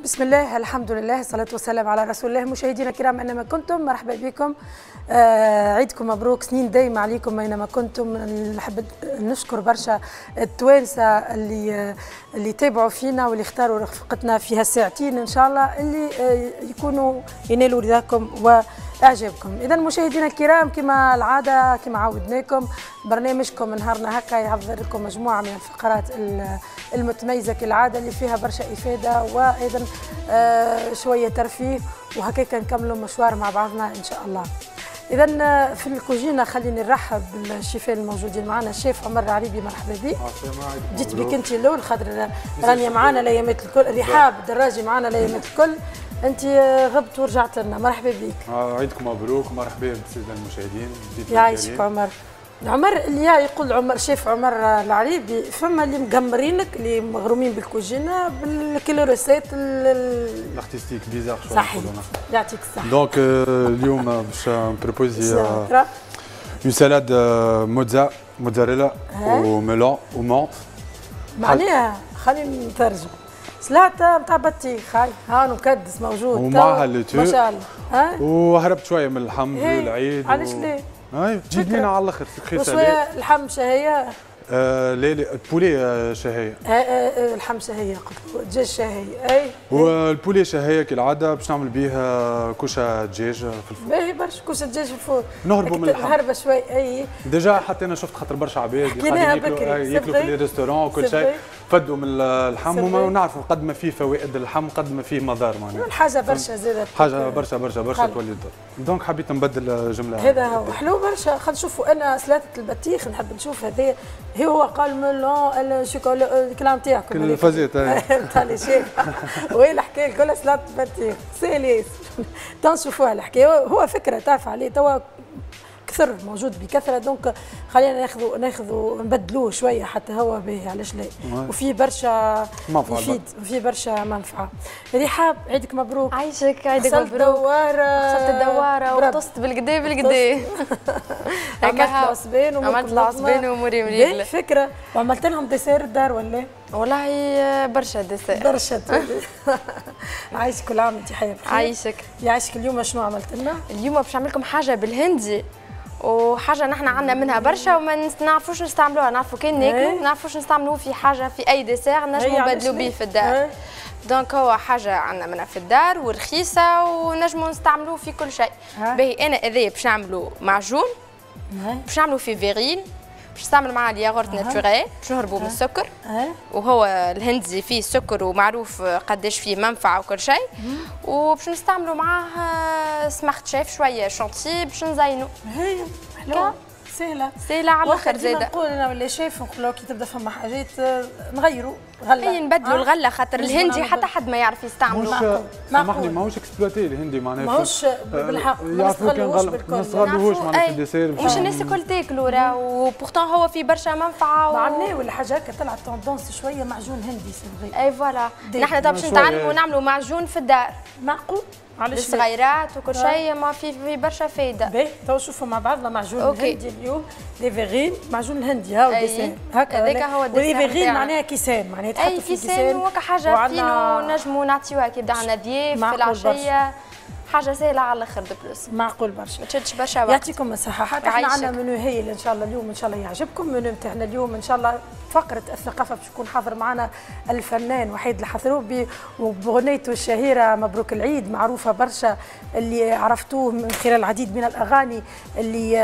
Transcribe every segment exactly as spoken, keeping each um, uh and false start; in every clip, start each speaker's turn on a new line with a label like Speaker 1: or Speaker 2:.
Speaker 1: بسم الله، الحمد لله، الصلاة والسلام على رسول الله. مشاهدينا الكرام أينما كنتم، مرحبا بكم. آه عيدكم مبروك، سنين دايمة عليكم أينما كنتم. نحب نشكر برشا التوانسة اللي اللي تابعوا فينا واللي اختاروا رفقتنا في هالساعتين إن شاء الله، اللي آه يكونوا ينالوا رضاكم وإعجابكم. إذا مشاهدينا الكرام، كما العادة كما عودناكم، برنامجكم نهارنا هكا يحضر لكم مجموعة من الفقرات المتميزة كالعادة اللي فيها برشا إفادة وأيضا آه شوية ترفيه، وهكاك نكملوا مشوار مع بعضنا إن شاء الله. إذا في الكوجينة خليني نرحب بالشيفين الموجودين معنا. الشيف عمر العريبي، مرحبا بك. جيت بك أنت الأول خاطر رانيا معنا الأيامات الكل، رحاب الدراجي معنا الأيامات الكل، أنت غبت ورجعت لنا، مرحبا بك.
Speaker 2: آه عيدكم مبروك، مرحبا بالسادة المشاهدين.
Speaker 1: يعيشك عمر. عمر اللي يقول عمر شيف عمر العريبي، فما اللي مقمرينك اللي مغرومين بالكوجينه بالكيلوريسات
Speaker 2: الارتستيك بيزار شويه.
Speaker 1: صحيح، يعطيك الصحه.
Speaker 2: دونك اليوم باش نبروبوزي اون سالاد موتزا موتزاريلا وميلون ومونت.
Speaker 1: معناها خلينا نترجم سلطه نتاع بطيخ، هاي ها مكدس موجود
Speaker 2: ومعها الليتو
Speaker 1: ما شاء الله. ها
Speaker 2: وهربت شويه من اللحم العيد.
Speaker 1: علاش ليه؟
Speaker 2: اي تجي بنينه على الاخر، سكري سالي.
Speaker 1: وشويه اللحم شهيه.
Speaker 2: آه لا لا البولي شهيه.
Speaker 1: آه آه اللحم شهيه، قلت الدجاج شهيه. اي
Speaker 2: والبولي شهيه كالعاده، باش نعمل به كوشه دجاج في الفرن.
Speaker 1: باهي برشا كوشه دجاج في الفرن،
Speaker 2: نهربوا من اللحم.
Speaker 1: نهربه شوي. اي
Speaker 2: ديجا حتى انا شفت خاطر برشا عباد
Speaker 1: حكيناها
Speaker 2: ياكلوا
Speaker 1: بكري
Speaker 2: ياكلوا في لي ريستورون وكل شيء، فدوا من اللحم ونعرفوا قد ما فيه فوائد اللحم قد ما فيه مضار معناها.
Speaker 1: الحاجه برشا زادت،
Speaker 2: حاجه برشا برشا برشا تولي ضر. دونك حبيت نبدل جمله.
Speaker 1: هذا هو حلو برشا. خلينا نشوفوا، انا سلطه البطيخ نحب نشوف هذا. هو قال ملون الشوكولا الكلام تاعكم
Speaker 2: الفازيت
Speaker 1: تاع لي شيف. وين الحكايه الكل سلطه البطيخ ساليس. تنشوفوها الحكايه، هو فكره تعرف عليه توا كثر موجود بكثره، دونك خلينا ناخذوا ناخذوا نبدلوه شويه حتى هو باهي، علاش لا؟ وفي برشا يفيد وفي برشا منفعه. رحاب عيدك مبروك.
Speaker 3: عايشك عيدك مبروك.
Speaker 1: دواره
Speaker 3: خدت الدواره وقصت بالقدا بالقدا.
Speaker 1: عملت العصبان
Speaker 3: عملت العصبان واموري مريقله.
Speaker 1: فكره. وعملت لهم ديسير الدار ولا؟
Speaker 3: والله برشا ديسير.
Speaker 1: برشا. عايشك كل عام وانت حيه بخير.
Speaker 3: عايشك.
Speaker 1: يعيشك. اليوم شنو عملت لنا؟
Speaker 3: اليوم باش نعمل لكم حاجه بالهندي، وحاجه نحن عندنا منها برشا وما نعرفوش نستعملوها، نعرفوا كان ناكلوا ما نعرفوش نستعملوه في حاجه في اي ديسير نجموا نبدلوا به في الدار. دونك هو حاجه عندنا منها في الدار ورخيصه ونجموا نستعملوه في كل شيء. باهي انا هذايا باش نعملوا معجون، باش نعملوا في فيغين، باش نستعمل معاه الياغورت ناتوريل، باش نهربوا من السكر. وهو الهندي فيه سكر ومعروف قداش فيه منفعه وكل شيء. وباش نستعملوا معاه سماخت شيف شويه شونتي باش نزينوا.
Speaker 1: هي حلوه سهله
Speaker 3: سهله على الاخر زاده.
Speaker 1: نقول انا ولا شيف نقولوا كي تبدا فما حاجات نغيروا غله.
Speaker 3: اي نبدلوا الغله خاطر الهندي حتى حد ما يعرف يستعملوا.
Speaker 2: مش سامحني ماهوش اكسبلوتي الهندي معناها.
Speaker 1: ماهوش بالحق ما
Speaker 2: نستغلوهوش بالكل. ما نستغلوهوش معناها في الديسير.
Speaker 3: مش الناس الكل تاكلوا راه، وبورتون هو فيه برشا منفعه.
Speaker 1: و... معناه ولا حاجه هكا طلعت توندونس شويه معجون هندي صغير.
Speaker 3: اي فوالا. نحن باش نتعلموا ونعملوا معجون في الدار.
Speaker 1: معقول.
Speaker 3: الصغيرات وكل شيء ما في في برشا فايده.
Speaker 1: باهي تو نشوفوا مع بعضنا معجون الهندي اليوم. لي فيغين معجون الهندي هاو ديسان هكا.
Speaker 3: هذاك هو الديسان.
Speaker 1: ولي فيغين معناها كيسان، معناها تحطوا في كيسان.
Speaker 3: اي كيسان وكا حاجه فينو نجموا نعطيوها كي يبدا عندنا ضياف في العشيه. حاجه سهله على الاخر دو بلوس.
Speaker 1: معقول برشا.
Speaker 3: ما تشدش برشا وقت.
Speaker 1: يعطيكم الصحه. حتى احنا عندنا منو هايل ان شاء الله اليوم، ان شاء الله يعجبكم. منو نتاعنا اليوم ان شاء الله فقره الثقافه باش يكون حاضر معنا الفنان وحيد الحثروبي وبغنيته الشهيره مبروك العيد، معروفه برشا اللي عرفتوه من خلال العديد من الاغاني اللي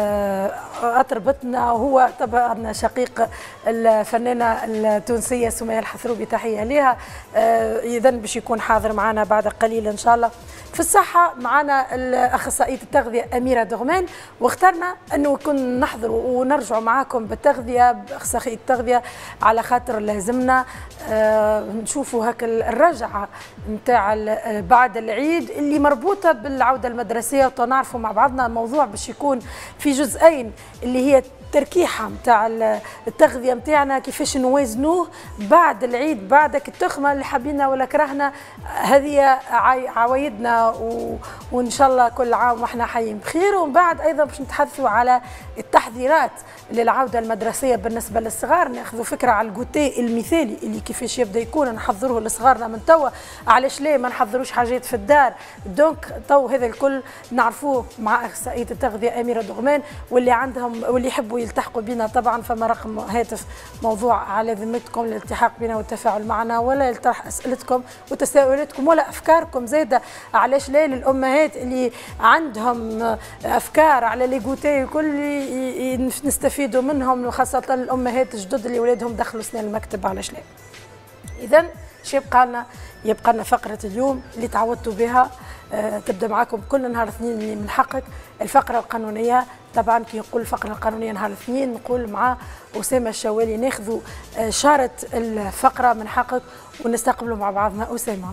Speaker 1: اطربتنا. وهو طبعا شقيق الفنانه التونسيه سمية الحثروبي، تحيه لها. اذا باش يكون حاضر معنا بعد قليل ان شاء الله. في الصحة معنا الأخصائية التغذية أميرة دغمان، واخترنا أنه نكون نحضروا ونرجعوا معاكم بالتغذية بأخصائية التغذية على خاطر لازمنا آه نشوفوا هكا الرجعة نتاع بعد العيد اللي مربوطة بالعودة المدرسية. ونعرفوا مع بعضنا الموضوع باش يكون في جزئين، اللي هي التركيحه نتاع التغذيه نتاعنا كيفاش نوازنوه بعد العيد، بعد التخمه اللي حبينا ولا كرهنا. هذه عوايدنا و... وان شاء الله كل عام واحنا حيين بخير. ومن بعد ايضا باش نتحدثوا على التحضيرات للعوده المدرسيه بالنسبه للصغار، ناخذوا فكره على الجوتي المثالي اللي كيفاش يبدا يكون نحضروه لصغارنا من توا. علاش ليه ما نحضروش حاجات في الدار؟ دونك تو هذا الكل نعرفوه مع اخصائيه التغذيه اميره دغمان، واللي عندهم واللي يحبوا يلتحقوا بنا طبعا فما رقم هاتف موضوع على ذمتكم للالتحاق بنا والتفاعل معنا، ولا يطرح اسئلتكم وتساؤلاتكم ولا افكاركم زاده. علاش لا للامهات اللي عندهم افكار على لي جوتي وكل نستفيدوا منهم، وخاصه الامهات الجدد اللي ولادهم دخلوا سنين المكتب. علاش لا؟ اذا شو يبقى لنا؟ يبقى لنا فقره اليوم اللي تعودتوا بها، أه تبدا معكم كل نهار اثنين اللي من حقك الفقره القانونيه. طبعا كي نقول الفقره القانونيه نهار الاثنين نقول مع اسامه الشوالي ناخذوا شاره الفقره من حقك ونستقبلوا مع بعضنا. اسامه.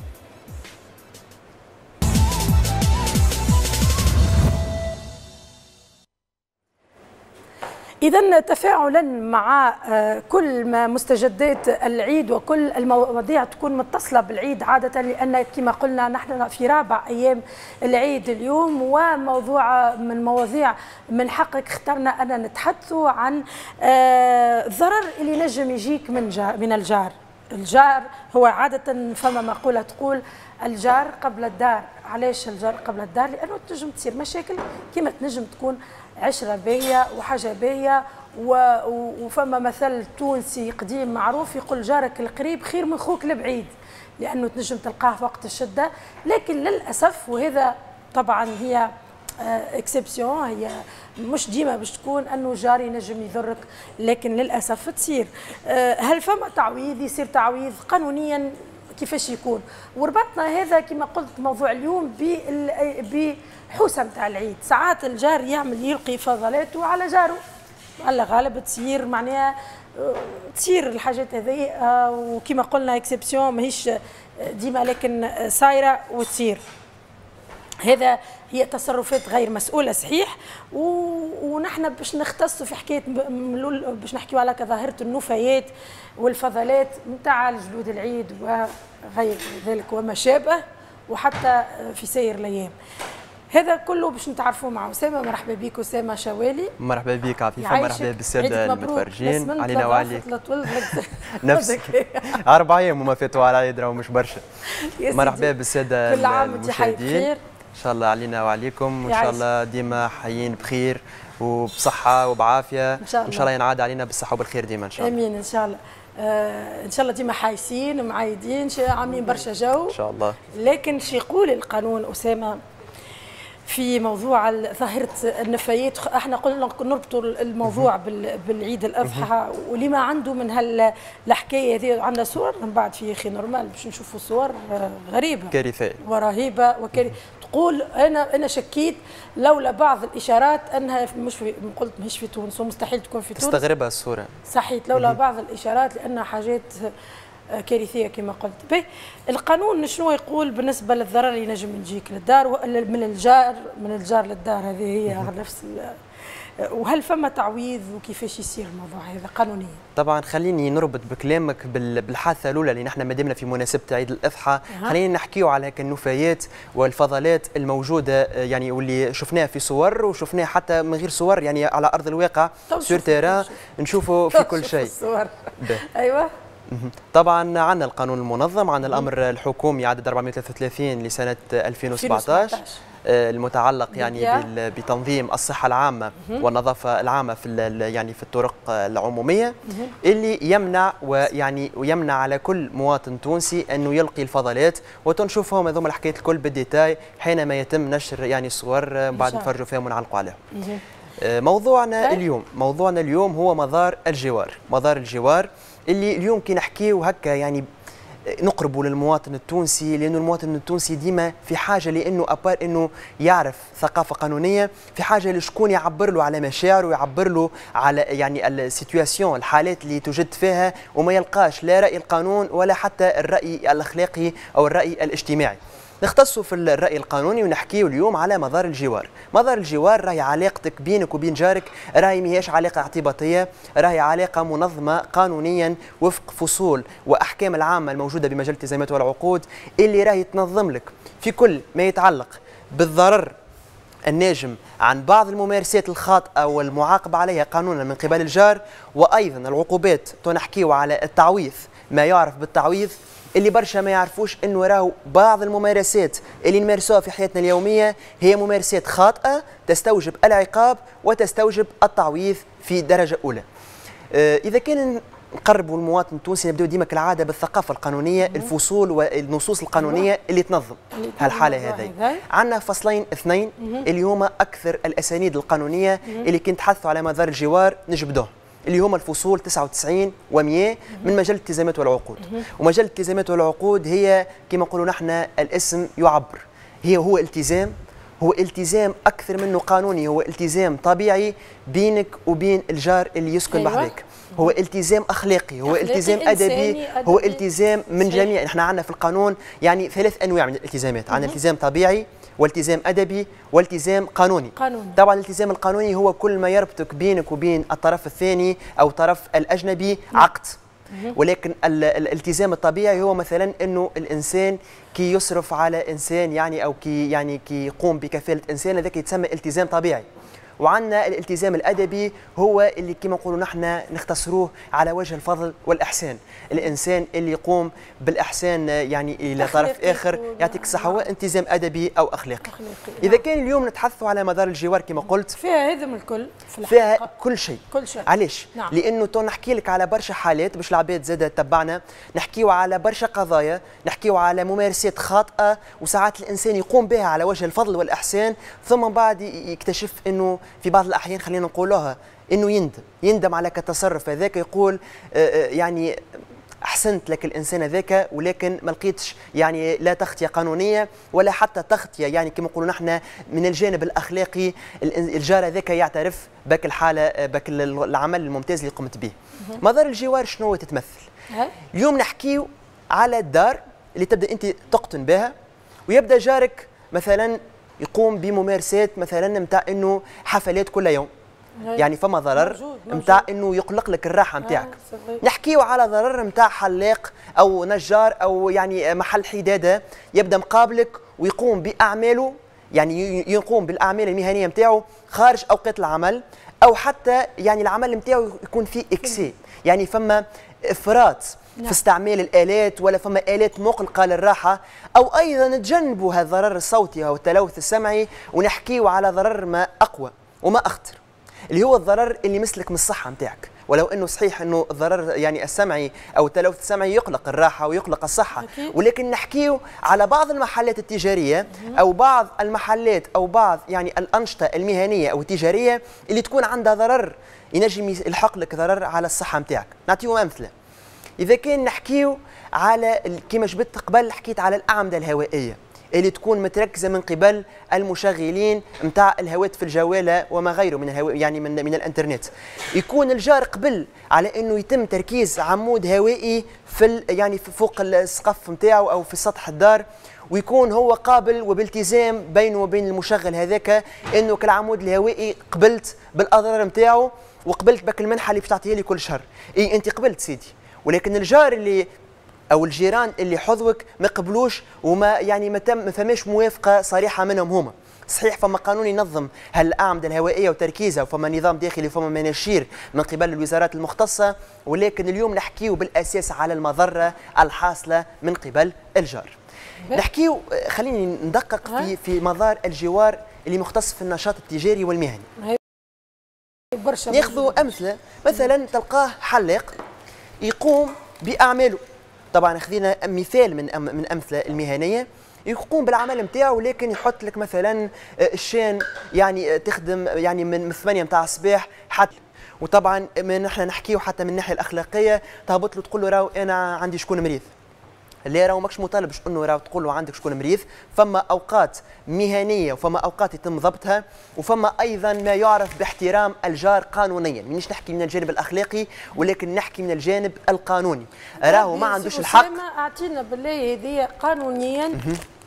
Speaker 1: إذا تفاعلا مع كل ما مستجدات العيد وكل المواضيع تكون متصلة بالعيد عادة، لأن كما قلنا نحن في رابع أيام العيد اليوم، وموضوع من مواضيع من حقك اخترنا أن نتحدثوا عن الضرر اللي نجم يجيك من جار من الجار. الجار هو عادة فما مقولة تقول الجار قبل الدار. علاش الجار قبل الدار؟ لأنه تنجم تصير مشاكل كما تنجم تكون عشرة باهية وحاجة باهية. وفما مثل تونسي قديم معروف يقول جارك القريب خير من خوك البعيد، لأنه تنجم تلقاه في وقت الشدة. لكن للأسف وهذا طبعا هي اكسبسيون، هي مش ديما باش تكون انه جاري نجم يضرك، لكن للاسف تصير. هل فما تعويض؟ يصير تعويض قانونيا كيفاش يكون؟ وربطنا هذا كما قلت موضوع اليوم بحوسه نتاع العيد. ساعات الجار يعمل يلقي فضلاته على جاره، الله غالب تصير معناها تصير الحاجات هذه، وكما قلنا اكسبسيون ماهيش ديما لكن صايره وتصير. هذا هي تصرفات غير مسؤوله صحيح. ونحن باش نختصوا في حكايه باش نحكيوا على ظاهره النفايات والفضلات نتاع جلود العيد وغير ذلك وما شابه، وحتى في سير الايام. هذا كله باش نتعرفوا مع اسامه. مرحبا بك اسامه شوالي.
Speaker 4: مرحبا بك عفيفه. مرحبا بالساده المتفرجين علينا وعليك. نفسك اربع ايام وما فاتوا على العيد راهو مش برشا. مرحبا بالساده المشاهدين. ان شاء الله علينا وعليكم، وان شاء الله ديما حيين بخير وبصحه وبعافيه. ان شاء الله, إن شاء الله ينعاد علينا بالصحه وبالخير ديما ان شاء الله.
Speaker 1: امين ان شاء الله. آه ان شاء الله ديما حايسين ومعايدين، عاملين برشا جو
Speaker 4: ان شاء الله.
Speaker 1: لكن شو يقول القانون اسامه في موضوع ظاهرة النفايات؟ احنا قلنا نربطوا الموضوع بالعيد الأضحى، ولما عنده من هالحكاية هذه عندنا صور من بعد في اخي نورمال باش نشوفوا صور غريبة
Speaker 4: كارثية
Speaker 1: ورهيبة وكارثة. تقول انا انا شكيت لولا بعض الاشارات انها مش في، قلت مش في تونس ومستحيل تكون في تونس.
Speaker 4: تستغربها الصورة صحيح
Speaker 1: لولا بعض الاشارات لانها حاجات كارثيه كما قلت. به القانون شنو يقول بالنسبه للضرر اللي ينجم يجيك للدار من الجار من الجار للدار؟ هذه هي نفس. وهل فما تعويض وكيفاش يصير الموضوع هذا قانونيا؟
Speaker 4: طبعا خليني نربط بكلامك بالحادثه الاولى اللي نحن مادامنا في مناسبه عيد الاضحى. خلينا نحكيو على هيك النفايات والفضلات الموجوده يعني واللي شفناها في صور وشفناها حتى من غير صور يعني على ارض الواقع سور تيران نشوفوا في كل شيء.
Speaker 1: ايوه
Speaker 4: طبعا عندنا القانون المنظم، عندنا الامر الحكومي عدد أربعمئة وثلاثة وثلاثين لسنه ألفين وسبعطاش المتعلق يعني بتنظيم الصحه العامه والنظافه العامه في يعني في الطرق العموميه، اللي يمنع ويعني ويمنع على كل مواطن تونسي انه يلقي الفضلات. وتنشوفهم هذوما الحكايات الكل بالديتاي حينما يتم نشر يعني الصور بعد نفرجوا فيهم ونعلقوا عليهم. موضوعنا اليوم موضوعنا اليوم هو مدار الجوار. مدار الجوار اللي اليوم كي نحكيو هكا يعني نقربوا للمواطن التونسي، لانه المواطن التونسي ديما في حاجه لانه ابار انه يعرف ثقافه قانونيه، في حاجه لشكون يعبر له على مشاعره ويعبر له على يعني السيتواسيون الحالات اللي توجد فيها، وما يلقاش لا راي القانون ولا حتى الراي الاخلاقي او الراي الاجتماعي. نختصوا في الرأي القانوني ونحكيو اليوم على مدار الجوار. مدار الجوار راهي علاقتك بينك وبين جارك راهي ماهيش علاقة اعتباطية، راهي علاقة منظمة قانونيا وفق فصول وأحكام العامة الموجودة بمجال الالتزامات والعقود اللي راهي تنظم لك في كل ما يتعلق بالضرر الناجم عن بعض الممارسات الخاطئة والمعاقبة عليها قانونا من قبل الجار، وأيضا العقوبات تنحكيو على التعويض، ما يعرف بالتعويض اللي برشا ما يعرفوش انه راهو بعض الممارسات اللي نمارسوها في حياتنا اليوميه هي ممارسات خاطئه تستوجب العقاب وتستوجب التعويض في درجه اولى. آه اذا كان نقربوا المواطن التونسي نبداو ديما كالعاده بالثقافه القانونيه، الفصول والنصوص القانونيه اللي تنظم هالحاله هذه. عندنا فصلين اثنين اللي هما اكثر الاسانيد القانونيه اللي كي نتحدثوا على مدار الجوار نجبدوه، اللي هما الفصول تسعة وتسعين ومئة من مجال الالتزامات والعقود. ومجال الالتزامات والعقود هي كما نقولوا نحن الاسم يعبر، هي هو التزام، هو التزام اكثر منه قانوني، هو التزام طبيعي بينك وبين الجار اللي يسكن أيوة. بحذاك، هو التزام اخلاقي، هو التزام ادبي، هو التزام من جميع. نحن عندنا في القانون يعني ثلاث انواع من الالتزامات، عندنا التزام طبيعي والتزام ادبي والتزام قانوني. قانوني. طبعا الالتزام القانوني هو كل ما يربطك بينك وبين الطرف الثاني او الطرف الاجنبي عقد. ولكن الالتزام الطبيعي هو مثلا انه الانسان كي يصرف على انسان يعني او كي يعني كي يقوم بكفاله انسان، هذاك يتسمى التزام طبيعي. وعندنا الالتزام الادبي هو اللي كما نقولوا نحن نختصروه على وجه الفضل والاحسان، الانسان اللي يقوم بالاحسان يعني الى طرف اخر يعطيك الصحه، هو التزام ادبي او اخلاقي. أخلاقي. اذا كان اليوم نتحدثوا على مدار الجوار كما قلت
Speaker 1: فيها هذم الكل في
Speaker 4: فيها كل شيء.
Speaker 1: كل شيء.
Speaker 4: علاش؟
Speaker 1: نعم.
Speaker 4: لانه تو نحكي لك على برشا حالات باش العباد زاده تتبعنا، نحكيو على برشا قضايا، نحكيو على ممارسات خاطئه وساعات الانسان يقوم بها على وجه الفضل والاحسان، ثم بعد يكتشف انه في بعض الأحيان خلينا نقولوها إنه يندم يندم على كتصرف هذاك، يقول يعني أحسنت لك الإنسان هذاك ولكن ما لقيتش يعني لا تغطية قانونية ولا حتى تغطية يعني كما نقولوا نحن من الجانب الأخلاقي، الجار هذاك يعترف بك الحالة بك العمل الممتاز اللي قمت به. مدار الجوار شنو تتمثل؟ اليوم نحكيو على الدار اللي تبدأ أنت تقطن بها ويبدأ جارك مثلا يقوم بممارسات مثلا نتاع انه حفلات كل يوم، يعني فما ضرر نتاع انه يقلق لك الراحه نتاعك. آه نحكيو على ضرر نتاع حلاق او نجار او يعني محل حداده يبدا مقابلك ويقوم باعماله، يعني يقوم بالاعمال المهنيه نتاعو خارج اوقات العمل، او حتى يعني العمل نتاعو يكون فيه اكسي، يعني فما افراط في استعمال الآلات ولا فما آلات مقلقة للراحة، أو أيضا نتجنبوا هذا الضرر الصوتي أو التلوث السمعي ونحكيوا على ضرر ما أقوى وما أخطر، اللي هو الضرر اللي مسلك من الصحة نتاعك. ولو أنه صحيح أنه الضرر يعني السمعي أو التلوث السمعي يقلق الراحة ويقلق الصحة، ولكن نحكيوا على بعض المحلات التجارية أو بعض المحلات أو بعض يعني الأنشطة المهنية أو التجارية اللي تكون عندها ضرر ينجم يلحق لك ضرر على الصحة نتاعك. نعطيهم أمثلة. إذا كان نحكيو على كما جبت قبل حكيت على الأعمدة الهوائية اللي تكون متركزة من قبل المشغلين نتاع الهواتف الجوالة وما غيره من الهو... يعني من من الانترنت، يكون الجار قبل على انه يتم تركيز عمود هوائي في ال... يعني فوق السقف نتاعو او في سطح الدار، ويكون هو قابل وبالتزام بينه وبين المشغل هذاك انه كالعمود الهوائي قبلت بالاضرار نتاعو وقبلت بك المنحة اللي باش تعطيها لي كل شهر. اي انت قبلت سيدي، ولكن الجار اللي او الجيران اللي حظوك ما قبلوش وما يعني ما تم ما فماش موافقه صريحه منهم هما. صحيح فما قانون ينظم هالاعمده الهوائيه وتركيزها وفما نظام داخلي وفما مناشير من قبل الوزارات المختصه، ولكن اليوم نحكيو بالاساس على المضره الحاصله من قبل الجار. نحكيو خليني ندقق في في مدار الجوار اللي مختص في النشاط التجاري والمهني. ناخذوا امثله، مثلا تلقاه حلاق يقوم باعماله، طبعا خذينا مثال من أم من امثله المهنيه، يقوم بالعمل نتاعو لكن يحط لك مثلا الشان يعني تخدم يعني من ثمانية نتاع الصباح حتى، وطبعا نحن نحكيو حتى من الناحيه الاخلاقيه تهبط له تقول له راهو انا عندي شكون مريض، اللي راهو ماكش مطالب انه راهو تقول له عندك شكون مريض، فما اوقات مهنيه وفما اوقات يتم ضبطها، وفما ايضا ما يعرف باحترام الجار قانونيا، مانيش نحكي من الجانب الاخلاقي ولكن نحكي من الجانب القانوني، راهو ما عندوش الحق.
Speaker 1: اعطينا بالله هذه قانونيا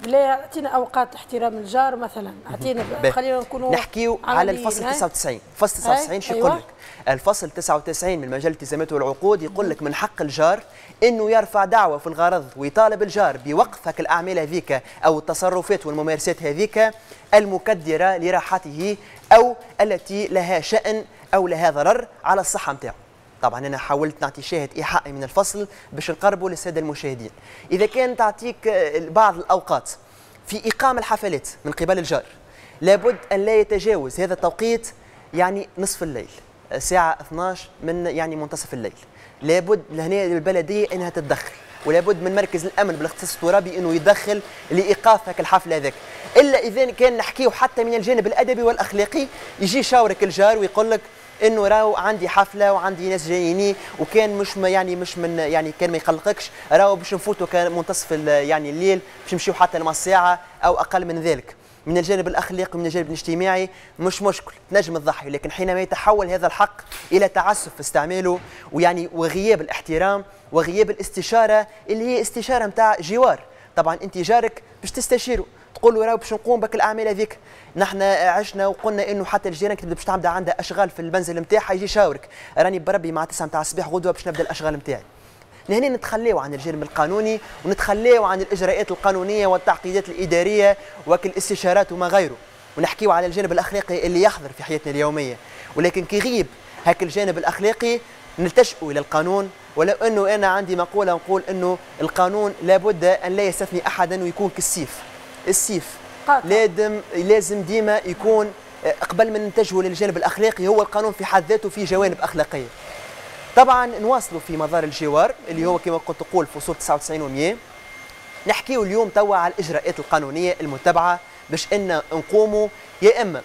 Speaker 1: لا اعطينا اوقات احترام الجار مثلا، اعطينا خلينا نكونوا
Speaker 4: نحكيو على الفصل تسعة وتسعين. فصل تسعة وتسعين شو يقول لك؟ الفصل تسعة وتسعين من مجال الالتزامات والعقود يقول لك من حق الجار انه يرفع دعوه في الغرض ويطالب الجار بوقف هك الاعمال هذيك او التصرفات والممارسات هذيك المكدره لراحته او التي لها شأن او لها ضرر على الصحه نتاعو. طبعا انا حاولت نعطي شاهد ايحائي من الفصل باش نقربوا للساده المشاهدين. اذا كان تعطيك بعض الاوقات في اقامه الحفلات من قبل الجار لابد ان لا يتجاوز هذا التوقيت يعني نصف الليل، الساعه اثناش من يعني منتصف الليل. لابد لهنا البلديه انها تتدخل، ولابد من مركز الامن بالاختصاص الترابي انه يدخل لايقاف هاك الحفله هذاك. الا اذا كان نحكيو حتى من الجانب الادبي والاخلاقي، يجي يشاورك الجار ويقول لك انه راهو عندي حفله وعندي ناس جاييني، وكان مش ما يعني مش من يعني كان ما يقلقكش، راهو باش نفوتوا كان منتصف يعني الليل باش نمشيو حتى لما الساعه او اقل من ذلك. من الجانب الاخلاقي ومن الجانب الاجتماعي مش مشكل، تنجم تضحي، لكن حينما يتحول هذا الحق الى تعسف في استعماله ويعني وغياب الاحترام وغياب الاستشاره اللي هي استشاره نتاع جوار. طبعا انت جارك باش تستشيره، تقول له راهو باش نقوم بك الاعمال هذيك، نحن عشنا وقلنا انه حتى الجيران كتبدا باش تعمل عندها اشغال في المنزل نتاعها، يجي يشاورك راني بربي مع تسعة نتاع الصباح غدوه باش نبدا الاشغال نتاعي. هنا نتخليو عن الجانب القانوني ونتخليو عن الاجراءات القانونيه والتعقيدات الاداريه والاستشارات وما غيره، ونحكيو على الجانب الاخلاقي اللي يحضر في حياتنا اليوميه. ولكن كي يغيب هاك الجانب الاخلاقي نلتجئوا الى القانون، ولو انه انا عندي مقوله نقول انه القانون لابد ان لا يستثني احدا ويكون كالسيف. السيف لازم لازم ديما يكون قبل ما نتجهوا للجانب الاخلاقي هو القانون في حد ذاته فيه جوانب اخلاقيه. طبعا نواصلوا في مدار الجوار اللي هو كما قلت تقول فصول تسعة وتسعين ومئة. نحكيو اليوم توا على الاجراءات القانونيه المتبعه باش ان نقوموا يا اما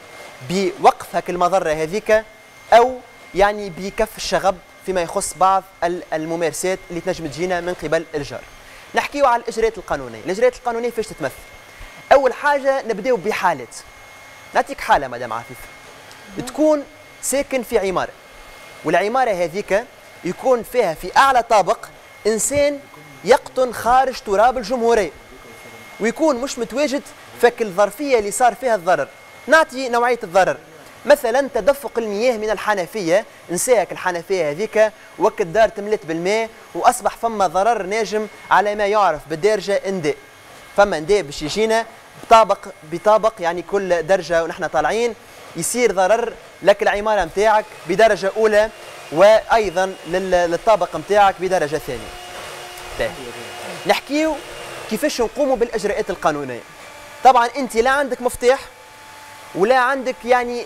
Speaker 4: بوقف هاك المضره هذيك او يعني بكف الشغب فيما يخص بعض الممارسات اللي تنجم تجينا من قبل الجار. نحكيو على الاجراءات القانونيه، الاجراءات القانونيه فاش تتمثل؟ اول حاجه نبداو بحالات. نعطيك حاله مدام عفيفه، تكون ساكن في عماره، والعماره هذيك يكون فيها في اعلى طابق انسان يقطن خارج تراب الجمهوريه، ويكون مش متواجد فك الظرفيه اللي صار فيها الضرر. نعطي نوعيه الضرر، مثلا تدفق المياه من الحنفيه، نساك الحنفيه هذيك وك الدار تملت بالماء واصبح فما ضرر ناجم على ما يعرف بالدرجه انداء. فما نداء باش يجينا بطابق بطابق يعني كل درجه ونحن طالعين يصير ضرر لك العماره نتاعك بدرجه اولى وايضا للطابق نتاعك بدرجه ثانيه. باهي. نحكيو كيفاش نقوموا بالاجراءات القانونيه. طبعا انت لا عندك مفتاح ولا عندك يعني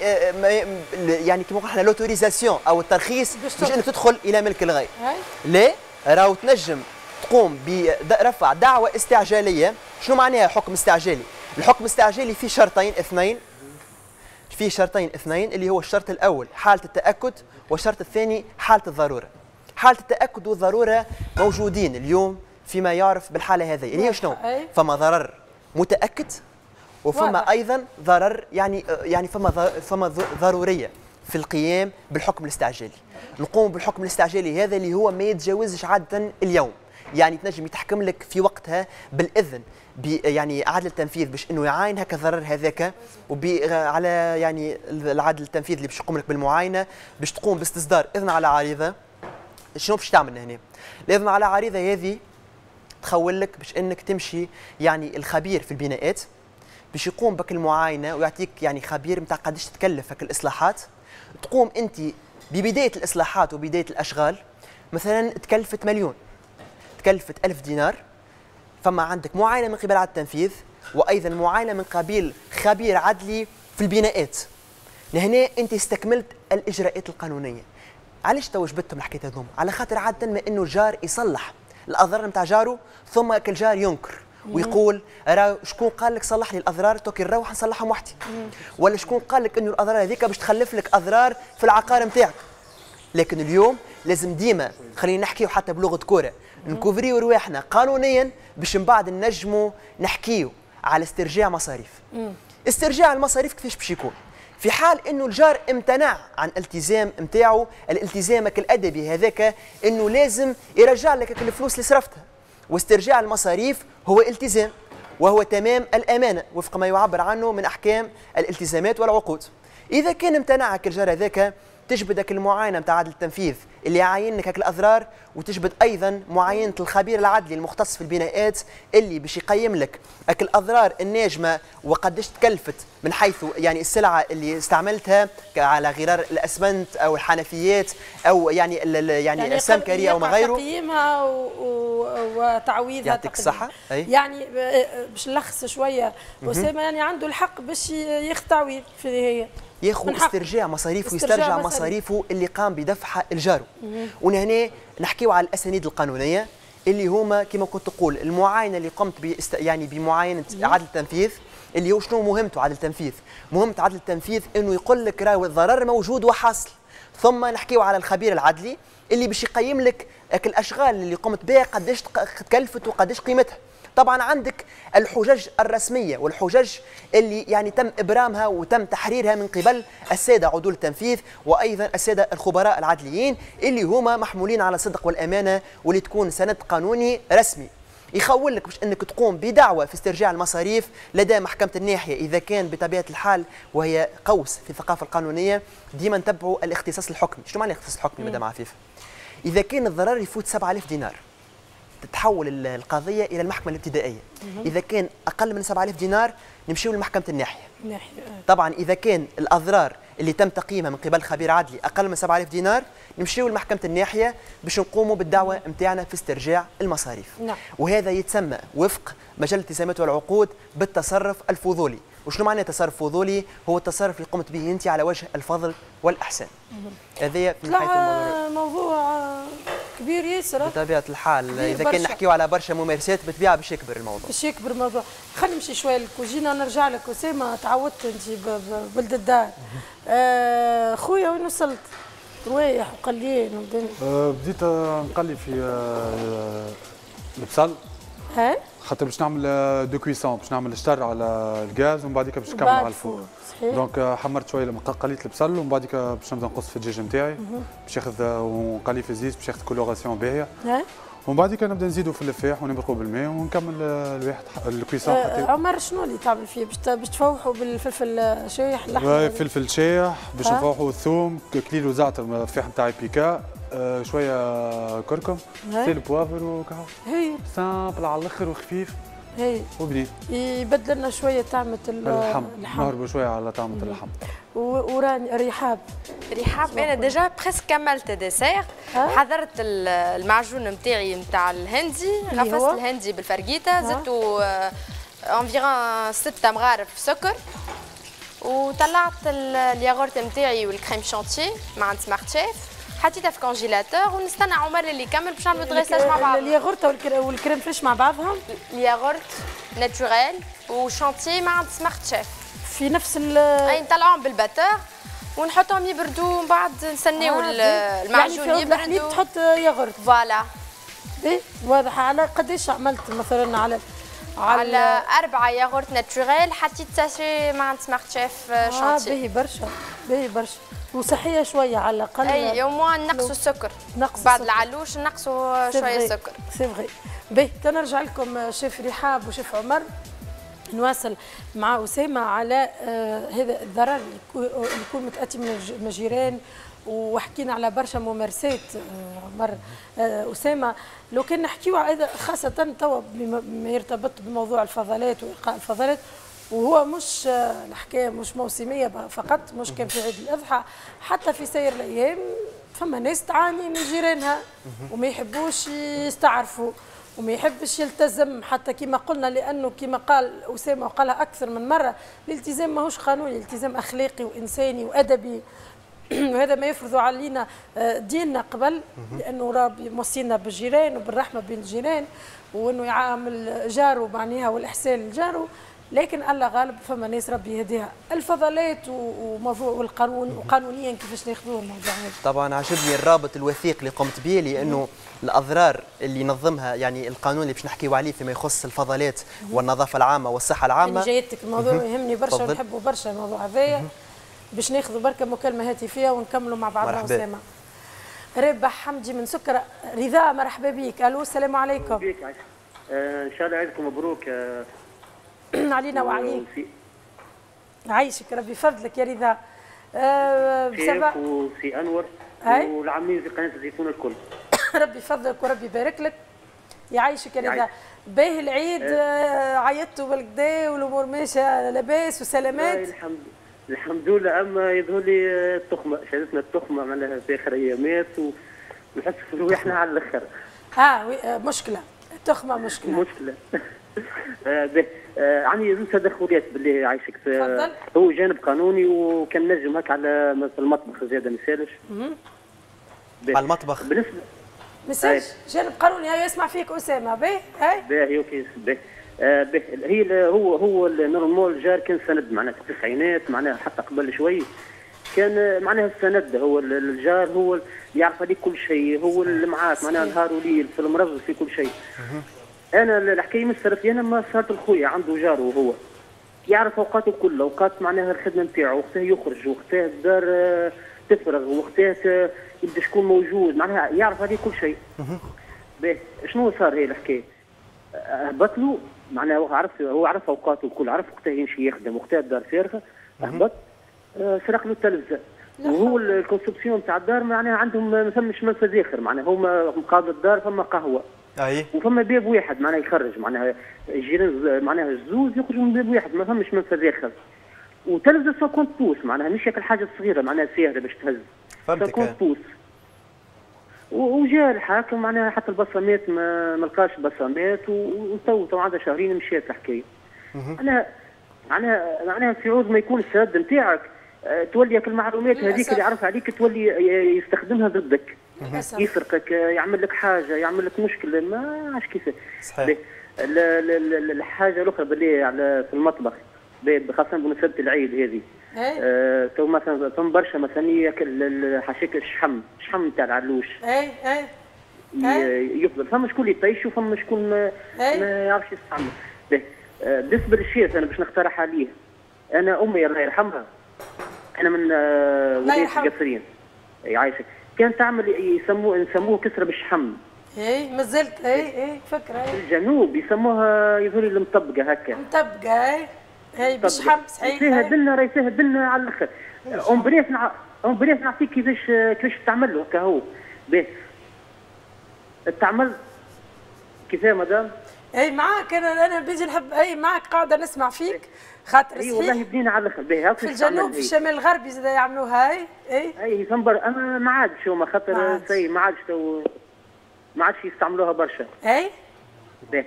Speaker 4: يعني كما قلنا لوتوريزاسيون او الترخيص باش انك تدخل الى ملك الغير. لا راهو تنجم تقوم برفع دعوة استعجالية. شنو معناها حكم استعجالي؟ الحكم الاستعجالي فيه شرطين اثنين، فيه شرطين اثنين اللي هو الشرط الأول حالة التأكد والشرط الثاني حالة الضرورة. حالة التأكد والضرورة موجودين اليوم فيما يعرف بالحالة هذه اللي هي شنو؟ فما ضرر متأكد وفما أيضا ضرر يعني يعني فما فما ضرورية في القيام بالحكم الاستعجالي. نقوم بالحكم الاستعجالي هذا اللي هو ما يتجاوزش عادة اليوم، يعني تنجم يتحكم لك في وقتها بالاذن يعني عدل التنفيذ باش انه يعاين هكا الضرر هذاك، وعلى يعني العدل التنفيذ اللي باش يقوم لك بالمعاينه باش تقوم باستصدار اذن على عريضه. شنو باش تعمل هنا؟ الاذن على عريضه هذه تخول لك باش انك تمشي يعني الخبير في البناءات باش يقوم بك المعاينه ويعطيك يعني خبير نتاع قداش تكلف هك الاصلاحات. تقوم انت ببدايه الاصلاحات وبدايه الاشغال، مثلا تكلفت مليون، تكلفت ألف دينار، فما عندك معاينه من قبل عدل التنفيذ وايضا معاينه من قبيل خبير عدلي في البناءات. لهنا انت استكملت الاجراءات القانونيه. علاش تو جبتهم الحكايه هذوما؟ على خاطر عاده ما انه الجار يصلح الاضرار نتاع جاره ثم الجار ينكر ويقول راه شكون قال لك صلح لي الاضرار توكي نروح نصلحهم وحدي، ولا شكون قال لك انه الاضرار هذيك باش تخلف لك اضرار في العقار نتاعك. لكن اليوم لازم ديما خلينا نحكيو حتى بلغه كوره نكوفريو رواحنا قانونيا باش من بعد نجموا نحكيو على استرجاع مصاريف. استرجاع المصاريف كيفاش باش يكون؟ في حال انه الجار امتنع عن التزام نتاعو، الالتزامك الادبي هذاك انه لازم يرجع لك الفلوس اللي صرفتها، واسترجاع المصاريف هو التزام. وهو تمام الامانه وفق ما يعبر عنه من احكام الالتزامات والعقود. اذا كان امتنعك الجار هذاك تجبدك المعاينه نتاع عدل التنفيذ اللي يعين لك الاضرار، وتجبد ايضا معاينه الخبير العدلي المختص في البناءات اللي باش يقيم لك الاضرار الناجمه وقداش تكلفت من حيث يعني السلعه اللي استعملتها على غرار الاسمنت او الحنفيات او يعني يعني, يعني السمكري او ما غيره.
Speaker 1: تقييمها وتعويضها.
Speaker 4: يعطيك الصحه.
Speaker 1: يعني باش نلخص شويه اسامه، يعني عنده الحق باش ياخذ تعويض في هي
Speaker 4: ياخذ استرجاع مصاريفه ويسترجع مصاريفه اللي قام بدفعها الجار. ونهنا نحكيو على الاسانيد القانونيه اللي هما كما كنت تقول المعاينه اللي قمت بيست يعني بمعاينه عدل التنفيذ، اللي هو شنو مهمته عدل التنفيذ؟ مهمه عدل التنفيذ انه يقول لك راهو الضرر موجود وحاصل. ثم نحكيو على الخبير العدلي اللي باش يقيم لك الاشغال اللي قمت بها قداش تكلفت وقداش قيمتها. طبعا عندك الحجج الرسميه والحجج اللي يعني تم ابرامها وتم تحريرها من قبل الساده عدول التنفيذ وايضا الساده الخبراء العدليين اللي هما محمولين على الصدق والامانه، واللي تكون سند قانوني رسمي يخول لك باش انك تقوم بدعوى في استرجاع المصاريف لدى محكمه الناحيه. اذا كان بطبيعه الحال وهي قوس في الثقافه القانونيه ديما نتبعوا الاختصاص الحكمي. شنو معنى الاختصاص الحكمي مدام عفيفه؟ اذا كان الضرر يفوت سبعة آلاف دينار تتحول القضيه الى المحكمه الابتدائيه. اذا كان اقل من سبعة آلاف دينار نمشيو لمحكمه الناحيه. طبعا اذا كان الاضرار اللي تم تقييمها من قبل خبير عدلي اقل من سبعة آلاف دينار نمشيو لمحكمه الناحيه باش نقوموا بالدعوه نتاعنا في استرجاع المصاريف. نعم. وهذا يتسمى وفق مجله الالتزامات والعقود بالتصرف الفضولي. وشنو معنى تصرف فضولي؟ هو التصرف اللي قمت به انت على وجه الفضل والاحسان. هذا من حيث
Speaker 1: الموضوع موضوع كبير ياسر
Speaker 4: بطبيعه الحال. اذا كان نحكيو على برشا ممارسات بالطبيعه باش يكبر الموضوع.
Speaker 1: باش يكبر الموضوع. خلينا نمشي شويه للكوجينه ونرجع لك اسامه. تعودت انت بولد الدار. آه خويا وين وصلت؟ روايح وقليين
Speaker 2: أه بديت نقلي في أه البصل.
Speaker 1: ها؟
Speaker 2: خاطر باش نعمل دو كويسون، باش نعمل الشطر على الغاز ومن بعديك باش نكمل على الفور. صحيح. دونك حمرت شويه لما قليت البصل ومن بعديك باش نبدا نقص في الدجاج نتاعي باش ياخذ ونقلي في الزيت باش ياخذ كولوراسيون باهيه. ومن بعديك نبدا نزيدو في الفاح ونبرقو بالماء ونكمل الواحد الكويسون.
Speaker 1: أه عمر شنو اللي تعمل فيه؟ باش تفوحوا بالفلفل شايح الاحمر؟
Speaker 2: فلفل شايح باش نفوحوا الثوم، كليل وزعتر الفاح نتاعي بيكا، أه شويه كركم، سيل بوافر وكهو. هي سامبل على الاخر وخفيف.
Speaker 1: هي
Speaker 2: وبنين
Speaker 1: يبدل لنا شويه طعمه اللحم.
Speaker 2: نهربوا شويه على طعمه اللحم.
Speaker 1: وراني رحاب
Speaker 3: رحاب انا ديجا بريسك كملت ديسير. حضرت المعجون نتاعي نتاع الهندي، غفصت الهندي بالفرقيته، زدتو انفيرون ستة مغارف سكر، وطلعت الياغورت نتاعي والكريم شانتي مع عند سمارت شيف، حطيتها في كونجيلاتور ونستنى عمر اللي يكمل باش نعملوا دريساج مع بعض.
Speaker 1: الياغورت والكريم فريش مع بعضهم؟
Speaker 3: الياغورت ناتوريل وشانتي مع عند سمارت شيف
Speaker 1: في نفس ال
Speaker 3: اي نطلعوهم بالباتور ونحطهم يبردوا ومن بعد نستناو آه المعجون يعني يبردوا.
Speaker 1: يعني تحط ياغورت.
Speaker 3: فوالا.
Speaker 1: ايه واضح. على قداش عملت مثلا؟ على
Speaker 3: على, على أربعة ياغورت ناتوريل حطيت ساشي مع سمارت شيف شانتي.
Speaker 1: اه باهي برشا باهي برشا وصحيه شويه على الاقل.
Speaker 3: اي يوموا نقصوا السكر.
Speaker 1: نقص
Speaker 3: بعد العلوش نقصوا شويه سكر.
Speaker 1: سي فغي. باهي تنرجع لكم شيف رحاب وشيف عمر. نواصل مع اسامه على آه هذا الضرر اللي يكون متاتي من الجيران، وحكينا على برشا ممارسات آه عمر. آه اسامه لو كان نحكيو خاصه توا بما يرتبط بموضوع الفضلات والقاء الفضلات، وهو مش آه الحكايه مش موسميه فقط، مش كان في عيد الاضحى، حتى في سير الايام فما ناس تعاني من جيرانها وما يحبوش يستعرفوا وما يحبش يلتزم حتى كما قلنا، لانه كما قال اسامه وقالها اكثر من مره الالتزام ماهوش قانوني، الالتزام اخلاقي وانساني وادبي. وهذا ما يفرضوا علينا ديننا قبل، لانه ربي موصينا بالجيران وبالرحمه بين الجيران، وانه يعامل جاره معناها والاحسان لجاره. لكن الله غالب فما ناس ربي يهديها. الفضلات وموضوع والقانون وقانونيا كيفاش ناخذوه الموضوع هذا؟
Speaker 4: طبعا عجبني الرابط الوثيق اللي قمت به، لانه الاضرار اللي ينظمها يعني القانون اللي باش نحكيو عليه فيما يخص الفضلات والنظافه العامه والصحه العامه.
Speaker 1: يعني جايتك الموضوع يهمني برشا ونحبه برشا الموضوع هذايا. باش ناخذوا بركه مكالمه هاتفيه ونكملوا مع بعضنا. اسامه ربح حمدي من سكر رضا، مرحبا بك. الو السلام عليكم.
Speaker 5: بك آه ان شاء الله عيدكم مبروك. آه
Speaker 1: علينا وعليك. عايشك ربي يفضلك يا رضا.
Speaker 5: أه بسبب وسي انور والعاملين في قناه الزيتون الكل.
Speaker 1: ربي يفضلك وربي يبارك لك. يعيشك يا رضا. باهي العيد أه عيطتوا بالكدا والامور ماشيه لاباس وسلامات؟
Speaker 5: الحمد الحمد لله. اما يظهر لي التخمه، شهدتنا التخمه معناها في اخر ايامات ونحس في رواحنا على الاخر.
Speaker 1: اه مشكله التخمه مشكله.
Speaker 5: مشكله. آه آه عندي زوج تدخلات بالله يعيشك.
Speaker 1: تفضل.
Speaker 5: هو جانب قانوني وكان نجم هكا على المطبخ زياده ما يسالش.
Speaker 4: على المطبخ.
Speaker 5: بالنسبه
Speaker 1: مساج جانب قانوني. هاي يسمع فيك اسامه. باهي هاي
Speaker 5: باهي اوكي باهي. آه به هي هو هو نورمال الجار كان سند معناها في التسعينات معناها حتى قبل شوي كان معناها السند. هو الجار هو اللي يعرف عليك كل شيء، هو اللي معاك معناها نهار وليل في المرض في كل شيء. انا الحكايه ما صارت لي انا، ما صارت لخويا عنده جار وهو يعرف اوقاته كلها، اوقات معناها الخدمه نتاعو، وقتها يخرج، وقتها الدار تفرغ، وقتها يبدا شكون موجود معناها يعرف عليه كل شيء. باهي شنو صار هي الحكايه؟ هبط له معناها هو عرف هو عرف اوقاته الكل، عرف وقتها يمشي يخدم، وقتها الدار فارغه، هبط سرق له التلفزه. وهو الكونسبسيون تاع الدار معناها عندهم ما فماش منفذ اخر، معناها هما مقابل الدار فما قهوه.
Speaker 4: اي
Speaker 5: وفما باب واحد معناها يخرج، معناها الجيران معناها الزوز يخرجوا من باب واحد، ما فماش منفذ اخر. وتلفزه خمسين بوس معناها مش هيك الحاجه الصغيره معناها ساهله باش تهز.
Speaker 4: فهمتك.
Speaker 5: خمسين بوس. وجاء الحاكم معناها حتى البصمات ما لقاش بصمات، وتو تو عندها شهرين مشات الحكايه. معناها معناها معناها في عوض ما يكون السند نتاعك تولي المعلومات هذيك اللي يعرف عليك تولي يستخدمها ضدك. يسرقك، يعمل لك حاجه، يعمل لك مشكله، ما عادش كيف.
Speaker 4: صحيح.
Speaker 5: الحاجه الاخرى باللي على في المطبخ خاصه بمناسبه العيد هذه. آه تو مثلا ثم برشا مثلا ياكل حاشيك الشحم، الشحم نتاع العلوش.
Speaker 1: اي اي
Speaker 5: يفضل فما شكون يطيش وفما شكون ما, ما يعرفش يستعمل. آه بالنسبه للشيف انا باش نقترح عليه، انا امي الله يرحمها انا من آه ولايه القصرين يعيشك، كانت تعمل يسموه نسموه كسره بالشحم.
Speaker 1: اي مازلت اي اي فكره. اي
Speaker 5: الجنوب يسموها يظهر المطبقه هكا.
Speaker 1: مطبقه اي اي بالشحم صحيح.
Speaker 5: فيها دلنا راهي فيها دلنا على الاخر. ام بريف نع... ام بريف نعطيك كيفاش كيفاش تعمل له هكا هو. باهي تعمل كيفاه مدام؟
Speaker 1: اي معاك انا انا بيجي نحب اي معاك قاعده نسمع فيك خاطر صحيح.
Speaker 5: اي والله بدينا على الاخر. باهي
Speaker 1: في الجنوب في الشمال الغربي زاد يعملوها. اي اي
Speaker 5: اي فنبر انا ما عادش هما خاطر سي ما عادش تو ما عادش يستعملوها برشا.
Speaker 1: اي
Speaker 5: باهي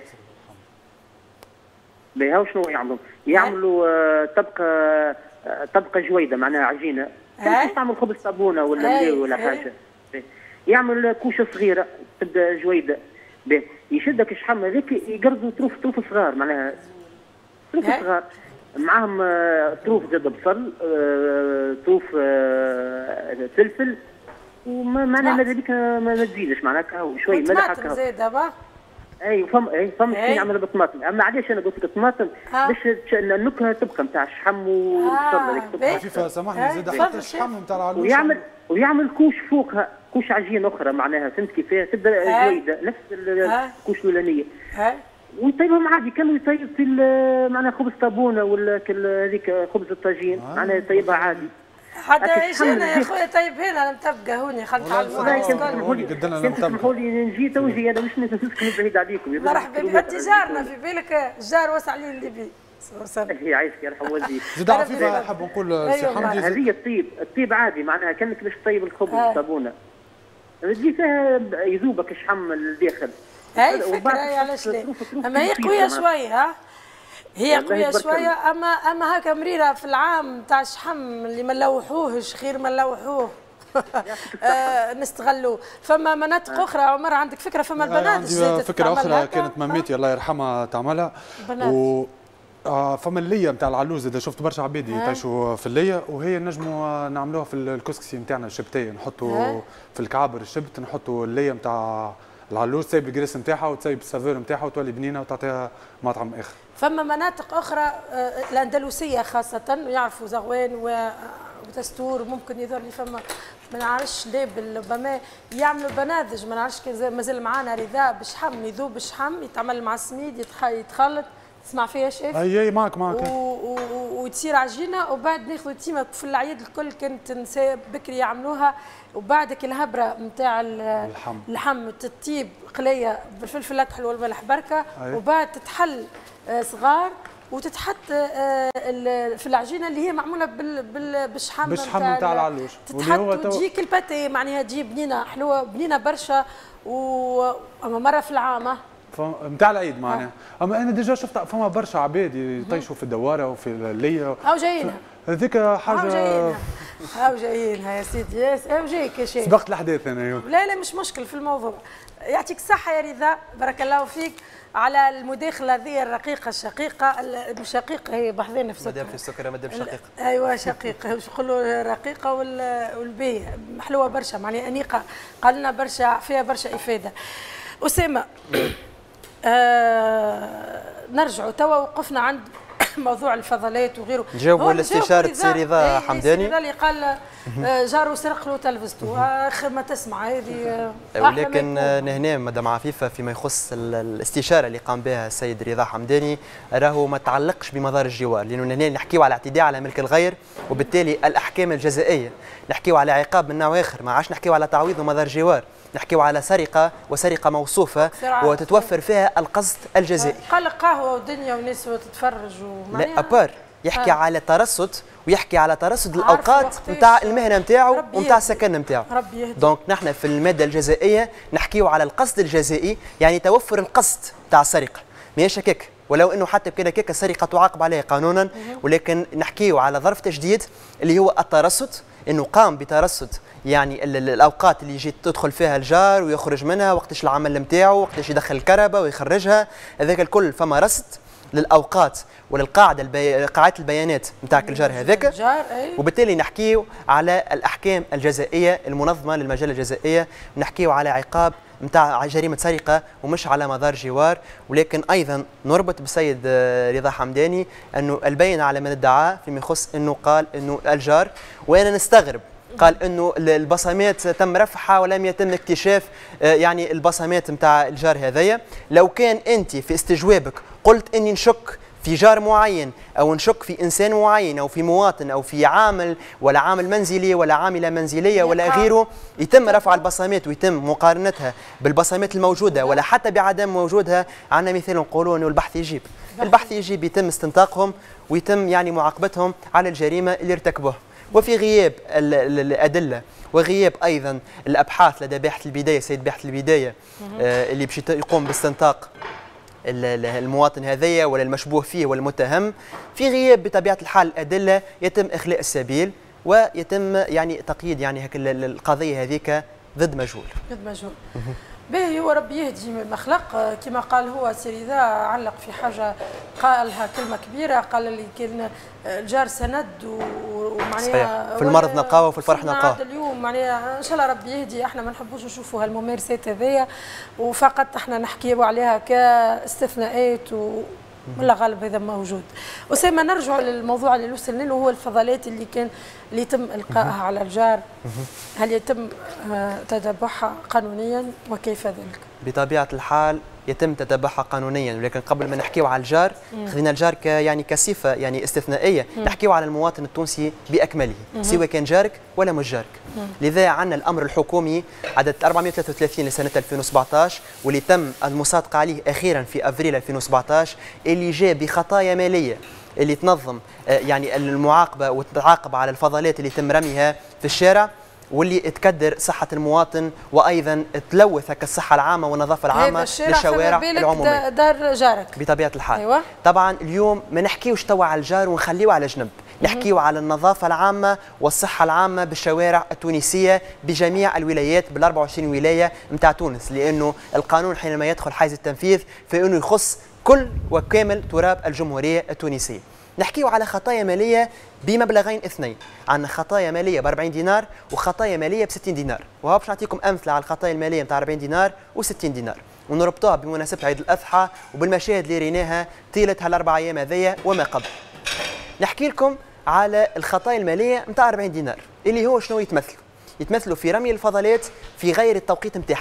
Speaker 5: باهي هاو شنو يعملوا؟ يعملوا آه طبقه آه طبقه جويده معناها عجينه، يستعمل خبز صابونه ولا ملاوي ولا حاجه. يعمل كوشه صغيره تبدا جويده. باهي يشدك الشحم هذاك يقرضوا طروف طروف صغار معناها طروف صغار معاهم طروف زاد بصل، طروف فلفل، وما معناها ماذا بيك ما تزيدش معناها هكا شوي ملح هكا.
Speaker 1: طماطم زاده با؟
Speaker 5: اي فم اي فم شنو يعملها بالطماطم. اما علاش انا قلت لك الطماطم باش النكهه تبقى نتاع الشحم والبصل هذيك تبقى
Speaker 2: خفيفه. سامحني زاد حتى الشحم نتاع العلوش
Speaker 5: ويعمل ويعمل كوش فوقها، كوش عجين اخرى معناها فهمت كيفاه تبدا جويده نفس الكوش الاولانيه. ويطيبهم عادي كانوا يطيب في معناها خبز طابونه ولا هذيك خبز الطاجين معناها يطيبها عادي.
Speaker 1: حتى ايش انا يا خويا طيب هنا متبقى هوني خلت على
Speaker 5: سمحوا لي نجي توجي انا مش نسكن بعيد عليكم.
Speaker 1: مرحبا بك انت جارنا في بالك جار واسع لي اللي بي.
Speaker 5: هي عايشك يرحم والديك.
Speaker 2: زيد عفيفه نحب نقول سي حمدي
Speaker 5: هذه الطيب الطيب عادي معناها كانك باش تطيب الخبز الصابونه تجي فيها يذوبك الشحم الداخل.
Speaker 1: هاي فكره علاش لا. اما هي قويه شويه ها هي قويه شويه اما اما هكا مريره في العام تاع الشحم اللي ما نلوحوهش خير ما نلوحوه. آه نستغلوه. فما مناطق اخرى عمر عندك فكره؟ فما البنات
Speaker 2: عندي فكره اخرى كانت مامتي الله يرحمها تعملها. و آه فما الليه نتاع العلوز اذا شفت برشا عباد يعيشوا في الليه وهي نجموا نعملوها في الكسكسي نتاعنا الشبتيه نحطوا في الكعابر الشبت نحطوا الليه نتاع العلوز تسيب الجريس نتاعها وتسيب السافور نتاعها وتولي بنينه وتعطيها مطعم اخر.
Speaker 1: فما مناطق اخرى الاندلسيه خاصه يعرفوا زغوان وتستور ممكن يظهر لي فما ما نعرفش ليه ربما يعملوا بنادج ما نعرفش مازال معانا رضا بالشحم يذوب بالشحم يتعمل مع السميد يتخلط تسمع فيها شيف؟
Speaker 2: اي اي معك معك
Speaker 1: وتصير عجينه وبعد ناخذ تيمه في العيد الكل كانت نساء بكري يعملوها وبعدك الهبره نتاع اللحم اللحم تطيب قليه بالفلفل الاكحل والملح بركه وبعد تتحل صغار وتتحط في العجينه اللي هي معموله بالشحم
Speaker 2: بالشحم نتاع العلوش
Speaker 1: تتحط وتجيك الباتي معناها تجي بنينه حلوه بنينه برشا و اما مره في العام
Speaker 2: نتاع العيد معناها آه. اما انا ديجا شفت فما برشا عباد يطيشوا في الدواره وفي الليه
Speaker 1: هاو جايينها
Speaker 2: هذيك حاجه
Speaker 1: هاو جايينها هاو جايينها يا سيدي هاو جايك يا شيخ
Speaker 2: سبقت الاحداث انا اليوم
Speaker 1: لا لا مش مشكل في الموضوع يعطيك الصحه يا رضا بارك الله فيك على المداخله ذي الرقيقه الشقيقه مش شقيقه هي بحذنا في
Speaker 4: مدام في السكر مدام شقيقه
Speaker 1: ايوه شقيقه واش نقولوا رقيقه والبيه حلوه برشا معناها انيقه قال لنا برشا فيها برشا افاده اسامه آه نرجعوا توا وقفنا عند موضوع الفضلات وغيره
Speaker 4: نجاوبوا الاستشاره سي رضا حمداني
Speaker 1: اللي قال جارو سرق له تلفزته اخر ما تسمع هذه
Speaker 4: ولكن نهنا مدام عفيفه فيما يخص الاستشاره اللي قام بها السيد رضا حمداني راهو ما تعلقش بمدار الجوار لانه هنا نحكيو على اعتداء على ملك الغير وبالتالي الاحكام الجزائيه نحكيو على عقاب من نوع اخر ما عادش نحكيو على تعويض ومدار جوار نحكيو على سرقه وسرقه موصوفه وتتوفر فيها القصد الجزائي
Speaker 1: قال قهوه ودنيا وناس تتفرج
Speaker 4: لا ابار يحكي آه. على ترصد ويحكي على ترصد الاوقات نتاع المهنه نتاعو ونتاع السكن نتاعو دونك نحن في الماده الجزائيه نحكيو على القصد الجزائي يعني توفر القصد نتاع السرقه ماهيش هكاك ولو انه حتى بكذا كيك السرقه تعاقب عليها قانونا ولكن نحكيو على ظرف تجديد اللي هو الترصد انه قام بترصد يعني الاوقات اللي يجي تدخل فيها الجار ويخرج منها وقتاش العمل نتاعو وقتاش يدخل الكهرباء ويخرجها هذاك الكل فما رصد للاوقات وللقاعده البي... قاعده البيانات نتاع الجار هذاك وبالتالي نحكيو على الاحكام الجزائيه المنظمه للمجال الجزائيه ونحكيو على عقاب نتاع جريمه سرقه ومش على مدار جوار ولكن ايضا نربط بالسيد رضا حمداني انه البين على من ادعى فيما يخص انه قال انه الجار وانا نستغرب قال انه البصمات تم رفعها ولم يتم اكتشاف يعني البصمات نتاع الجار هذايا لو كان انت في استجوابك قلت اني نشك في جار معين او نشك في انسان معين او في مواطن او في عامل ولا عامل منزلي ولا عامله منزليه ولا غيره يتم رفع البصمات ويتم مقارنتها بالبصمات الموجوده ولا حتى بعدم وجودها عندنا مثال نقولوا انه البحث يجيب البحث يجيب يتم استنطاقهم ويتم يعني معاقبتهم على الجريمه اللي ارتكبوها وفي غياب الادله وغياب ايضا الابحاث لدى باحث البدايه سيد باحث البدايه آه اللي باش يقوم باستنطاق المواطن هذايا ولا المشبوه فيه ولا المتهم في غياب بطبيعه الحال الادله يتم اخلاء السبيل ويتم يعني تقييد يعني هك القضيه هذيك ضد مجهول
Speaker 1: ضد مجهول باهي هو ربي يهدي المخلق كما قال هو سي رضا علق في حاجه قالها كلمه كبيره قال اللي كان الجار سند ومعناها
Speaker 4: في المرض نلقاوه وفي الفرح نلقاوه
Speaker 1: اليوم معناها ان شاء الله ربي يهدي احنا ما نحبوش نشوفوا هالممارسات هذيا وفقط احنا نحكيوا عليها كاستثناءات و من الغالب هذا موجود. أسامة نرجع للموضوع اللي وصلنا له هو الفضلات اللي كان اللي يتم إلقائها على الجار هل يتم تتبعها قانونيا وكيف ذلك؟
Speaker 4: بطبيعة الحال يتم تتبعها قانونيا ولكن قبل ما نحكيو على الجار خذينا الجار ك يعني كصفه يعني استثنائيه نحكيو على المواطن التونسي باكمله سواء كان جارك ولا مش جارك لذا عندنا الامر الحكومي عدد أربعمئة وثلاثة وثلاثين لسنه ألفين وسبعطاش واللي تم المصادقه عليه اخيرا في افريل ألفين وسبعطاش اللي جاء بخطايا ماليه اللي تنظم يعني المعاقبه والتعاقب على الفضلات اللي تم رميها في الشارع واللي تكدر صحة المواطن وأيضا تلوث هكا الصحة العامة والنظافة العامة للشوارع العمومية
Speaker 1: دار جارك
Speaker 4: بطبيعة الحال.
Speaker 1: أيوة.
Speaker 4: طبعا اليوم ما نحكيوش توا على الجار ونخليه على جنب نحكيو على النظافة العامة والصحة العامة بالشوارع التونسية بجميع الولايات بال أربعة وعشرين ولاية نتاع تونس لأنه القانون حينما يدخل حيز التنفيذ فإنه يخص كل وكامل تراب الجمهورية التونسية. نحكيو على خطايا ماليه بمبلغين اثنين، عندنا خطايا ماليه ب أربعين دينار وخطايا ماليه ب ستين دينار، وها باش نعطيكم امثله على الخطايا الماليه نتاع أربعين دينار و60 دينار، ونربطوها بمناسبه عيد الاضحى وبالمشاهد اللي ريناها طيله هالاربع ايام هذيا وما قبل. نحكي لكم على الخطايا الماليه نتاع أربعين دينار اللي هو شنو يتمثلوا؟ يتمثلوا في رمي الفضلات في غير التوقيت نتاعها.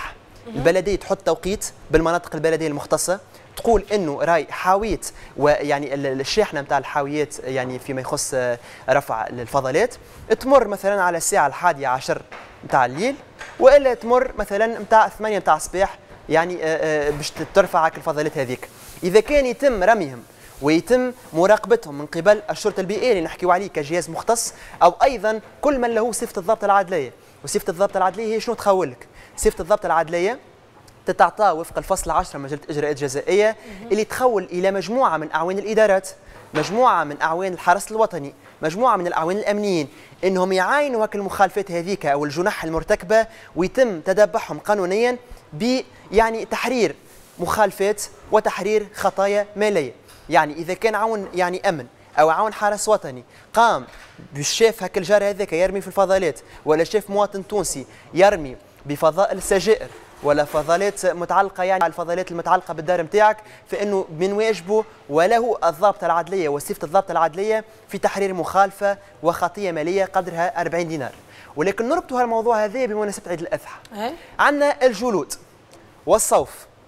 Speaker 4: البلديه تحط توقيت بالمناطق البلديه المختصه، تقول انه راي حاويت ويعني الشاحنه نتاع الحاويات يعني فيما يخص رفع الفضلات تمر مثلا على الساعه الحادية عشر نتاع الليل، والا تمر مثلا نتاع ثمانية نتاع الصباح يعني باش ترفع الفضلات هذيك. اذا كان يتم رميهم ويتم مراقبتهم من قبل الشرطه البيئيه اللي نحكيو عليه كجهاز مختص، او ايضا كل من له صفه الضبط العدليه. وصفه الضبط العدليه هي شنو تخول لك؟ صفه الضبط العدليه تتعطى وفق الفصل عشرة من مجله الاجراءات الجزائيه اللي تخول الى مجموعه من اعوان الادارات، مجموعه من اعوان الحرس الوطني، مجموعه من الاعوان الامنيين، انهم يعاينوا هك المخالفات هذيك او الجنح المرتكبه ويتم تتبعهم قانونيا ب يعني تحرير مخالفات وتحرير خطايا ماليه. يعني اذا كان عون يعني امن او عون حرس وطني قام بالشاف هك الجار هذاك يرمي في الفضلات، ولا شاف مواطن تونسي يرمي بفضائل السجائر ولا فضلات متعلقه يعني على الفضلات المتعلقه بالدار نتاعك، فانه من واجبه وله الضابط العدليه وصفه الضابط العدليه في تحرير مخالفه وخطيه ماليه قدرها أربعين دينار. ولكن نربطوا هالموضوع هذا بمناسبه عيد الاضحى. عندنا الجلود والصوف،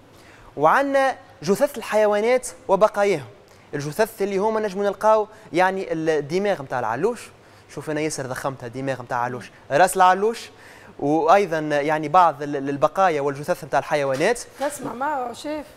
Speaker 4: وعندنا جثث الحيوانات وبقاياهم. الجثث اللي هما نجموا نلقاو يعني الدماغ نتاع العلوش، شوف انا ياسر ضخمتها، دماغ نتاع علوش، راس العلوش، وايضا يعني بعض البقايا والجثث نتاع الحيوانات.
Speaker 1: نسمع معه شيف.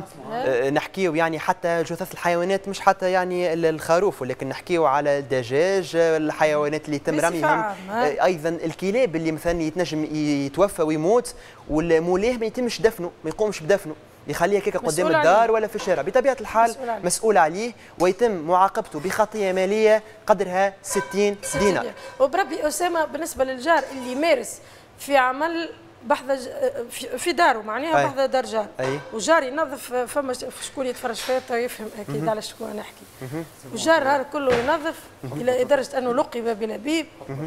Speaker 4: نحكيو يعني حتى جثث الحيوانات، مش حتى يعني الخروف، ولكن نحكيو على الدجاج، الحيوانات اللي يتم رميهم، ايضا الكلاب اللي مثلا يتنجم يتوفى ويموت والمولاه ما يتمش دفنه، ما يقومش بدفنه، يخليها كيكه قدام الدار عليه. ولا في الشارع، بطبيعه الحال مسؤول عليه. مسؤول عليه ويتم معاقبته بخطيه ماليه قدرها ستين دينار.
Speaker 1: وبربي اسامه بالنسبه للجار اللي يمارس في عمل بحذا في داره معناها بحذا دار جار، وجار ينظف، فما شكون يتفرج فيها يفهم اكيد على شكون نحكي. والجار هذا كله ينظف الى درجه انه لقب بلبيب،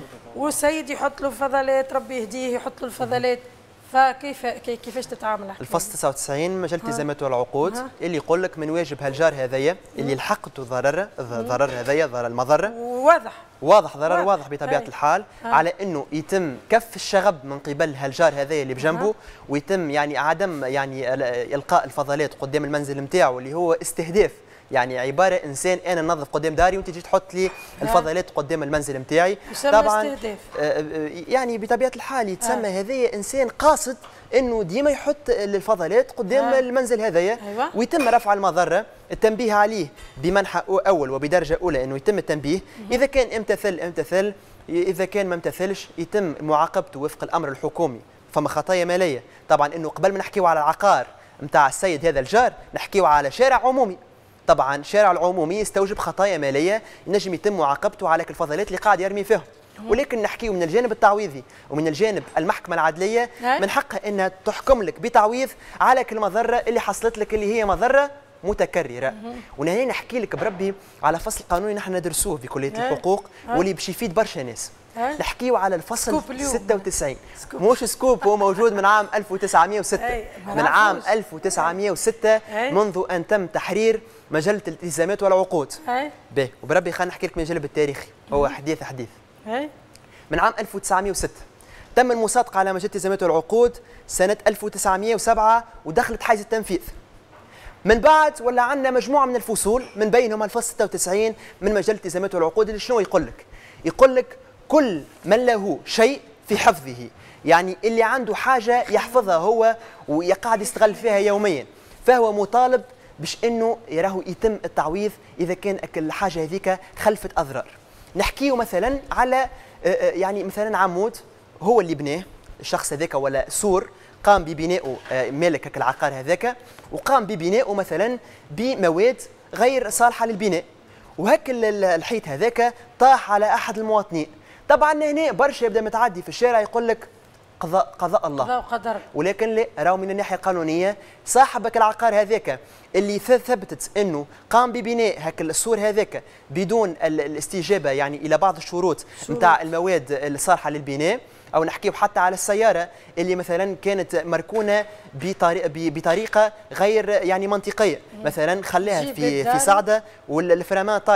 Speaker 1: والسيد يحط له فضلات، ربي يهديه يحط له الفضلات. فكيف كيفاش تتعامل؟
Speaker 4: الفصل تسعة وتسعين من مجله الالتزامات والعقود اللي يقول لك من واجب هالجار هذايا اللي لحقته ضرر ضرر هذايا ضرر المضره
Speaker 1: واضح
Speaker 4: واضح ضرر واضح, واضح بطبيعه هاي. الحال هاي. على انه يتم كف الشغب من قبل هالجار هذايا اللي بجنبه، ويتم يعني عدم يعني القاء الفضلات قدام المنزل نتاعو اللي هو استهداف، يعني عباره انسان انا ننظف قدام داري وانت تجي تحط لي الفضلات قدام المنزل نتاعي. طبعا استهداف. يعني بطبيعه الحال يتسمى هذايا انسان قاصد انه ديما يحط الفضلات قدام آه. المنزل هذايا. أيوة. ويتم رفع المضره، التنبيه عليه بمنحى اول وبدرجه اولى انه يتم التنبيه. مم. اذا كان امتثل امتثل، اذا كان ما امتثلش يتم معاقبته وفق الامر الحكومي. فما خطايا ماليه طبعا، انه قبل ما نحكيو على العقار نتاع السيد هذا الجار نحكيو على شارع عمومي. طبعا الشارع العمومي يستوجب خطايا ماليه ينجم يتم معاقبته على الفضلات اللي قاعد يرمي فيهم. ولكن نحكيه من الجانب التعويضي ومن الجانب المحكمه العدليه من حقها انها تحكم لك بتعويض على كل مضره اللي حصلت لك اللي هي مضره متكرره. ونهي نحكي لك بربي على فصل قانوني نحن ندرسوه في كليه الحقوق واللي باش يفيد برشا ناس. نحكيه على الفصل ستة وتسعين. سكوب. مش سكوب، هو موجود من عام ألف وتسعمائة وستة. من عام ألف وتسعمائة وستة منذ ان تم تحرير مجله الالتزامات والعقود. باهي وبربي خلينا نحكي لك من الجانب التاريخي، هو حديث حديث. من عام ألف وتسعمائة وستة تم المصادقه على مجله الالتزامات والعقود سنه ألف وتسعمائة وسبعة ودخلت حيز التنفيذ. من بعد ولا عندنا مجموعه من الفصول من بينهم الفصل ستة وتسعين من مجله الالتزامات والعقود اللي شنو يقول لك؟ يقول لك كل من له شيء في حفظه، يعني اللي عنده حاجه يحفظها هو ويقعد يستغل فيها يوميا، فهو مطالب باش انه يراهو يتم التعويض اذا كان الحاجه هذيك خلفت اضرار. نحكيه مثلا على يعني مثلا عمود هو اللي بناه الشخص هذاك، ولا سور قام ببنائه مالك العقار هذاك، وقام ببنائه مثلا بمواد غير صالحه للبناء، وهك الحيط هذاك طاح على احد المواطنين. طبعا هنا برشا يبدا متعدي في الشارع يقول لك قضاء قضاء الله،
Speaker 1: قضاء وقدر.
Speaker 4: ولكن لا، راهو من الناحيه القانونيه صاحبك العقار هذاك اللي ثبتت انه قام ببناء هك السور هذاك بدون الاستجابه يعني الى بعض الشروط نتاع المواد الصالحه للبناء، او نحكيو حتى على السياره اللي مثلا كانت مركونه بطريقه بطريقه غير يعني منطقيه، مثلا خلاها في في صعده والفرمان طايح،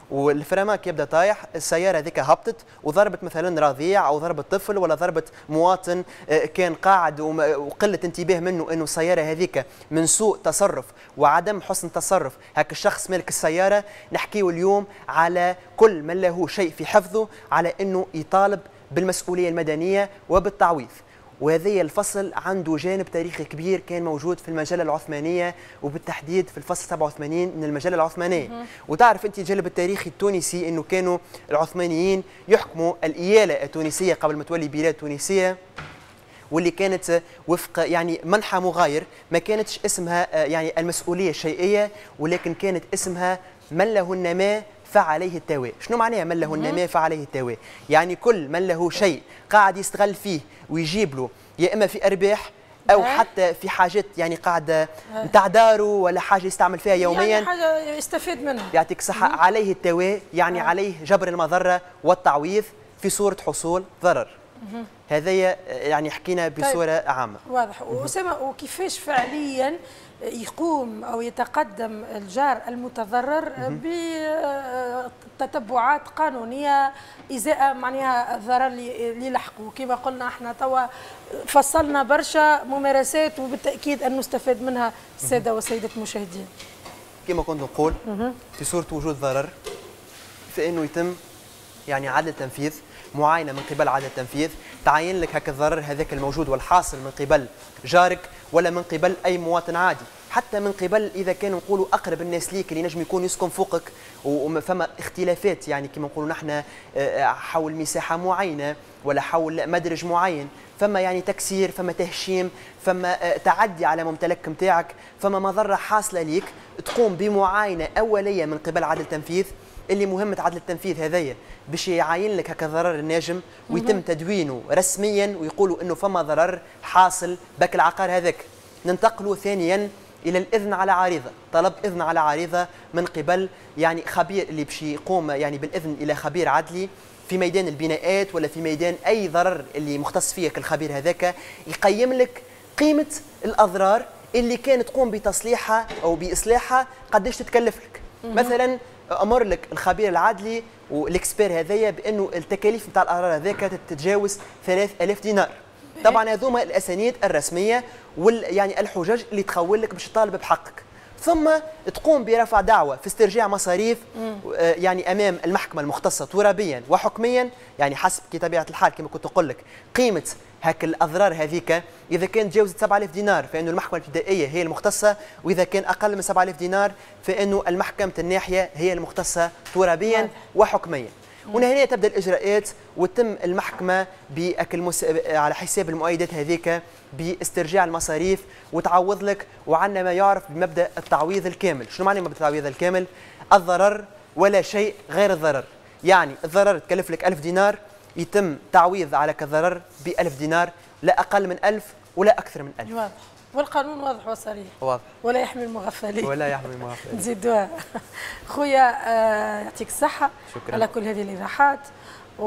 Speaker 4: والفريمان كي يبدا طايح السياره هذيك هبطت وضربت مثلا رضيع او ضربت طفل ولا ضربت مواطن كان قاعد وقله انتباه منه انه السياره هذيك من سوء تصرف وعدم حسن تصرف هاك الشخص مالك السياره. نحكيو اليوم على كل من له شيء في حفظه على انه يطالب بالمسؤوليه المدنيه وبالتعويض. وهذا الفصل عنده جانب تاريخي كبير كان موجود في المجله العثمانيه وبالتحديد في الفصل سبعة وثمانين من المجله العثمانيه. وتعرف انت الجانب التاريخي التونسي انه كانوا العثمانيين يحكموا الاياله التونسيه قبل ما تولي بلاد تونسيه، واللي كانت وفق يعني منحى مغاير، ما كانتش اسمها يعني المسؤوليه الشيئيه ولكن كانت اسمها من له النماء فعليه التواء. شنو معناها من له النماء فعليه التواء؟ يعني كل من له شيء قاعد يستغل فيه ويجيب له يا اما في ارباح او حتى في حاجات يعني قاعده نتاع داره ولا حاجه يستعمل فيها يوميا،
Speaker 1: يعني حاجه يستفيد منها،
Speaker 4: يعطيك الصحه، عليه التواء يعني آه. عليه جبر المضره والتعويض في صوره حصول ضرر. هذايا يعني حكينا بصوره طيب. عامه.
Speaker 1: واضح. واسامه وكيفاش فعليا يقوم او يتقدم الجار المتضرر بتتبعات قانونيه ازاء معناها الضرر اللي يلحقوا؟ كما قلنا احنا توا فصلنا برشا ممارسات وبالتاكيد ان نستفاد منها الساده والسيدات المشاهدين.
Speaker 4: كما كنت نقول في صوره وجود ضرر فانه يتم يعني عدل التنفيذ، معاينه من قبل عدل التنفيذ، تعين لك هكا الضرر هذاك الموجود والحاصل من قبل جارك ولا من قبل اي مواطن عادي، حتى من قبل اذا كانوا نقولوا اقرب الناس ليك اللي نجم يكون يسكن فوقك وفما اختلافات يعني كما نقولوا نحن حول مساحه معينه ولا حول مدرج معين، فما يعني تكسير، فما تهشيم، فما تعدي على ممتلك نتاعك، فما مضره حاصله ليك، تقوم بمعاينه اوليه من قبل عدل التنفيذ. اللي مهمة عدل التنفيذ هذايا باش يعاين لك هكا ضرر الناجم ويتم تدوينه رسميا ويقولوا انه فما ضرر حاصل بك العقار هذاك. ننتقلوا ثانيا الى الاذن على عريضه، طلب اذن على عريضه من قبل يعني خبير اللي باش يقوم يعني بالاذن الى خبير عدلي في ميدان البناءات ولا في ميدان اي ضرر اللي مختص فيه الخبير هذاك، يقيم لك قيمه الاضرار اللي كانت تقوم بتصليحها او باصلاحها قداش تتكلف لك. مثلا امر لك الخبير العدلي والاكسبير هذايا بانه التكاليف نتاع الاضرار هذاك تتجاوز ثلاثة آلاف دينار. طبعا هذوما الاسانيد الرسميه وال يعني الحجج اللي تخول لك باش تطالب بحقك، ثم تقوم برفع دعوه في استرجاع مصاريف يعني امام المحكمه المختصه ترابيا وحكميا، يعني حسب طبيعه الحال كما كنت نقول لك قيمه هاك الاضرار هذيك اذا كان تجاوزت سبعة آلاف دينار فانه المحكمه الابتدائيه هي المختصه، واذا كان اقل من سبعة آلاف دينار فانه المحكمه الناحيه هي المختصه ترابيا وحكميا. ومن هنا تبدا الاجراءات وتم المحكمه المس... على حساب المؤيدات هذيك باسترجاع المصاريف وتعوض لك، وعندنا ما يعرف بمبدا التعويض الكامل. شنو معنى مبدا التعويض الكامل؟ الضرر ولا شيء غير الضرر، يعني الضرر تكلف لك ألف دينار يتم تعويض على الضرر ب ألف دينار، لا اقل من ألف ولا اكثر من ألف.
Speaker 1: واضح. والقانون واضح وصريح.
Speaker 4: واضح.
Speaker 1: ولا يحمي المغفلين.
Speaker 4: ولا يحمي المغفلين.
Speaker 1: نزيدوها. خويا آه يعطيك الصحة.
Speaker 4: شكرا.
Speaker 1: على كل هذه الإيضاحات. و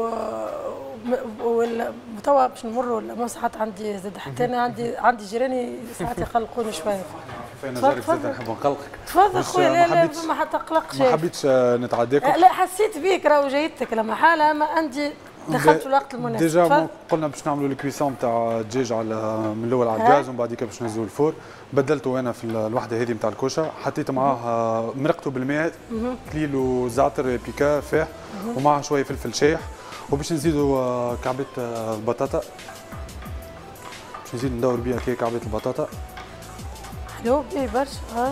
Speaker 1: والمتوا باش نمروا المصحات عندي زاد حتى انا عندي عندي جيراني ساعات يقلقوني شويه.
Speaker 2: فانا جارك زاد نحب نقلقك.
Speaker 1: تفضل خويا. لا لا ما تقلقش.
Speaker 2: ما حبيتش نتعداك.
Speaker 1: لا حسيت بيك راهو جايتك لما حاله ما عندي دخلت في الوقت المناسب.
Speaker 2: ديجا قلنا باش نعملوا الكويسون تاع الدجاج على من الاول على الغاز ومن بعد باش نهزوا الفور، بدلته انا في الوحده هذه نتاع الكوشه، حطيت معاه مرقته بالماء كليل وزعتر بيكا فاح ومعاه شويه فلفل شايح، وباش نزيدوا كعبات البطاطا، باش نزيد ندور بها كي كعبات البطاطا.
Speaker 1: حلو بيه برشا. ها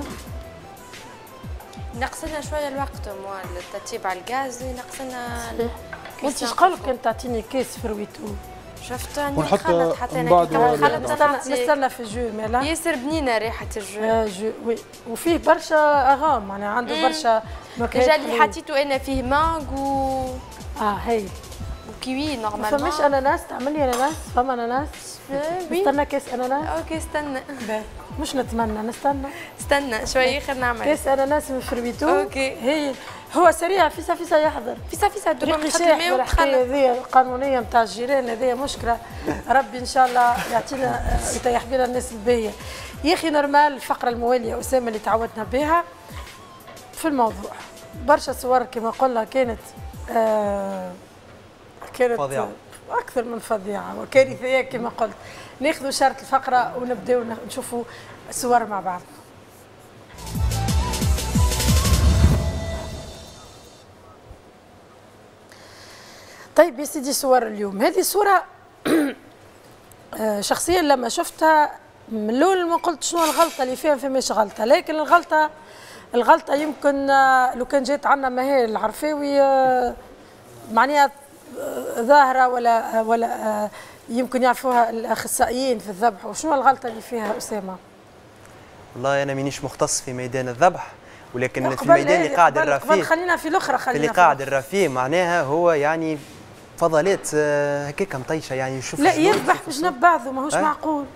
Speaker 3: نقصنا شويه الوقت مو الترتيب على الغاز، نقصنا
Speaker 1: وانت شقولك كنت تعطيني كيس فرويتو؟
Speaker 3: شفت
Speaker 2: ونحط
Speaker 3: حتى
Speaker 2: انا
Speaker 1: نستنى نستنى في الجو مالا
Speaker 3: ياسر بنينه ريحه الجو.
Speaker 1: آه جو وي، وفيه برشا اغام يعني عنده برشا مكونات.
Speaker 3: ديجا اللي حطيته انا فيه مانغو
Speaker 1: اه هي
Speaker 3: وكيوي نورمالمون.
Speaker 1: ما فماش اناناس؟ تعمل لي اناناس؟ فما اناناس؟ نستنى كيس اناناس؟
Speaker 3: اوكي استنى.
Speaker 1: مش نتمنى نستنى
Speaker 3: استنى شويه خير نعمل
Speaker 1: كيس اناناس من فربيتو.
Speaker 3: اوكي
Speaker 1: هي هو سريع فيسا فيسا يحضر
Speaker 3: فيسا فيسا دوبا
Speaker 1: نحط الماء والحكايه هذه القانونيه نتاع الجيران هذه مشكله. ربي ان شاء الله يعطينا يطيح بنا الناس الباهيه. يا اخي نورمال الفقره المواليه اسامه اللي تعودنا بها في الموضوع برشا صور كما قلنا كانت آه كانت
Speaker 4: فظيعة.
Speaker 1: اكثر من فظيعه وكارثيه كما قلت. ناخذوا شرط الفقره ونبداو نشوفوا صور مع بعض. طيب يا سيدي صور اليوم، هذه صورة شخصيا لما شفتها من الاول ما قلت شنو الغلطة اللي فيها، فماش غلطة، لكن الغلطة الغلطة يمكن لو كان جات عندنا مهال العرفاوي معناها ظاهرة ولا ولا يمكن يعرفوها الأخصائيين في الذبح. وشنو الغلطة اللي فيها أسامة؟
Speaker 4: والله أنا مانيش مختص في ميدان الذبح، ولكن في الميدان اللي قاعد الرفيه
Speaker 1: خلينا في الاخرى خلينا
Speaker 4: اللي قاعد الرفيه معناها هو يعني فضلات هكاك مطيشه يعني يشوف
Speaker 1: لا يذبح بجنب بعضه ماهوش أه؟ معقول.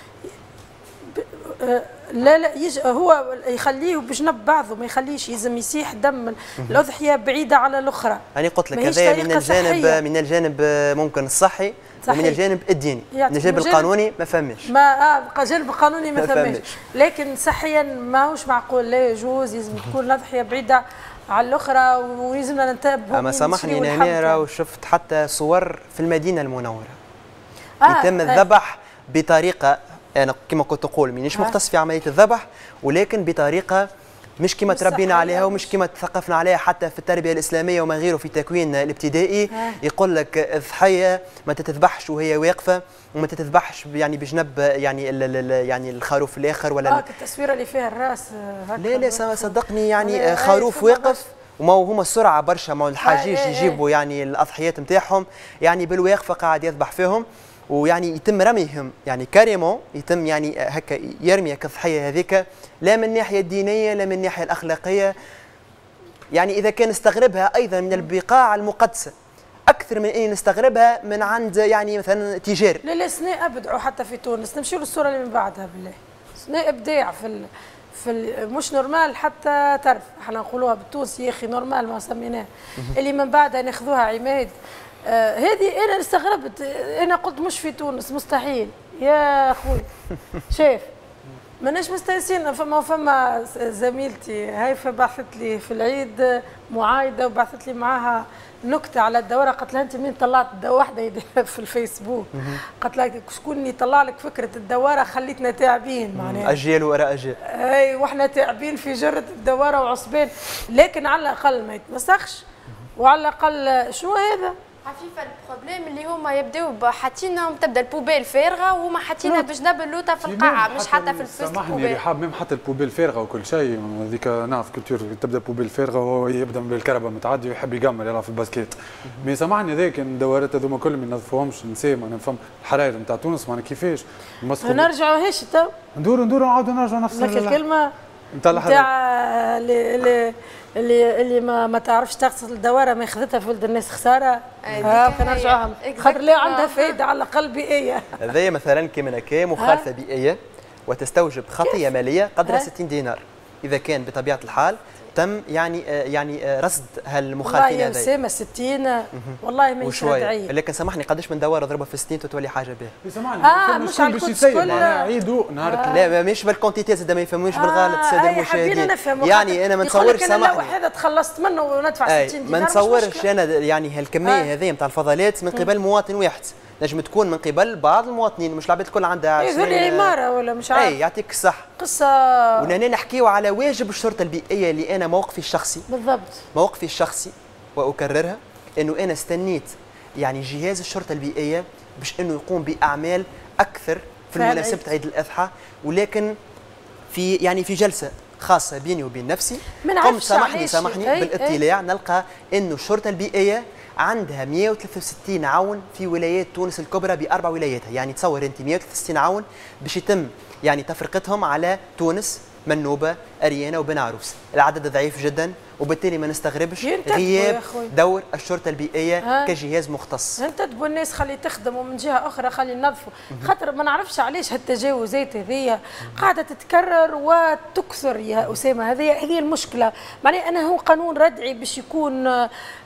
Speaker 1: لا لا يج... هو يخليه بجنب بعضه ما يخليش يلزم يسيح دم الاضحيه بعيده على الاخرى.
Speaker 4: انا قلت لك هذا من الجانب صحية. من الجانب ممكن الصحي صحيح. ومن الجانب الديني، من الجانب القانوني ما فهمش.
Speaker 1: ما اه الجانب القانوني ما فهمش، لكن صحيا ماهوش معقول، لا يجوز، يلزم تكون الاضحيه بعيده على الاخرى ولازمنا ننتبهوا.
Speaker 4: اما سامحني انا هنا راهو شفت حتى صور في المدينه المنوره آه يتم الذبح آه. بطريقه، انا كما كنت اقول مانيش آه. مختص في عمليه الذبح، ولكن بطريقه مش كما تربينا عليها ومش كما تثقفنا عليها حتى في التربيه الاسلاميه وما غيره في التكوين الابتدائي. آه. يقول لك الضحيه ما تتذبحش وهي واقفه وما تتذبحش يعني بجنب يعني يعني الخروف الاخر ولا
Speaker 1: اه التصويره اللي فيها الراس.
Speaker 4: لا لا صدقني يعني خروف واقف وما هما السرعه برشا، ما الحجيج آه يجيبوا يعني الاضحيات نتاعهم يعني بالواقفه قاعد يذبح فيهم، ويعني يتم رميهم يعني كاريمون، يتم يعني هكا يرمي كالضحيه هذيك، لا من الناحيه الدينيه لا من الناحيه الاخلاقيه. يعني اذا كان نستغربها ايضا من البقاع المقدسه اكثر من اني نستغربها من عند يعني مثلا تجار.
Speaker 1: لا لا سناء ابدعوا حتى في تونس، نمشيو للصوره اللي من بعدها بالله. سناء ابداع في ال... في ال... مش نورمال حتى ترف، احنا نقولوها بالتونسي يا اخي نورمال ما سميناه. اللي من بعدها ناخذوها عماد. آه هذه انا استغربت، انا قلت مش في تونس مستحيل يا اخوي. شايف ماناش مستانسين. فما فما زميلتي هيفا بعثت لي في العيد معايده وبعثت لي معاها نكته على الدوره، قالت لها انت منين طلعت الدوره واحده في الفيسبوك، قالت لها شكون اللي طلع لك فكره الدوره خليتنا تعبين معناها
Speaker 4: اجيال وراء اجيال.
Speaker 1: اي واحنا تعبين في جره الدوره وعصبان، لكن على الاقل ما يتمسخش، وعلى الاقل شنو هذا
Speaker 3: عفيفه البروبليم اللي هما يبداو حاطينهم تبدا البوبيل فارغه وهما حاطينها بجنب اللوطه في القاعه مش حتى في الفيست.
Speaker 2: سامحني رحاب ميم حتى البوبيل فارغه وكل شيء، هذيك نعرف كولتور تبدا البوبيل فارغه وهو يبدا بالكربه متعدي ويحب يقمر يلعب في الباسكيت. مي سامحني هذاك الدورات هذوما كلهم ما ينظفوهمش نساء، ما نفهم الحراير نتاع تونس معناها كيفاش
Speaker 1: نرجعوا هاش تو
Speaker 2: ندوروا ندوروا نعاودوا نرجعوا نفس
Speaker 1: الكلمه نتاع اللي اللي اللي اللي ما, ما تعرفش تغسل الدواره ما اخذتها في ولد الناس خساره. ها نرجعوها خاطر لا عندها فائده على الاقل بيئيه.
Speaker 4: هذايا مثلا كيما هكا مخالفه بيئيه وتستوجب خطيه ماليه قدر ستين دينار اذا كان بطبيعه الحال تم يعني يعني رصد هالمخالفين
Speaker 1: هذي. والله يا اسامه ستين والله ما يشهد.
Speaker 4: لكن سامحني قداش من دوره ضربها في ستين تولي حاجه باهيه.
Speaker 2: سامحني
Speaker 1: اه مش على الكل
Speaker 2: معناها عيدوا نهار
Speaker 1: آه.
Speaker 4: لا مش بالكونتيتي زاد ما يفهموش بالغلط الساده المشاهدين.
Speaker 1: يعني
Speaker 4: انا ما نتصورش
Speaker 1: سامحني هذا تخلصت منه وندفع ستين دينار
Speaker 4: ما نتصورش انا يعني هالكميه هذه نتاع الفضلات من قبل مواطن واحد، نجم تكون من قبل بعض المواطنين مش العباد الكل عندها
Speaker 1: يقول لي عماره ولا مش عارف.
Speaker 4: اي يعطيك الصح
Speaker 1: قصه.
Speaker 4: ونحن نحكيو على واجب الشرطه البيئيه اللي انا موقفي الشخصي
Speaker 1: بالضبط
Speaker 4: موقفي الشخصي واكررها انه انا استنيت يعني جهاز الشرطه البيئيه باش انه يقوم باعمال اكثر في المناسبه عيد الاضحى، ولكن في يعني في جلسه خاصه بيني وبين نفسي قمت سامحني سامحني ايه بالاطلاع ايه نلقى انه الشرطه البيئيه عندها مئة وثلاثة وستين عون في ولايات تونس الكبرى باربع ولاياتها. يعني تصور انت مئة وثلاثة وستين عون باش يتم يعني تفرقتهم على تونس منوبه اريانا وبن عروس، العدد ضعيف جدا، وبالتالي ما نستغربش غياب دور الشرطه البيئيه ها. كجهاز مختص.
Speaker 1: انتدبوا الناس خلي تخدم ومن جهه اخرى خلي ينظفوا، خاطر ما نعرفش علاش هالتجاوزات هذيا قاعده تتكرر وتكثر يا اسامه. هذه هذه المشكله، معناها انا هو قانون ردعي باش يكون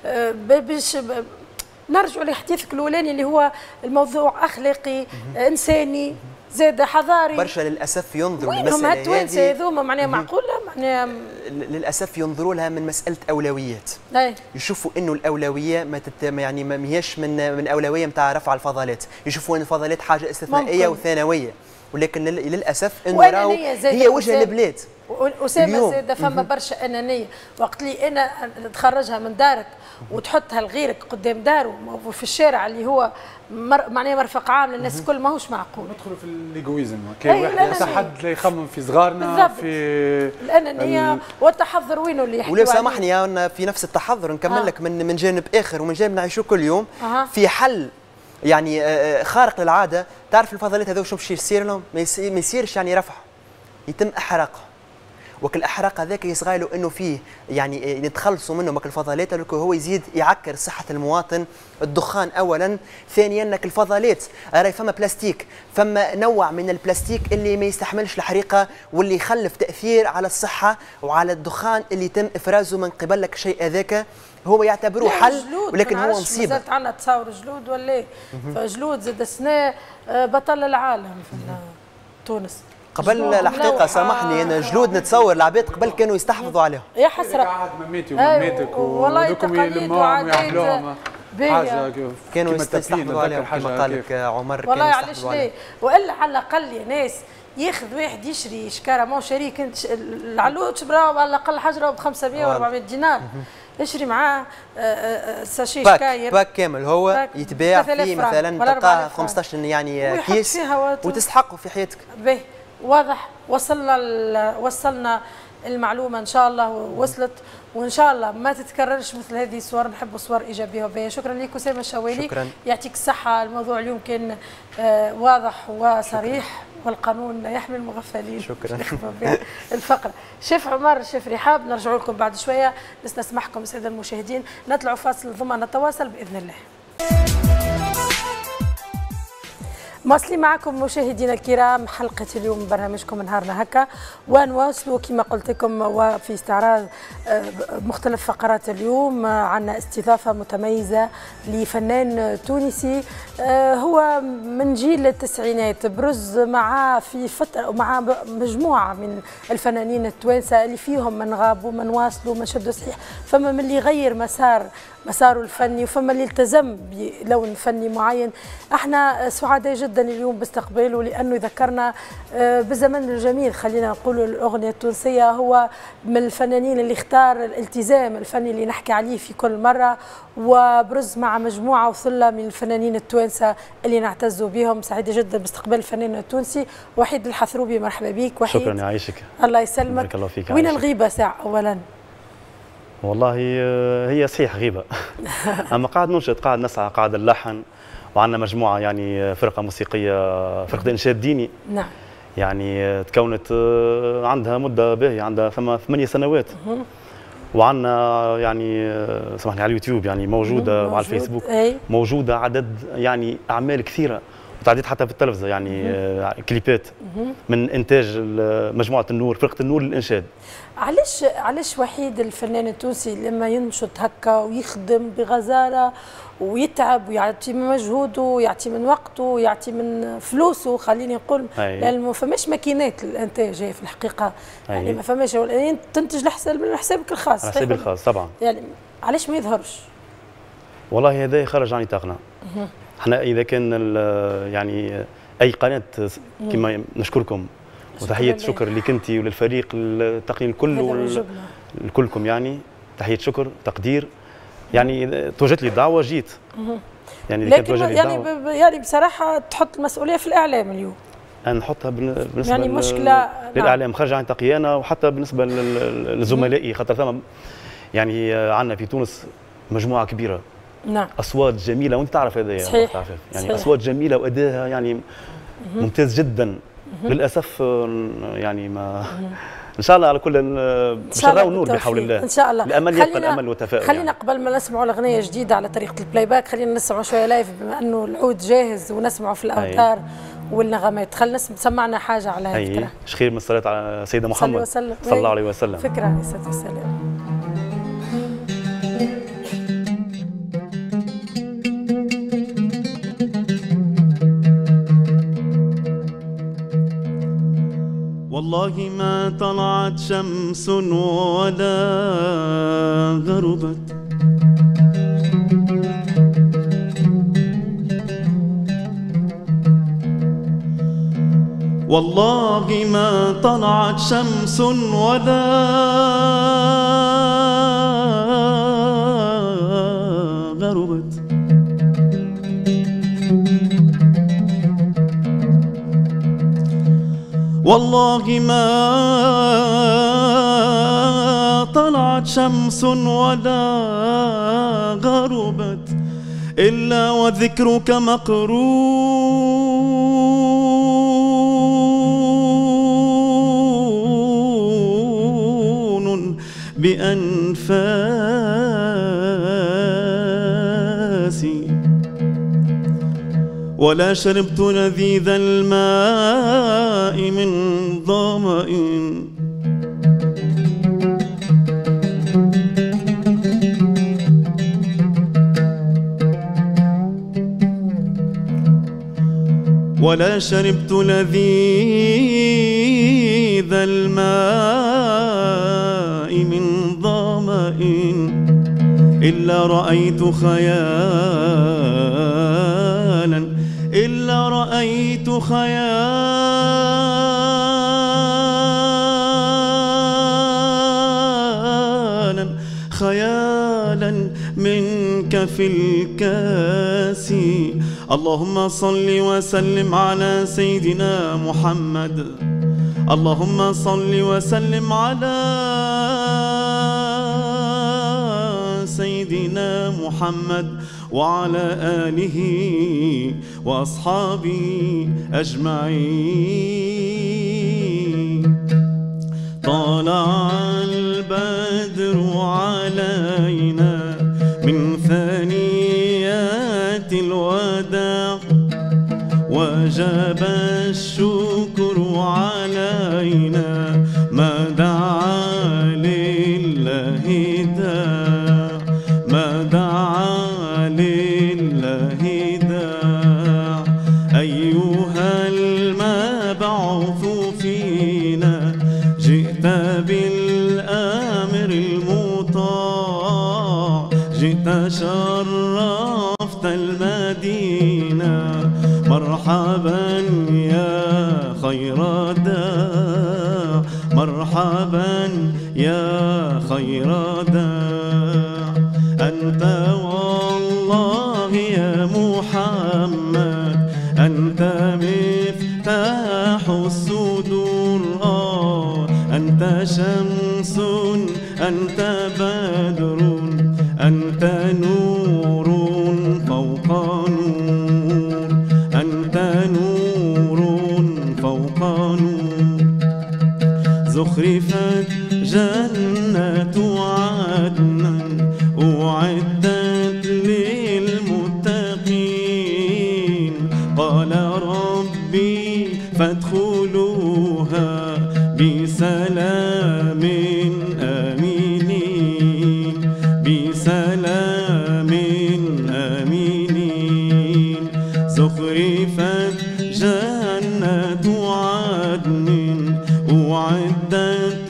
Speaker 1: باش نرجعوا لحديثك الاولاني اللي هو الموضوع اخلاقي انساني زاد حضاري
Speaker 4: برشا للاسف ينظروا
Speaker 1: للمساله هذه. التوانسه هذوما معناها معقوله معناها
Speaker 4: للاسف ينظروا لها من مساله اولويات.
Speaker 1: أي.
Speaker 4: يشوفوا انه الاولويه ما تت يعني ما هيش من من اولويه نتاع رفع الفضلات، يشوفوا ان الفضلات حاجه استثنائيه ممكن. وثانويه، ولكن للاسف انه راهو هي وجه البلاد.
Speaker 1: اسامه زاده فما برشا انانيه، وقت اللي انا تخرجها من دارك وتحطها لغيرك قدام داره وفي الشارع اللي هو مر... معناها مرفق عام للناس الكل ماهوش معقول.
Speaker 2: ندخلوا في الايجويزم، كاين واحد حتى حد لا يخمم في صغارنا بالضبط. في
Speaker 1: الانانيه ال... والتحضر وينه اللي يحكي
Speaker 4: ولو سامحني انا في نفس التحضر نكمل آه. لك من من جانب اخر ومن جانب نعيشوه كل يوم آه. في حل يعني خارق للعاده. تعرف الفضلات هذو شو باش يصير لهم؟ ما يصيرش يعني رفع، يتم احراقه. وكل الاحراق هذاك يصغى له انه فيه يعني نتخلصوا منه ماك الفضلات، هو يزيد يعكر صحه المواطن. الدخان اولا، ثانيا انك الفضلات راهي فما بلاستيك، فما نوع من البلاستيك اللي ما يستحملش الحريقه واللي يخلف تاثير على الصحه وعلى الدخان اللي يتم افرازه من قبل لك. الشيء هذاك هو يعتبروه حل ولكن هو مصيبه.
Speaker 1: مازالت عندنا تصاور جلود ولا فجلود زاد سنه بطل العالم في تونس.
Speaker 4: قبل الحقيقه سامحني انا جلود نتصور العباد قبل كانوا يستحفظوا عليهم.
Speaker 1: يا حسره
Speaker 2: قاعد مميتي ومميتك وذوكم يلموهم ويحلوهم حاجه
Speaker 4: كانوا يستحفظوا عليهم كما قال لك عمر.
Speaker 1: والله علاش ليه؟ والا على الاقل يا ناس ياخذ واحد يشري شكاره مو شريك انت العلوت شبراو على الاقل حجره ب خمسمية وأربعمية دينار يشري معاه ساشي شكاير
Speaker 4: باك كامل هو يتباع فيه مثلا تلقاه خمسطاش يعني كيس وتسحقه في حياتك.
Speaker 1: باهي واضح. وصلنا وصلنا المعلومه ان شاء الله وصلت، وان شاء الله ما تتكررش مثل هذه الصور. نحبوا صور ايجابيه وباهيه. شكرا لك اسامه الشوالي.
Speaker 4: شكرا.
Speaker 1: يعطيك الصحه. الموضوع اليوم كان آه واضح وصريح. شكرا. والقانون لا يحمي المغفلين.
Speaker 4: شكرا.
Speaker 1: الفقره شيف عمر شيف رحاب نرجعوا لكم بعد شويه. بس نسمحكم الساده المشاهدين نطلعوا فاصل ثم نتواصل باذن الله. مواصلين معكم مشاهدينا الكرام حلقة اليوم من برنامجكم نهارنا هكا، ونواصلوا كما قلت لكم وفي استعراض مختلف فقرات اليوم. عندنا استضافة متميزة لفنان تونسي هو من جيل التسعينات، برز معاه في فترة مع مجموعة من الفنانين التوانسة اللي فيهم من غابوا من واصلوا من شدوا صحيح، فما من اللي يغير مسار مساره الفني وفما اللي التزم بلون فني معين. احنا سعداء جدا اليوم باستقباله لانه يذكرنا بالزمن الجميل. خلينا نقول الاغنيه التونسيه هو من الفنانين اللي اختار الالتزام الفني اللي نحكي عليه في كل مره، وبرز مع مجموعه وثله من الفنانين التوانسه اللي نعتزوا بهم. سعيده جدا باستقبال الفنان التونسي وحيد الحثروبي. مرحبا بك وحيد.
Speaker 6: شكرا يعيشك.
Speaker 1: الله يسلمك. بارك
Speaker 6: الله فيك.
Speaker 1: وين الغيبه ساعه اولا؟
Speaker 6: والله هي صحيح غيبه. اما قاعد ننشط قاعد نسعى قاعد نلحن، وعندنا مجموعه يعني فرقه موسيقيه فرقه انشاد ديني.
Speaker 1: نعم.
Speaker 6: يعني تكونت عندها مده باهيه، عندها ثم ثمانية سنوات. وعندنا يعني سامحني على اليوتيوب يعني موجوده موجود. وعلى الفيسبوك أي. موجوده عدد يعني اعمال كثيره وتعديت حتى في التلفزه يعني مم. كليبات مم. من انتاج مجموعه النور فرقه النور للانشاد.
Speaker 1: علاش علاش وحيد الفنان التونسي لما ينشط هكا ويخدم بغزاره ويتعب ويعطي من مجهوده ويعطي من وقته ويعطي من فلوسه، خليني نقول لان ما فماش ماكينات للانتاج في الحقيقه. أي. يعني ما فماش يعني تنتج لحساب من حسابك الخاص.
Speaker 6: على حسابي الخاص طبعا.
Speaker 1: يعني علاش ما يظهرش؟
Speaker 6: والله هذا خرج عن نطاقنا. احنا اذا كان يعني اي قناه كما نشكركم وتحيه شكر لك انت وللفريق التقني الكل لكلكم يعني تحيه شكر تقدير. يعني توجدت لي دعوه جيت.
Speaker 1: يعني لكن يعني يعني بصراحه تحط المسؤوليه في الاعلام اليوم.
Speaker 6: انا نحطها بالنسبه
Speaker 1: يعني مشكله
Speaker 6: للاعلام خرج عن نطاقي انا وحتى بالنسبه لزملائي، خاطر ثم يعني عندنا في تونس مجموعه كبيره.
Speaker 1: نعم.
Speaker 6: اصوات جميله وانت تعرف هذا يعني صحيح. اصوات جميله وادائها يعني ممتاز جدا. للاسف يعني ما ان شاء الله على كل باش نراو النور بحول الله
Speaker 1: ان شاء الله.
Speaker 6: الامل يبقى الامل والتفاؤل.
Speaker 1: خلينا يعني. قبل ما نسمعوا الاغنيه جديده على طريقه البلاي باك خلينا نسمعوا شويه لايف بما انه العود جاهز ونسمعوا في الاوتار والنغمات. خلينا سمعنا حاجه على هاي الفكره.
Speaker 6: ايش خير من الصلاه على سيدنا محمد صلى الله عليه وسلم.
Speaker 1: فكره عليه الصلاه والسلام.
Speaker 7: والله ما طلعت شمس ولا غربت، والله ما طلعت شمس ولا غربت، والله ما طلعت شمس ولا غربت إلا وذكرك مقرون بأنفاسي، ولا شربت لذيذ الماء من ظمأ، ولا شربت لذيذ الماء من ظمأ إلا رأيت خيالا، إلا رأيت خيالا، خيالا منك في الكاس. اللهم صل وسلم على سيدنا محمد، اللهم صل وسلم على سيدنا محمد وعلى آله وأصحابه أجمعين. طلع البدر علينا من ثنيات الوداع، وجب الشكر علينا ما دعا لله داع، ما دعا لله داع. أيها المبعوث فينا جئت بالأمر المطاع، جئت شرفت المدينة. مرحبا يا خير داع، مرحبا يا خير داع. أنت والله يا محمد، أنت مفتاح الصدور. آه أنت شمس، أنت بدر، أنت نور فوق نور، أنت نور فوق نور. زخرفت جنة عدن أعدت للمتقين، قال ربي فادخلوها بسلام آمنين، بسلام آمنين. زخرفت جنة عدن أعدت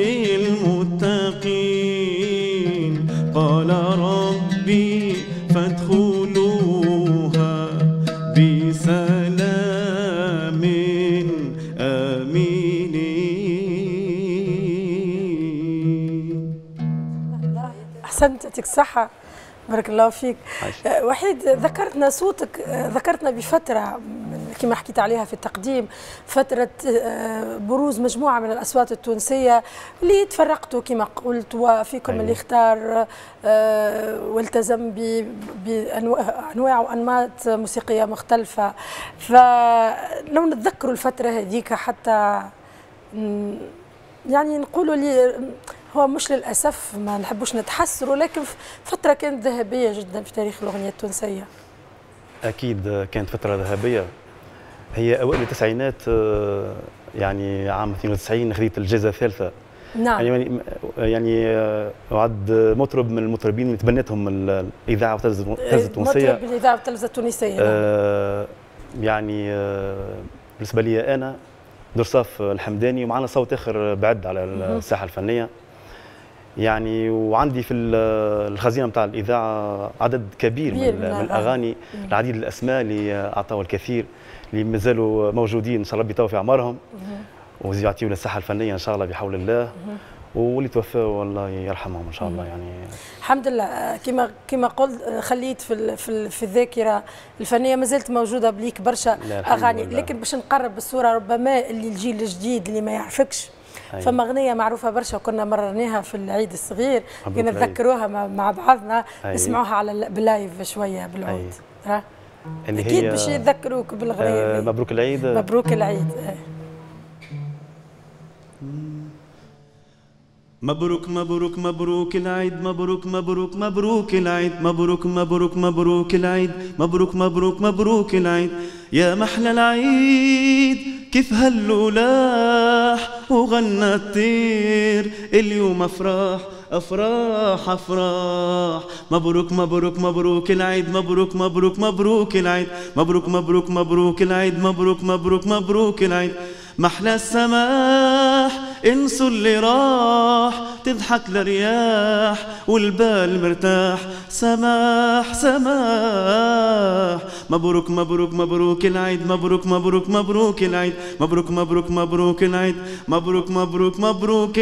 Speaker 7: للمتقين، قال ربي فادخلوها بسلام آمنين.
Speaker 1: أحسنت، يعطيك الصحة، بارك الله فيك. وحيد، ذكرتنا صوتك، ذكرتنا بفترة كما حكيت عليها في التقديم، فترة بروز مجموعة من الأصوات التونسية اللي تفرقتوا كما قلت، وفيكم أيوة. اللي اختار والتزم بأنواع وأنماط موسيقية مختلفة. فلو نتذكروا الفترة هذيك حتى يعني نقولوا لي هو مش للأسف ما نحبوش نتحسروا، لكن فترة كانت ذهبية جدا في تاريخ الأغنية التونسية.
Speaker 6: أكيد كانت فترة ذهبية. هي أوائل التسعينات، يعني عام اثنين وتسعين خذيت الجائزة الثالثة.
Speaker 1: نعم.
Speaker 6: يعني يعني أعد مطرب من المطربين اللي تبنتهم الإذاعة والتلفزة التونسية.
Speaker 1: مطرب بالإذاعة والتلفزة التونسية.
Speaker 6: آه يعني آه بالنسبة لي أنا درصاف الحمداني، ومعنا صوت اخر بعد على الساحه الفنيه يعني. وعندي في الخزينه نتاع الاذاعه عدد كبير من, من الاغاني، العديد الاسماء اللي اعطوا الكثير، اللي مازالوا موجودين ان شاء الله ربي يطول في اعمارهم ويعطيونا الساحه الفنيه ان شاء الله بحول الله، واللي توفوا الله يرحمهم ان شاء الله يعني.
Speaker 1: الحمد لله. كما كما قلت خليت في في, في الذاكره الفنيه ما زالت موجوده بليك برشا اغاني، لكن باش نقرب الصوره ربما اللي الجيل الجديد اللي ما يعرفكش. أيوة. فما اغنيه معروفه برشا وكنا مررناها في العيد الصغير، كنا نتذكروها مع بعضنا. أيوة. نسمعوها على باللايف شويه بالعود. أيوة. اكيد باش يتذكروك بالاغنيه.
Speaker 6: آه مبروك العيد.
Speaker 1: مبروك العيد.
Speaker 7: مبروك مبروك مبروك العيد، مبروك مبروك مبروك العيد، مبروك مبروك مبروك العيد، مبروك مبروك مبروك العيد، يا محلى العيد كيف هاللولاح وغنى الطير اليوم افراح افراح افراح. مبروك مبروك مبروك العيد، مبروك مبروك مبروك العيد، مبروك مبروك مبروك العيد، مبروك مبروك مبروك العيد، محلى السماح انسوا اللي راح، تضحك لرياح والبال مرتاح، سماح سماح. مبروك مبروك مبروك العيد، مبروك مبروك مبروك العيد، مبروك مبروك مبروك العيد، مبروك مبروك مبروك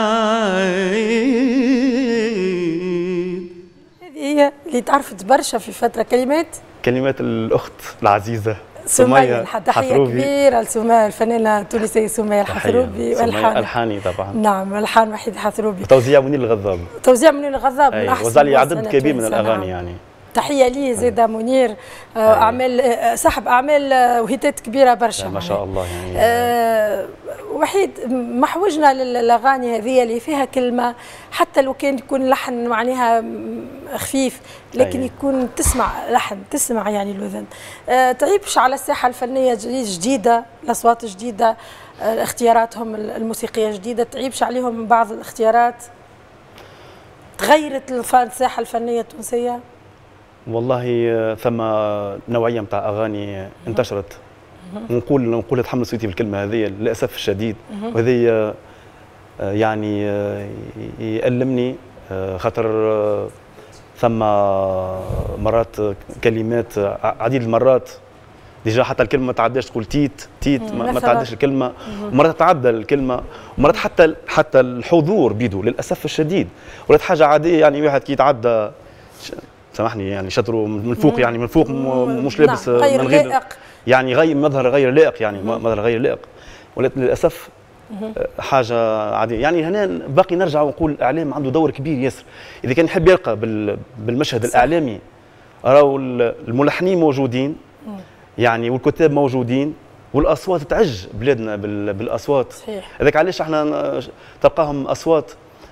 Speaker 7: العيد.
Speaker 1: هذه هي اللي تعرفت برشا في فترة. كلمات
Speaker 6: كلمات الأخت العزيزة
Speaker 1: سمية. تحية كبيرة لسمية الفنانة التونسية سمية الحثروبي،
Speaker 6: والحان الحاني طبعا.
Speaker 1: نعم الحان وحيد الحثروبي،
Speaker 6: توزيع منير الغضاب.
Speaker 1: توزيع منير الغضاب من احسن.
Speaker 6: وزع لي عدد كبير من الاغاني يعني.
Speaker 1: تحية لي زيدا منير. آه اعمال صاحب اعمال وهيتات كبيرة برشا
Speaker 6: ما شاء الله يعني.
Speaker 1: آه وحيد محوجنا للاغاني هذه اللي فيها كلمة، حتى لو كان يكون لحن معناها خفيف لكن أيه. يكون تسمع لحن، تسمع يعني الوذن. آه تعيبش على الساحة الفنية جديدة، الاصوات جديدة، آه اختياراتهم الموسيقية جديدة، تعيبش عليهم بعض الاختيارات؟ تغيرت الساحة الفنية التونسية؟
Speaker 6: والله ثم نوعيه نتاع اغاني انتشرت، ونقول نقول اتحمل صوتي بالكلمه هذه للاسف الشديد، وهذه يعني يألمني خاطر ثم مرات كلمات عديد المرات ديجا حتى الكلمه ما تعداش، تقول تيت تيت ما تعداش الكلمه، ومرات تتعدى الكلمه، ومرات حتى حتى الحضور بيدو للاسف الشديد ولات حاجه عاديه يعني. واحد كي يتعدى سامحني يعني شطره من فوق يعني من فوق مش لابس
Speaker 1: من غير لائق
Speaker 6: يعني غير مظهر غير لائق يعني مظهر غير لائق، ولكن للاسف حاجه عاديه يعني. هنا باقي نرجع ونقول الاعلام عنده دور كبير ياسر، اذا كان يحب يلقى بالمشهد الاعلامي راهو الملحنين موجودين يعني والكتاب موجودين والاصوات تعج بلادنا بالاصوات.
Speaker 1: صحيح.
Speaker 6: هذاك علاش احنا تلقاهم اصوات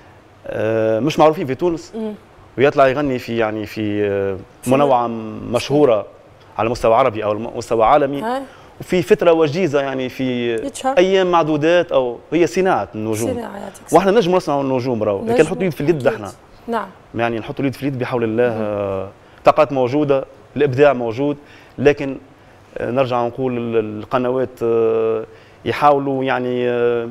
Speaker 6: مش معروفين في تونس ويطلع يغني في يعني في منوعه مشهوره على مستوى عربي او مستوى عالمي هاي. وفي فتره وجيزه يعني في يتشهر. ايام معدودات، او هي صناعه النجوم، واحنا نجم نصنعوا النجوم راهو، لكن نحطوا اليد في اليد احنا.
Speaker 1: نعم
Speaker 6: يعني نحطوا اليد في اليد بحول الله. طاقات موجوده، الابداع موجود، لكن نرجع نقول القنوات يحاولوا يعني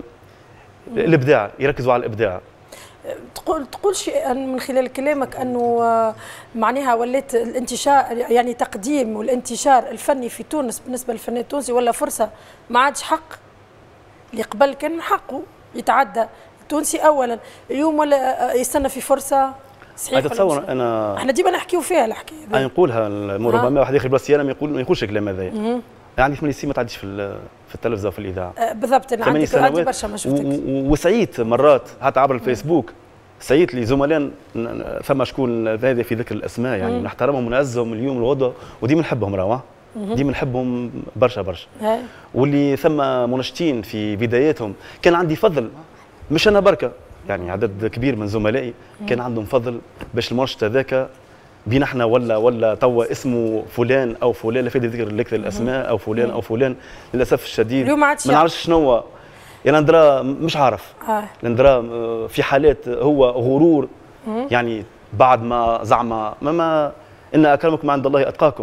Speaker 6: الابداع، يركزوا على الابداع.
Speaker 1: تقول تقول شيء من خلال كلامك انه معناها ولات الانتشار يعني تقديم والانتشار الفني في تونس بالنسبه للفن التونسي ولا فرصه ما عادش حق؟ اللي قبل كان من حقه يتعدى التونسي اولا، اليوم ولا يستنى في فرصه؟ صحيح.
Speaker 6: اتصور انا
Speaker 1: احنا ديما نحكيو فيها الحكايه
Speaker 6: انا نقولها ربما واحد ياخذ بلاصتي انا ما يقول ما يقولش الكلام هذايا. عندي ثمانية سنين ما تعديش في في التلفزه وفي الاذاعه.
Speaker 1: أه بالضبط انا عندي عندي برشا ما شفتك.
Speaker 6: وسعيت مرات حتى عبر الفيسبوك، سعيت لي زملاء ثم شكون هذا في ذكر الاسماء يعني مم. نحترمهم ونعزهم اليوم الغدوه وديما نحبهم راهو ديما نحبهم برشا برشا. واللي ثم منشطين في بداياتهم كان عندي فضل، مش انا بركه يعني عدد كبير من زملائي كان عندهم فضل باش المنشط هذاك بينا احنا ولا ولا توا اسمه فلان او فلان، لا فائده ذكر ذكر الاسماء او فلان مم. او فلان. للاسف الشديد ما نعرفش شنو يعني ندرى مش عارف آه. ندرى في حالات هو غرور مم. يعني بعد ما زعما ما, ما ان اكرمكم عند الله اتقاكم،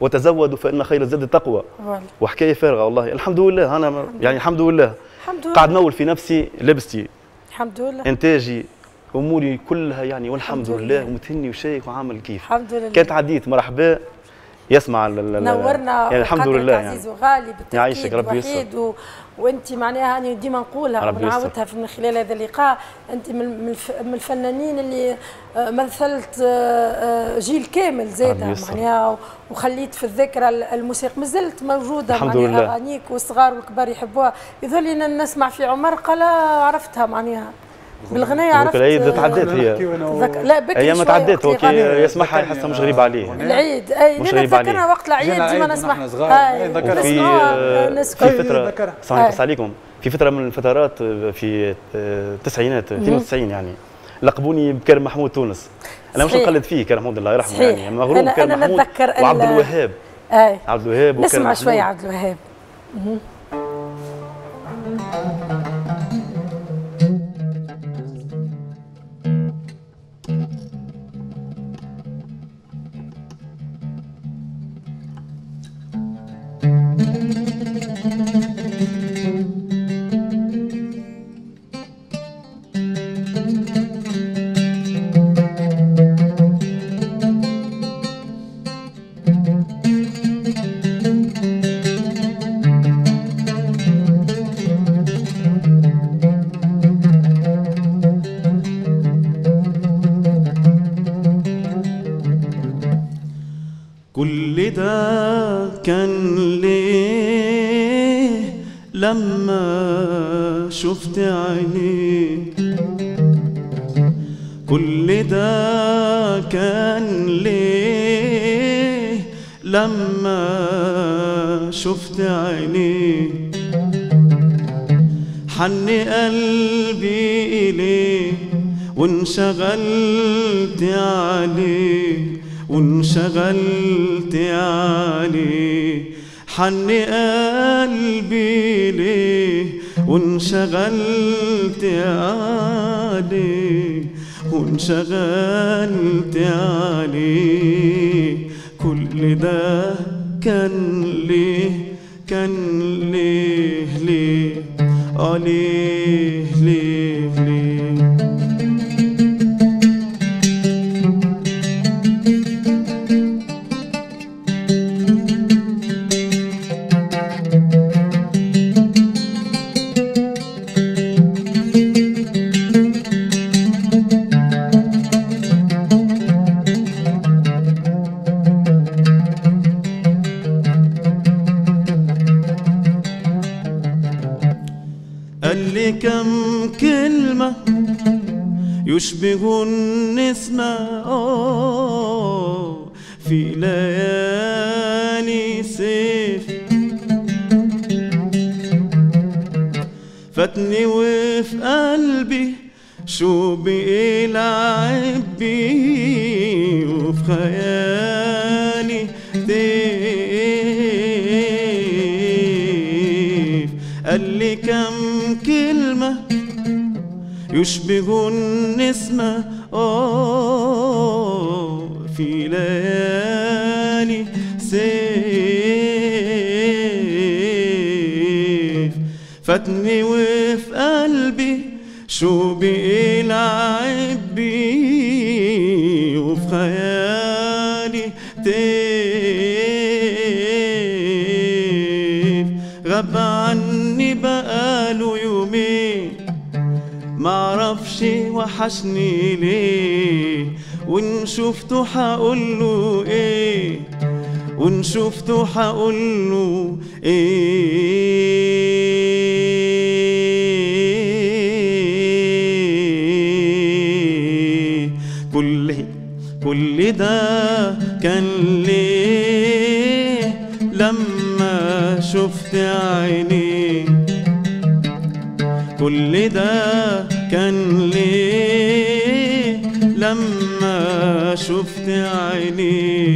Speaker 6: وتزودوا فان خير الزاد التقوى. وحكايه فارغه والله. الحمد لله انا الحمد يعني الحمد لله
Speaker 1: الحمد لله
Speaker 6: قاعد نول في نفسي، لبستي
Speaker 1: الحمد لله،
Speaker 6: انتاجي، اموري كلها يعني والحمد لله، ومتهني وشايك وعامل كيف.
Speaker 1: الحمد لله.
Speaker 6: كانت عديت مرحبا يسمع
Speaker 1: نورنا
Speaker 6: يعني الحمد لله
Speaker 1: عزيز يعني. وغالي بالتأكيد،
Speaker 6: يعيشك ربي يسر.
Speaker 1: و... وانت معناها هاني ديما نقولها ونعاودها من خلال هذا اللقاء، انت من من الفنانين اللي مثلت جيل كامل زاده معناها، وخليت في الذاكره الموسيقى مازالت موجوده معناها، اغانيك والصغار والكبار يحبوها. يظل لنا نسمع في عمر قلا عرفتها معناها بالغنايه، عرفت
Speaker 6: العيد تعديت هي
Speaker 1: لا بكري
Speaker 6: ايام ما تعديت، هو كي يسمعها يحسها مش غريب عليه.
Speaker 1: العيد اي نتذكرها وقت العيد ديما نسمع.
Speaker 6: وفي في فتره سامحني نقص عليكم، في فتره من الفترات في التسعينات اثنين وتسعين يعني لقبوني بكرم محمود تونس. انا مش نقلد فيه كرم محمود الله يرحمه يعني، مغروم بكرم محمود وعبد الوهاب.
Speaker 1: اي
Speaker 6: عبد الوهاب وكرم
Speaker 1: نسمع شويه عبد الوهاب.
Speaker 7: كل ده كان ليه لما شفت عينيك، كل ده كان ليه لما شفت عينيك، حن قلبي إليه وانشغلت عليه وانشغلت عليه، حن قلبي ليه وانشغلت عليه وانشغلت عليه، كل ده كان ليه كان ليه ليه آه ليه ليه ليه كم كلمة يشبه النسمة أوه في ليالي صيف، فاتني وفي قلبي شو بقي لعب بيه، وفي خيالي طيف. قال لي كم كلمة يشبه النسمة أوه في ليالي صيف، فاتني وفي قلبي شو بقي لعب بيه، وفي خيالي طيف. غاب عني بقاله يومين معرفش وحشني ليه، وإن شفته حقوله إيه، وإن شفته حقوله إيه. كل كل ده كان ليه لما شفت عينيه، كل ده كان ليه لما شفت عينيه،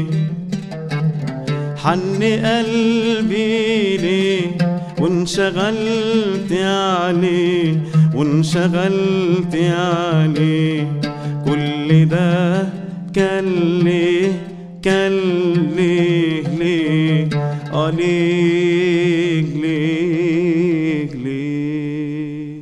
Speaker 7: حن قلبي ليه وانشغلت عليه وانشغلت عليه، كل ده كان ليه كان ليه ليه ليك ليك ليك.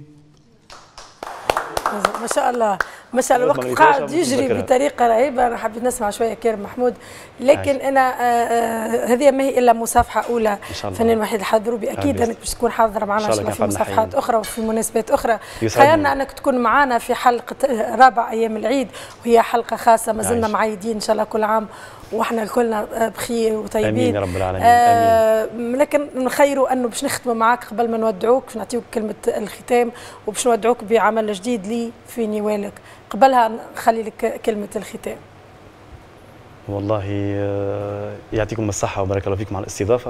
Speaker 1: ما شاء الله ما شاء الله. الوقت قاعد يجري بطريقه رهيبه. انا حبيت نسمع شويه كريم محمود، لكن انا هذه ما هي الا مصافحه اولى. فنان وحيد الحضروبي اكيد انك باش تكون حاضره معنا ان شاء الله في مصافحات اخرى وفي مناسبات اخرى. خيرنا انك تكون معنا في حلقه رابع ايام العيد، وهي حلقه خاصه ما زلنا معيدين ان شاء الله كل عام واحنا كلنا بخير وطيبين.
Speaker 6: امين يا رب العالمين.
Speaker 1: آه امين. لكن نخيروا انه باش نختموا معاك قبل ما نودعوك، باش نعطيوك كلمه الختام وباش نودعوك بعمل جديد لي في نوالك. قبلها نخلي لك كلمه الختام.
Speaker 6: والله يعطيكم الصحه وبارك الله فيكم على الاستضافه،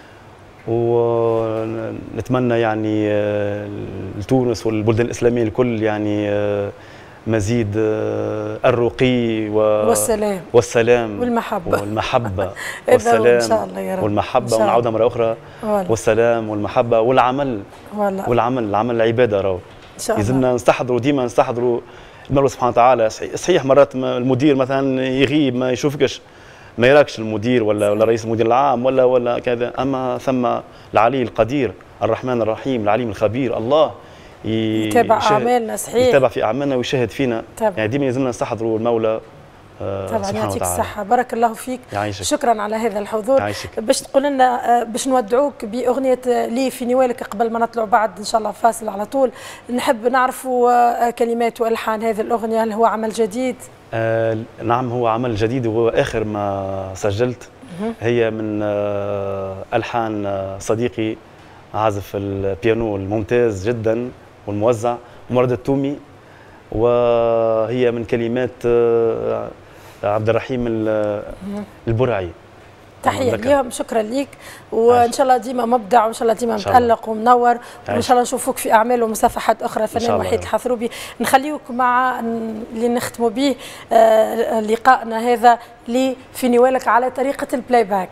Speaker 6: ونتمنى يعني لتونس والبلدان الاسلاميه الكل يعني مزيد الرقي و... والسلام
Speaker 1: والسلام والمحبة
Speaker 6: والمحبة والسلام
Speaker 1: إن شاء الله يا رب.
Speaker 6: والمحبة ونعودها مرة أخرى والله. والسلام والمحبة والعمل والله. والعمل العمل العبادة راهو لازمنا نستحضروا ديما نستحضروا المولى سبحانه وتعالى. صحيح مرات المدير مثلا يغيب ما يشوفكش ما يراكش المدير ولا ولا رئيس المدير العام ولا ولا كذا، أما ثم العلي القدير الرحمن الرحيم العليم الخبير الله
Speaker 1: يتابع اعمالنا. صحيح
Speaker 6: يتابع في اعمالنا ويشاهد فينا طبعا. يعني ديما لازمنا نستحضروا المولى آه
Speaker 1: طبعا. يعطيك الصحه بارك الله فيك.
Speaker 6: يعيشك.
Speaker 1: شكرا على هذا الحضور. يعيشك. باش تقول لنا آه باش نودعوك باغنيه لي في نوالك قبل ما نطلعوا بعد ان شاء الله فاصل على طول. نحب نعرفوا آه كلمات والحان هذه الاغنيه، هل هو عمل جديد؟
Speaker 6: آه نعم هو عمل جديد وهو اخر ما سجلت. هي من آه الحان آه صديقي عازف البيانو الممتاز جدا والموزع مراد التومي، وهي من كلمات عبد الرحيم البرعي.
Speaker 1: تحية ليهم. شكرا ليك وان شاء الله ديما مبدع وان شاء الله ديما متألق ومنور وان شاء الله نشوفوك في اعمال ومسافحات اخرى. فنان وحيد الحضروبي نخليوك مع اللي نختموا به لقائنا هذا لي في نوالك على طريقة البلاي باك.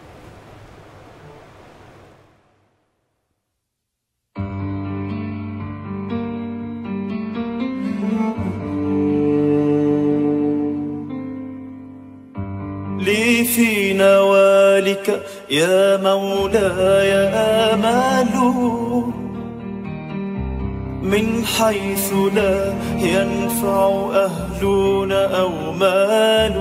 Speaker 7: لي في نوالك يا مولاي آمال من حيث لا ينفع أهلون أو مال.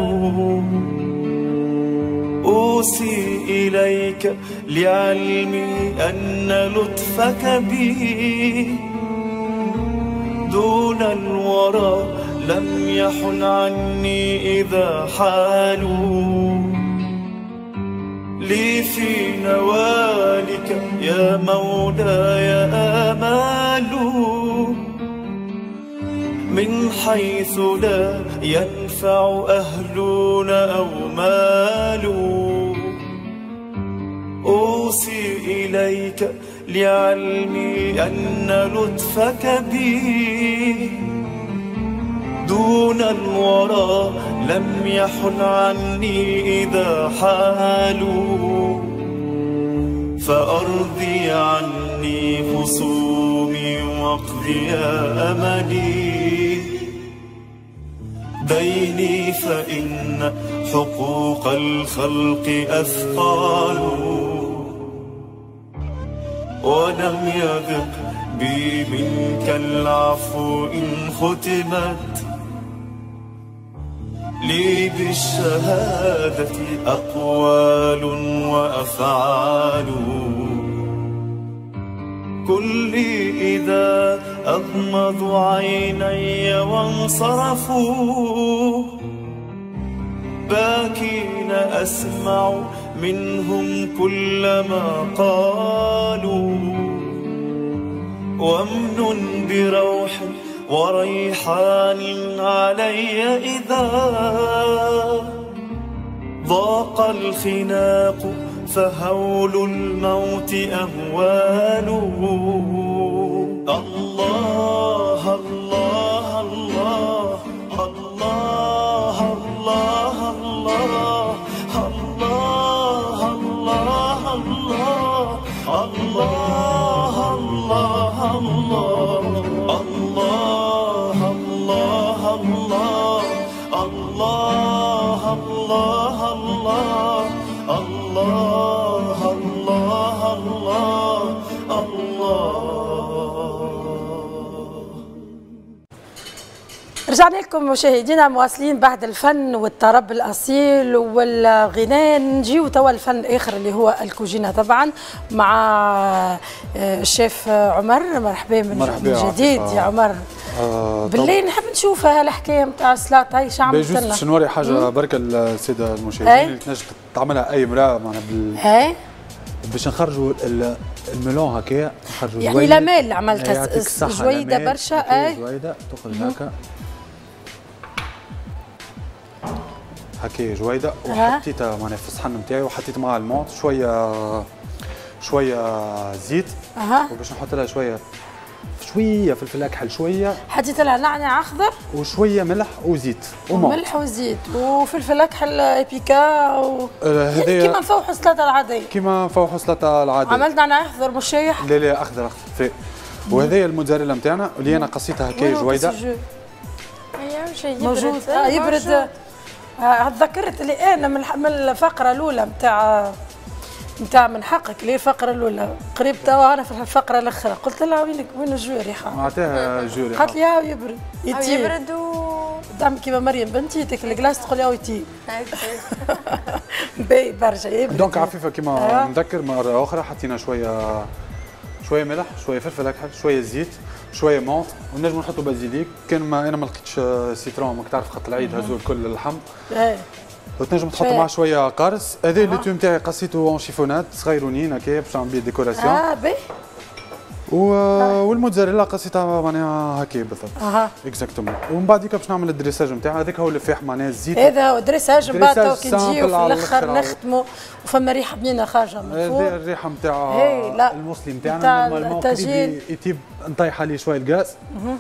Speaker 7: أوصي إليك لعلمي أن لطفك بي دون الورى لم يحل عني إذا حالوا. لي في نوالك يا مولاي آمال من حيث لا ينفع أهلون أو مال. أوصي إليك لعلمي أن لطفك بي دون الورى لم يحل عني إذا حالوا. فأرضي عني خصومي واقضي أملي ديني فإن حقوق الخلق أثقال. ولم يذق بي منك العفو إن ختمت لي بالشهادة أقوال وأفعال. كلي إذا أغمض عيني وانصرفوا باكين أسمع منهم كل ما قالوا. وامن بروح وريحان علي إذا ضاق الخناق فهول الموت أهوال. الله الله الله الله الله الله الله الله الله الله الله الله الله الله الله الله الله الله الله
Speaker 1: رجعنا لكم مشاهدينا مواصلين بعد الفن والطرب الاصيل والغناء، نجيو توا الفن الاخر اللي هو الكوجينه طبعا مع الشيف عمر. مرحبا من
Speaker 2: مرحبا
Speaker 1: جديد يا عمر.
Speaker 2: آه
Speaker 1: بالليل نحب نشوفها الحكايه نتاع السلطه هاي شعب
Speaker 2: بجوز باش نوري حاجه بركه للساده المشاهدين اللي تنجم تعملها اي امراه معناها بال
Speaker 1: اي
Speaker 2: باش نخرجوا الملون هكايا نخرجوا
Speaker 1: يعني لامال اللي عملتها جويده برشا.
Speaker 2: اي جويده تخرج هكا هكايا جويده وحطيتها معناها في الصحن نتاعي وحطيت معها المونط شويه شويه زيت
Speaker 1: اها
Speaker 2: وباش نحط لها شويه شويه فلفل اكحل شويه
Speaker 1: حطيت لها نعناع اخضر
Speaker 2: وشويه ملح وزيت وملح
Speaker 1: ملح وزيت وفلفل اكحل ابيكا و...
Speaker 2: هذايا
Speaker 1: كيما نفوحوا السلطه العاديه
Speaker 2: كيما نفوحوا السلطه العاديه.
Speaker 1: عملت نعناع اخضر مش شايح؟
Speaker 2: لا لا اخضر اخضر في وهذايا الموتزاريلا نتاعنا اللي انا قصيتها هكايا جويده
Speaker 1: موجود يبرد. تذكرت اللي انا من الفقره الاولى نتاع نتاع من حقك اللي الفقره الاولى قريب توا انا في الفقره الاخرى قلت لها وينك وين الجو ريحه؟
Speaker 2: معناتها جو ريحه
Speaker 1: قالت لي هاو يبرد
Speaker 3: يتي يبرد و
Speaker 1: دعم كيما مريم بنتي تاكل الكلاس تقول لي هاو يتي باهي برشا يبرد.
Speaker 2: دونك عفيفه كيما نذكر مره اخرى حطينا شويه شويه ملح شويه فلفل اكحل شويه زيت شويه مونط ونجموا نحطوا بازيليك. كان ما انا ما لقيتش سيترون ماك تعرف خط العيد هزوا الكل اللحم وتنجم تحط معاه شويه قارص. هذا اللوتو نتاعي قصيته اون شيفونات صغيرونين هكايا باش نعمل بيه ديكوراسيون.
Speaker 1: اه باهي
Speaker 2: و... والموتزاريلا قصيتها معناها هكايا بالضبط.
Speaker 1: اها
Speaker 2: اكزاكتومون. ومن بعد باش نعمل الدريساج نتاعها هذاك هو اللفاح معناها الزيت
Speaker 1: هذا هو الدريساج. من بعد كي نجيو في الاخر نختموا وفما ريحه بنينه خارجه من فوق.
Speaker 2: هذه الريحه نتاع الموصلي نتاعنا نورمالمون يطيب نطيح عليه شويه الغاز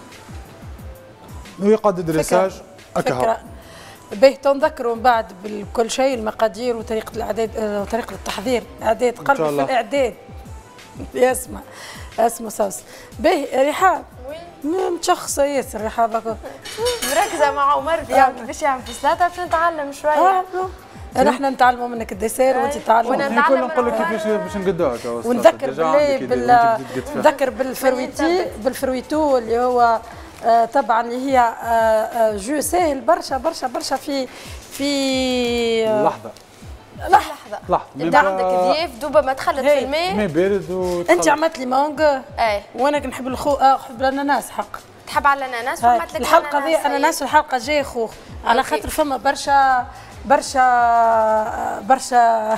Speaker 2: ويقعد الدريساج هكا.
Speaker 1: باهي تنذكروا من بعد بكل شيء المقادير وطريقه الاعداد وطريقه التحضير. اعداد قلب في الاعداد يسمع اسمه صوص. باهي ريحان متشخصه ياسر ريحان
Speaker 3: مركزه مع عمر باش يعمل في السلطه باش نتعلم شويه.
Speaker 1: احنا نتعلموا منك الديسير وانت تعلموا
Speaker 2: وانا نقول نقول لك كيفاش باش نقدوها.
Speaker 1: ونذكر باللي بال نذكر بالفرويتي بالفرويتو اللي هو آه طبعا اللي هي آه آه جو ساهل برشا برشا برشا في في
Speaker 2: آه لحظه
Speaker 3: لحظه
Speaker 2: لحظه
Speaker 3: انت عندك ضياف دوبا ما تخلط في الماء
Speaker 2: ماء بارد و
Speaker 1: انت عملت لي مانغ
Speaker 3: اي
Speaker 1: وانا نحب الخو اه نحب الاناناس حق
Speaker 3: تحب على الاناناس وعملت لك
Speaker 1: الحلقه ذي اناناس والحلقه الجايه خوخ على خاطر فما برشا برشا برشا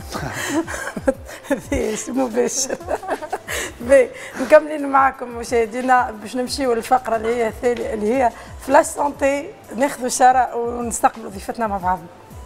Speaker 1: اسمه باش باهي مكملين معكم مشاهدينا باش نمشيو للفقره اللي هي الثانيه اللي هي فلاش سونتي. ناخذوا اشاره ونستقبلوا ضيفتنا مع بعضنا.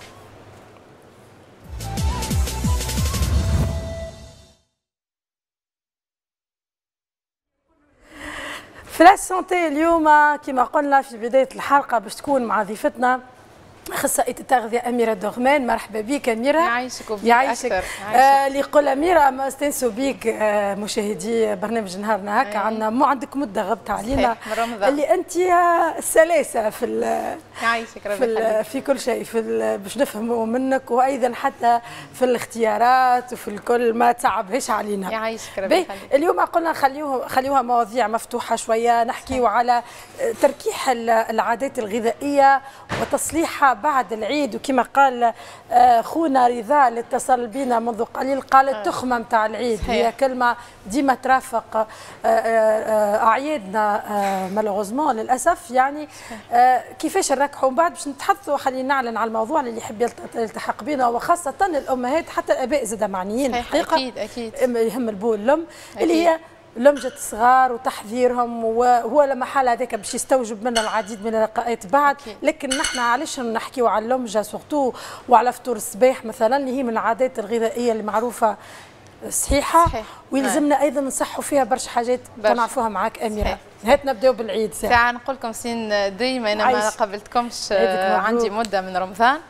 Speaker 1: فلاش سونتي اليوم كما قلنا في بدايه الحلقه باش تكون مع ضيفتنا اخصائيه التغذيه اميره دوغمان. مرحبا بك اميره.
Speaker 8: يعيشك وبيك
Speaker 1: يعيشك اكثر. آه اللي يقول اميره ما استنسوا بيك آه مشاهدي برنامج نهارنا هكا عندنا مو عندك مده غبت علينا اللي انت السلاسه في
Speaker 8: يعيشك ربي
Speaker 1: في, في كل شيء في باش نفهموا منك وايضا حتى في الاختيارات وفي الكل ما تصعبهاش علينا.
Speaker 8: يعيشك ربي يخليك.
Speaker 1: اليوم قلنا خليوها خليوها مواضيع مفتوحه شويه نحكيوا على تركيح العادات الغذائيه وتصليحها بعد العيد. وكما قال خونا رضا اللي اتصل بنا منذ قليل قال التخمه نتاع العيد هي كلمه ديما ترافق اعيادنا مالوغوزمون للاسف. يعني كيفاش نركحوا من بعد باش نتحدثوا خلينا نعلن على الموضوع اللي يحب يلتحق بنا وخاصه الامهات حتى الاباء زاد معنيين حقيقه
Speaker 8: اكيد اكيد
Speaker 1: يهم البو والام اللي هي لمجة الصغار وتحذيرهم وهو لما حال هذاك باش يستوجب منا العديد من اللقاءات بعد. لكن نحن علاش نحكيو على اللمجة سورتو وعلى فطور الصباح مثلا اللي هي من العادات الغذائية اللي معروفة صحيحة صحيح. ويلزمنا ايضا نصحوا فيها برشا حاجات تنعرفوها معاك اميره. هات نبداو بالعيد
Speaker 8: ساعه. نقول لكم سين ديما انا ما قابلتكمش عندي مده من رمضان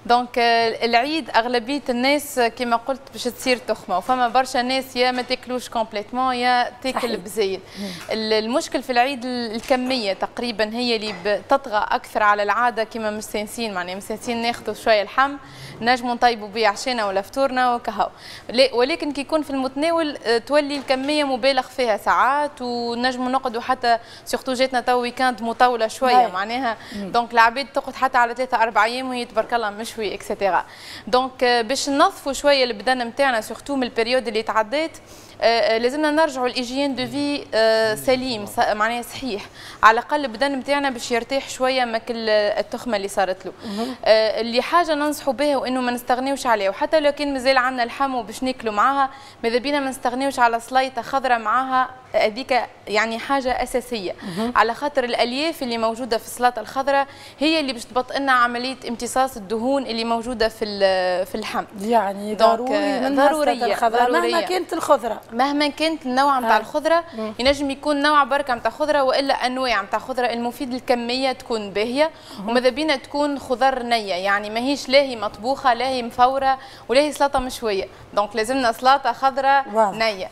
Speaker 8: دونك العيد اغلبيه الناس كما قلت باش تصير تخمه، وفما برشا ناس يا ما تاكلوش كومبليتمون يا تاكل بزايد. المشكل في العيد الكميه تقريبا هي اللي تطغى اكثر على العاده، كما مستانسين معناها مستانسين ناخذوا شويه اللحم نجموا نطيبوا بيه عشانا ولا فطورنا وكهو، ولكن كي يكون في المتناول تولي الكميه مبالغ فيها ساعات، ونجموا نقعدوا حتى سورتو جاتنا تو ويكاند مطوله شويه معناها، دونك العباد تقعد حتى على ثلاثه اربع ايام وهي تبارك الله مشوي اكسيتيرا. دونك باش ننظفوا شويه البدن نتاعنا سورتو من البريود اللي تعدات، آه لازمنا نرجعوا الايجيين دو في آه سليم معناها صحيح، على الاقل البدن نتاعنا باش يرتاح شويه من كل التخمه اللي صارت له. آه اللي حاجه ننصحوا بها وانه ما نستغنيوش عليه، وحتى لو كان مازال عندنا اللحم وباش ناكلوا معاها ماذا بينا ما نستغنيوش على سليطه خضراء معاها، هذيك يعني حاجه اساسيه، على خاطر الالياف اللي موجوده في السلطه الخضراء هي اللي باش تبطئ لنا عمليه امتصاص الدهون اللي موجوده في في اللحم.
Speaker 1: يعني ضروري منها ضروريه الخضراء مهما كانت الخضره،
Speaker 8: مهما كانت النوع نتاع الخضره، ينجم يكون نوع بركه نتاع خضره والا انواع نتاع خضره، المفيد الكميه تكون باهيه، وماذا بينا تكون خضر نيه، يعني ماهيش لا هي مطبوخه لا هي مفوره ولا هي سلطه مشويه، دونك لازمنا سلطه خضراء نيه.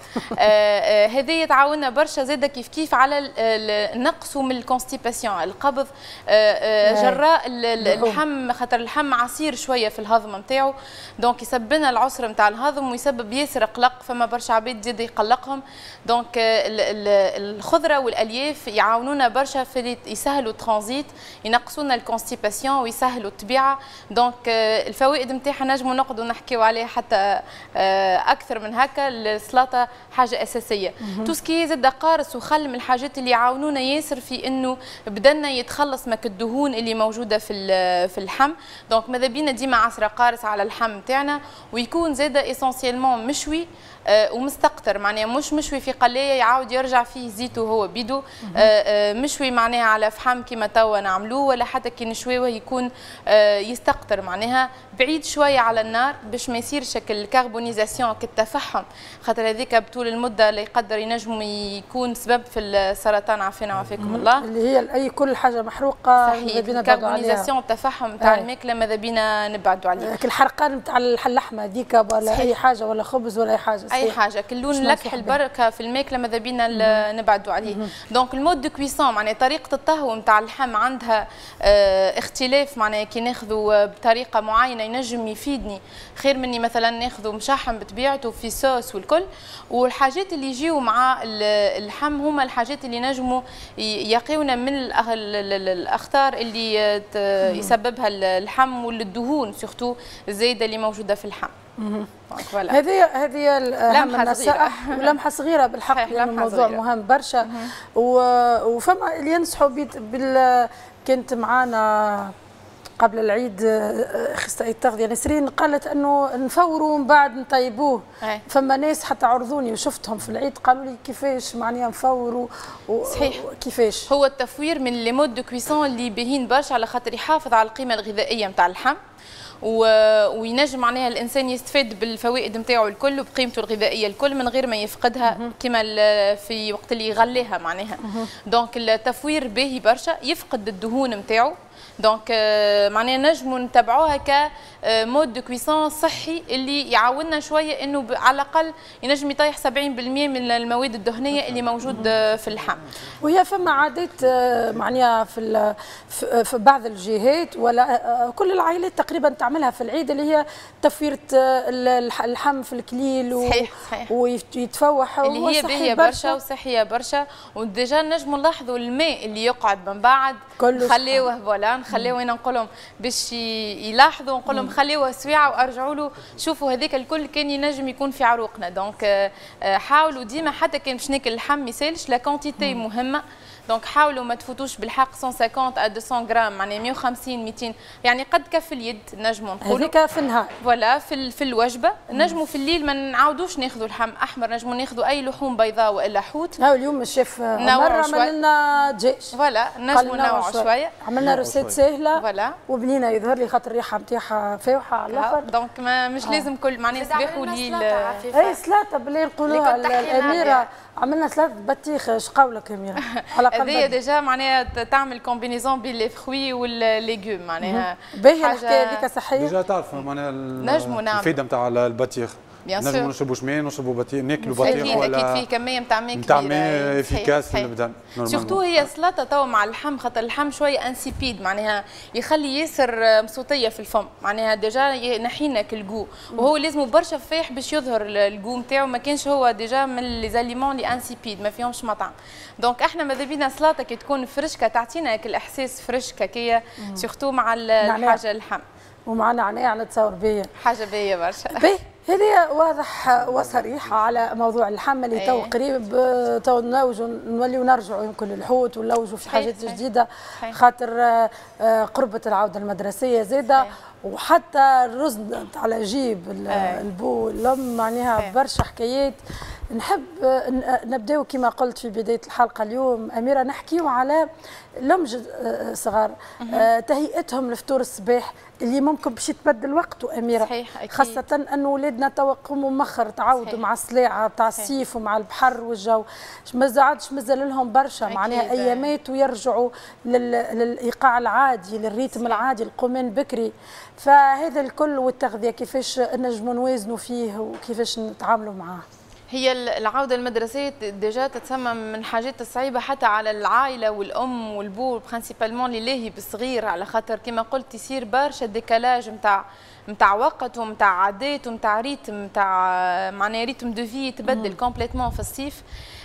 Speaker 8: هذه تعاوننا برشا زاده كيف كيف على نقصوا من الكونستيباسيون القبض جراء اللحم، خاطر اللحم عصير شويه في الهضم نتاعو، دونك يسبب لنا العسر نتاع الهضم ويسبب ياسر قلق، فما برشا عباد زاد يقلقهم. دونك الخضره والالياف يعاونونا برشا في يسهلوا الترانزيت، ينقصونا الكونستيباسيون ويسهلوا الطبيعه. دونك الفوائد نتاعها نجموا نقعدوا نحكيوا عليها حتى اكثر من هكا. السلطه حاجه اساسيه، توسكي زاد قارص وخل من الحاجات اللي يعاونونا ياسر في انه بدنا يتخلص من الدهون اللي موجوده في في اللحم. دونك ماذا بينا ديما عصره قارص على اللحم نتاعنا، ويكون زاد اسونسيلمون مشوي آه ومستقطر، معناها مش مشوي في قلايه يعاود يرجع فيه زيته هو بيدو، آه آه مشوي معناها على فحم كما توا نعملوه، ولا حتى كي نشويوه يكون آه يستقطر معناها بعيد شويه على النار باش ما يصيرش الكربونيزاسيون كالتفحم، خاطر هذيك بطول المده اللي يقدر ينجم يكون سبب في السرطان عافانا وعافاكم الله،
Speaker 1: اللي هي اي كل حاجه محروقه
Speaker 8: صحيح. الكربونيزاسيون التفحم نتاع الماكله ماذا بينا نبعدوا عليه.
Speaker 1: الحرقان نتاع اللحمه هذيك ولا صحيح. اي حاجه ولا خبز ولا اي حاجه
Speaker 8: اي حاجه كلون لكح البركه في الماكله ماذا بينا نبعدوا عليه. دونك المود دو كويسون معناها طريقه الطهو نتاع اللحم عندها اه اختلاف، معناها كي ناخذوا بطريقه معينه ينجم يفيدني خير مني مثلا ناخذوا مشحم بطبيعته في صوص والكل. والحاجات اللي يجيو مع اللحم هما الحاجات اللي نجموا يقيونا من الاخطار اللي يسببها اللحم والدهون سورتو الزايده اللي موجوده في اللحم.
Speaker 1: هذه هذه اهم النصائح ولمحه صغيره بالحق، لأن الموضوع صغيرة. مهم برشا. وفما اللي ينصحوا بال كنت معانا قبل العيد اخصائيه التغذيه نسرين قالت انه نفوروا ومن بعد نطيبوه. فما ناس حتى عرضوني وشفتهم في العيد قالوا لي كيفاش معناها نفوروا
Speaker 8: صحيح.
Speaker 1: كيفاش
Speaker 8: هو التفوير من لي مود دو كويسون اللي باهين برشا على خاطر يحافظ على القيمه الغذائيه نتاع اللحم، وينجم معناها الانسان يستفاد بالفوائد نتاعو الكل وبقيمته الغذائيه الكل من غير ما يفقدها كما في وقت اللي يغليها معناها. دونك التفوير باهي برشا، يفقد الدهون نتاعو. دونك معناها نجموا نتبعوها كمود دو كويسون صحي اللي يعاوننا شويه انه على الاقل ينجم يطيح سبعين بالمئة من المواد الدهنيه اللي موجود في اللحم.
Speaker 1: وهي فما عادات معناها في في بعض الجهات ولا كل العائلات تقريبا تعملها في العيد اللي هي تفويره اللحم في الكليل
Speaker 8: صحيح صحيح
Speaker 1: ويتفوح
Speaker 8: اللي هي باهيه برشا وصحيه برشا. وديجا نجموا نلاحظوا الماء اللي يقعد من بعد نخليوه فوالا نخليوه هنا نقول لهم باش يلاحظوا نقول لهم خليوه سويعه وارجعوا له شوفوا هذاك الكل كان ينجم يكون في عروقنا. دونك حاولوا ديما حتى كان باش ناكل اللحم ما يسالش لا كونتيتي مهمه. دونك حاولوا ما تفوتوش بالحق مئة وخمسين ا مئتين غرام معناها مئة وخمسين مئتين يعني قد كف اليد نجموا نقولوا
Speaker 1: هذيك في النهار
Speaker 8: فوالا في في الوجبه. نجموا في الليل ما نعاودوش ناخذوا لحم احمر، نجموا ناخذوا اي لحوم بيضاء والا حوت.
Speaker 1: لا اليوم الشيف عمر عمل لنا دجاج
Speaker 8: فوالا نجموا نوعوا شويه،
Speaker 1: عملنا روسيت سهله فوالا وبنينه يظهر لي خاطر الريحه نتاعها فاوحه على الاخر.
Speaker 8: دونك ما مش لازم كل معناها صباح وليل.
Speaker 1: اي سلطه باللي نقولوها الاميره عملنا سلطه بطيخ. اش قولك يا اميره؟ على
Speaker 8: هذه ديجا معناها تعمل كومبينيزون بين لي فخوي والليغوم معناها
Speaker 1: باهيه الحكايه هذيك صحيه
Speaker 2: ديجا تعرف معناها
Speaker 8: نجموا نعمل
Speaker 2: الفايده نتاع البطيخ نجموا نشربوا شمين نشربوا بطيخ ناكلوا بطيخ
Speaker 8: ولا اكيد فيه كميه نتاع ماء كبيره
Speaker 2: نتاع ماء افيكاس في البدن
Speaker 8: سورتو هي سلطه توا مع اللحم خاطر اللحم شويه انسيبيد معناها يخلي ياسر مصوتيه في الفم معناها ديجا ينحينا كالجو وهو لازم برشا فايح باش يظهر الجو نتاعو ما كانش هو ديجا من لي زاليمون لي انسيبيد ما فيهمش مطعم دونك احنا ماذا بينا سلطه كي تكون فرشكه تعطينا هاك الاحساس فرشكه كي سورتو مع الحاجه اللحم
Speaker 1: ومع نعناع نتصور بيا
Speaker 8: حاجه بيا برشا
Speaker 1: هذه واضح وصريحة على موضوع اللحم اللي تو قريب تو نلوجوا نوليو نرجعوا يمكن للحوت ونلوجوا في حاجات جديدة خاطر قربة العودة المدرسية زادة وحتى الرز نتاع الجيب البو اللم معناها برشا حكايات. نحب نبداو كما قلت في بداية الحلقة اليوم أميرة نحكيو على لمج صغار تهيئتهم لفطور الصباح اللي ممكن باش يتبدل وقته أميرة
Speaker 8: صحيح أكيد.
Speaker 1: خاصة أنه ولادنا توا قوموا مخر تعودوا مع السلاعة تاع الصيف ومع البحر والجو ما زادش مازال لهم برشا معناها أيامات ويرجعوا للإيقاع العادي للريتم العادي القومان بكري فهذا الكل والتغذية كيفاش نجموا نوازنوا فيه وكيفاش نتعاملوا معاه.
Speaker 8: هي العودة المدرسية ديجا تتسمى من حاجات الصعيبة حتى على العائلة والأم والبو برينسيبالمون اللي لاهي بالصغير على خاطر كما قلت يصير برشا ديكالاج نتاع نتاع وقت ونتاع عادات ونتاع ريتم نتاع معناها ريتم دو في يتبدل كومبليتمون في الصيف.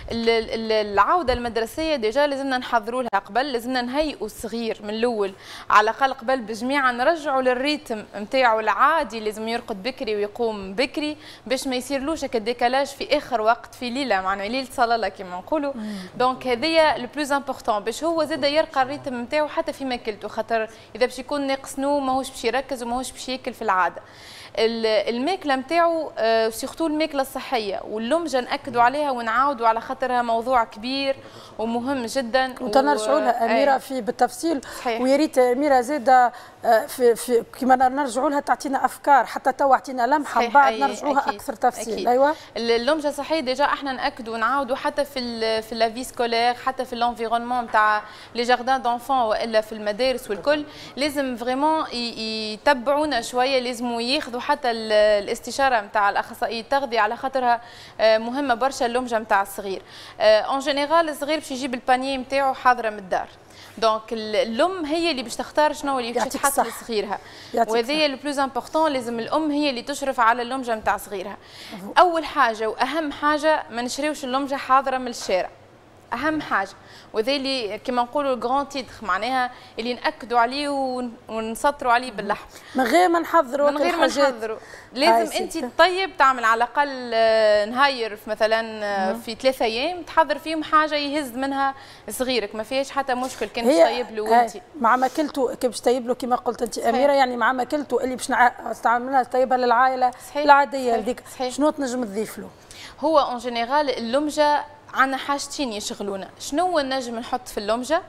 Speaker 8: العوده المدرسيه ديجا لازمنا نحضروا لها قبل لازمنا نهيئوا الصغير من الاول على الاقل قبل بجميع نرجعوا للريتم نتاعو العادي لازم يرقد بكري ويقوم بكري باش ما يصيرلوش هكا ديكالاج في اخر وقت في ليله معناها ليله صلاله كما نقولوا دونك هذيا لو بلوز امبورطون باش هو زاد يرقى الريتم نتاعو حتى في ماكلته خاطر اذا باش يكون ناقص نوم ماهوش باش يركز وماهوش باش ياكل في العاده. الماكله نتاعو سيرتو الماكله الصحيه واللمجه ناكدوا عليها ونعاودوا على خاطرها موضوع كبير ومهم جدا
Speaker 1: وتنرجعوا لها اميره في بالتفصيل ويا ريت اميره زاده في, في كما نرجعوا لها تعطينا افكار حتى تو اعطينا لمحه بعد نرجعوها اكثر تفصيل. أكيد. ايوه
Speaker 8: اللمجه الصحيه ديجا احنا ناكدوا ونعاودوا حتى في ال في لافي سكولير حتى في الانفيرونمون نتاع لي جاردان دونفون والا في المدارس والكل لازم فريمون يتبعونا شويه لازم ياخذوا حتى الاستشاره نتاع الاخصائي التغذيه على خاطرها مهمه برشا اللمجه نتاع الصغير. اون جينيرال الصغير باش يجيب البانيي نتاعو حاضره من الدار دونك الام هي اللي باش تختار شنو اللي باش تحط لصغيرها وهذه لو بلوز امبورطون لازم الام هي اللي تشرف على اللمجه نتاع صغيرها. اول حاجه واهم حاجه ما نشريوش اللمجه حاضره من الشارع اهم حاجه وذا اللي كما نقولوا الجران تيتر معناها اللي ناكدوا عليه ونسطروا عليه باللحم
Speaker 1: من غير ما نحضروا
Speaker 8: من غير ما نحضروا لازم انت تطيب تعمل على الاقل نهاير مثلا في ثلاثة ايام تحضر فيهم حاجه يهز منها صغيرك ما فيهاش حتى مشكل كان باش تطيب له وانت
Speaker 1: مع ماكلته كي باش تطيب له كما قلت انت اميره يعني مع ماكلته اللي باش نستعملها طيبها للعائله العاديه هذيك شنو تنجم تضيف له؟
Speaker 8: هو اون جينيرال اللمجه عندنا حاجتين يشغلونا شنو نجم نحط في اللمجه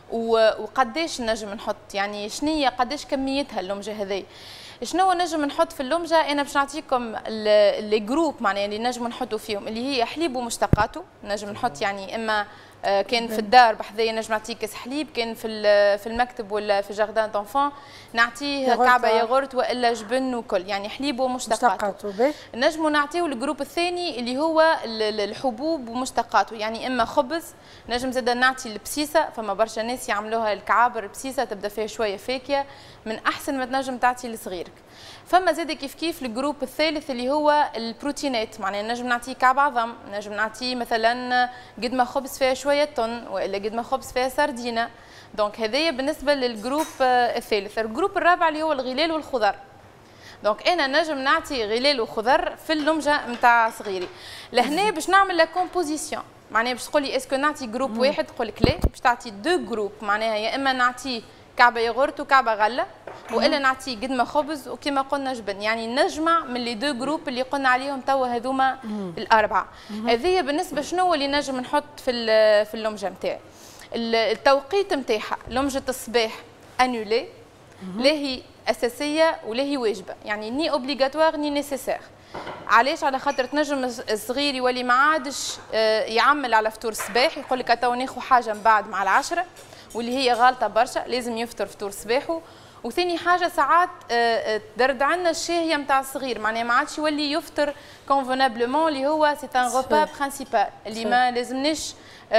Speaker 8: وقداش نجم نحط يعني شنية قداش كميتها اللمجه هذي شنو نجم نحط في اللمجه انا باش نعطيكم لي جروب معناها اللي نجم نحطوا فيهم اللي هي حليب ومشتقاته نجم نحط يعني اما كان في الدار بحذايا نجم نعطيه كاس حليب كان في في المكتب ولا في جاردان دونفون نعطيه كعبه ياغورت والا جبن وكل يعني حليب ومشتقاته. نجموا نعطيه الجروب الثاني اللي هو الحبوب ومشتقاته يعني اما خبز نجم زاد نعطي البسيسه فما برشا ناس يعملوها الكعابر البسيسه تبدا فيها شويه فاكيه من احسن ما تنجم تعطي لصغيرك. فما زاد كيف كيف الجروب الثالث اللي هو البروتينات معناها نجم نعطيه كعب عظم نجم نعطيه مثلا قد ما خبز فيها شويه طن والا قد ما خبز فيها سردينه دونك هذايا بالنسبه للجروب الثالث. الجروب الرابع اللي هو الغلال والخضر دونك انا نجم نعطي غلال وخضر في اللمجه نتاع صغيري لهنا باش نعمل لا كومبوزيسيون معناها باش تقول لي اسكو نعطي جروب مم. واحد تقول لك لا باش تعطي دو جروب معناها يا اما نعطيه كعبه ياغورت وكعبه غله والا نعطيه قد ما خبز وكما قلنا جبن يعني نجمع من لي دو جروب اللي قلنا عليهم توا هذوما الاربعه. هذه بالنسبه شنو اللي نجم نحط في في اللمجه نتاعي. التوقيت نتاعها لمجه الصباح انولي لاهي اساسيه ولا هي واجبه، يعني ني اوبليغاتوار ني نيسيسير. علاش؟ على خاطر تنجم الصغير يولي ما عادش يعمل على فطور الصباح، يقول لك تو ناخذ حاجه من بعد مع العشره، واللي هي غالطه برشا، لازم يفطر فطور صباحه. وثاني حاجه ساعات تدرد عندنا الشهيه نتاع الصغير، معناها ما عادش يولي يفطر كونفونابلومون اللي هو سي ان غوبا برينسيبال اللي ما لازمناش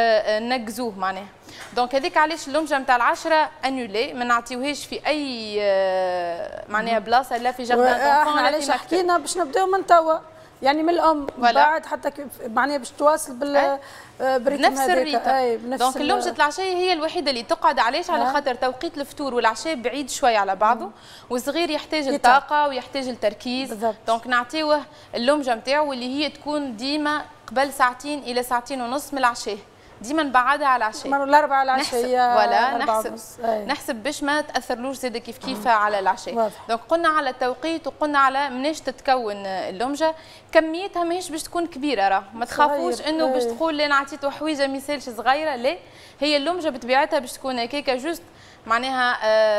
Speaker 8: نقزوه معناها. دونك هذيك علاش اللمجه نتاع العشره انولي، ما نعطيوهاش في اي معناها بلاصه لا في جاردان دونفون.
Speaker 1: علاش حكينا باش نبداو من توا، يعني من الام بعد حتى معناها باش تواصل بال
Speaker 8: بنفس الريتم. دونك اللمجه العشيه هي الوحيده اللي تقعد. علاش؟ على خاطر توقيت الفطور والعشاء بعيد شويه على بعضه، والصغير يحتاج الطاقه ويحتاج التركيز. دونك نعطيوه اللمجه نتاعو اللي هي تكون ديما قبل ساعتين الى ساعتين ونص من العشاء، ديما نبعدها على العشاء
Speaker 1: مرة الأربعة على العشاء
Speaker 8: ولا نحسب نحسب باش ما تاثرلوش زاد كيف كيف على العشاء. دونك قلنا على التوقيت وقلنا على مناش تتكون اللمجه، كميتها ماهيش باش تكون كبيره، راه ما تخافوش انه باش تقول لي انا عطيته حويجه ما يسالش صغيره، لا هي اللمجه بطبيعتها باش تكون هكاكا جوست معناها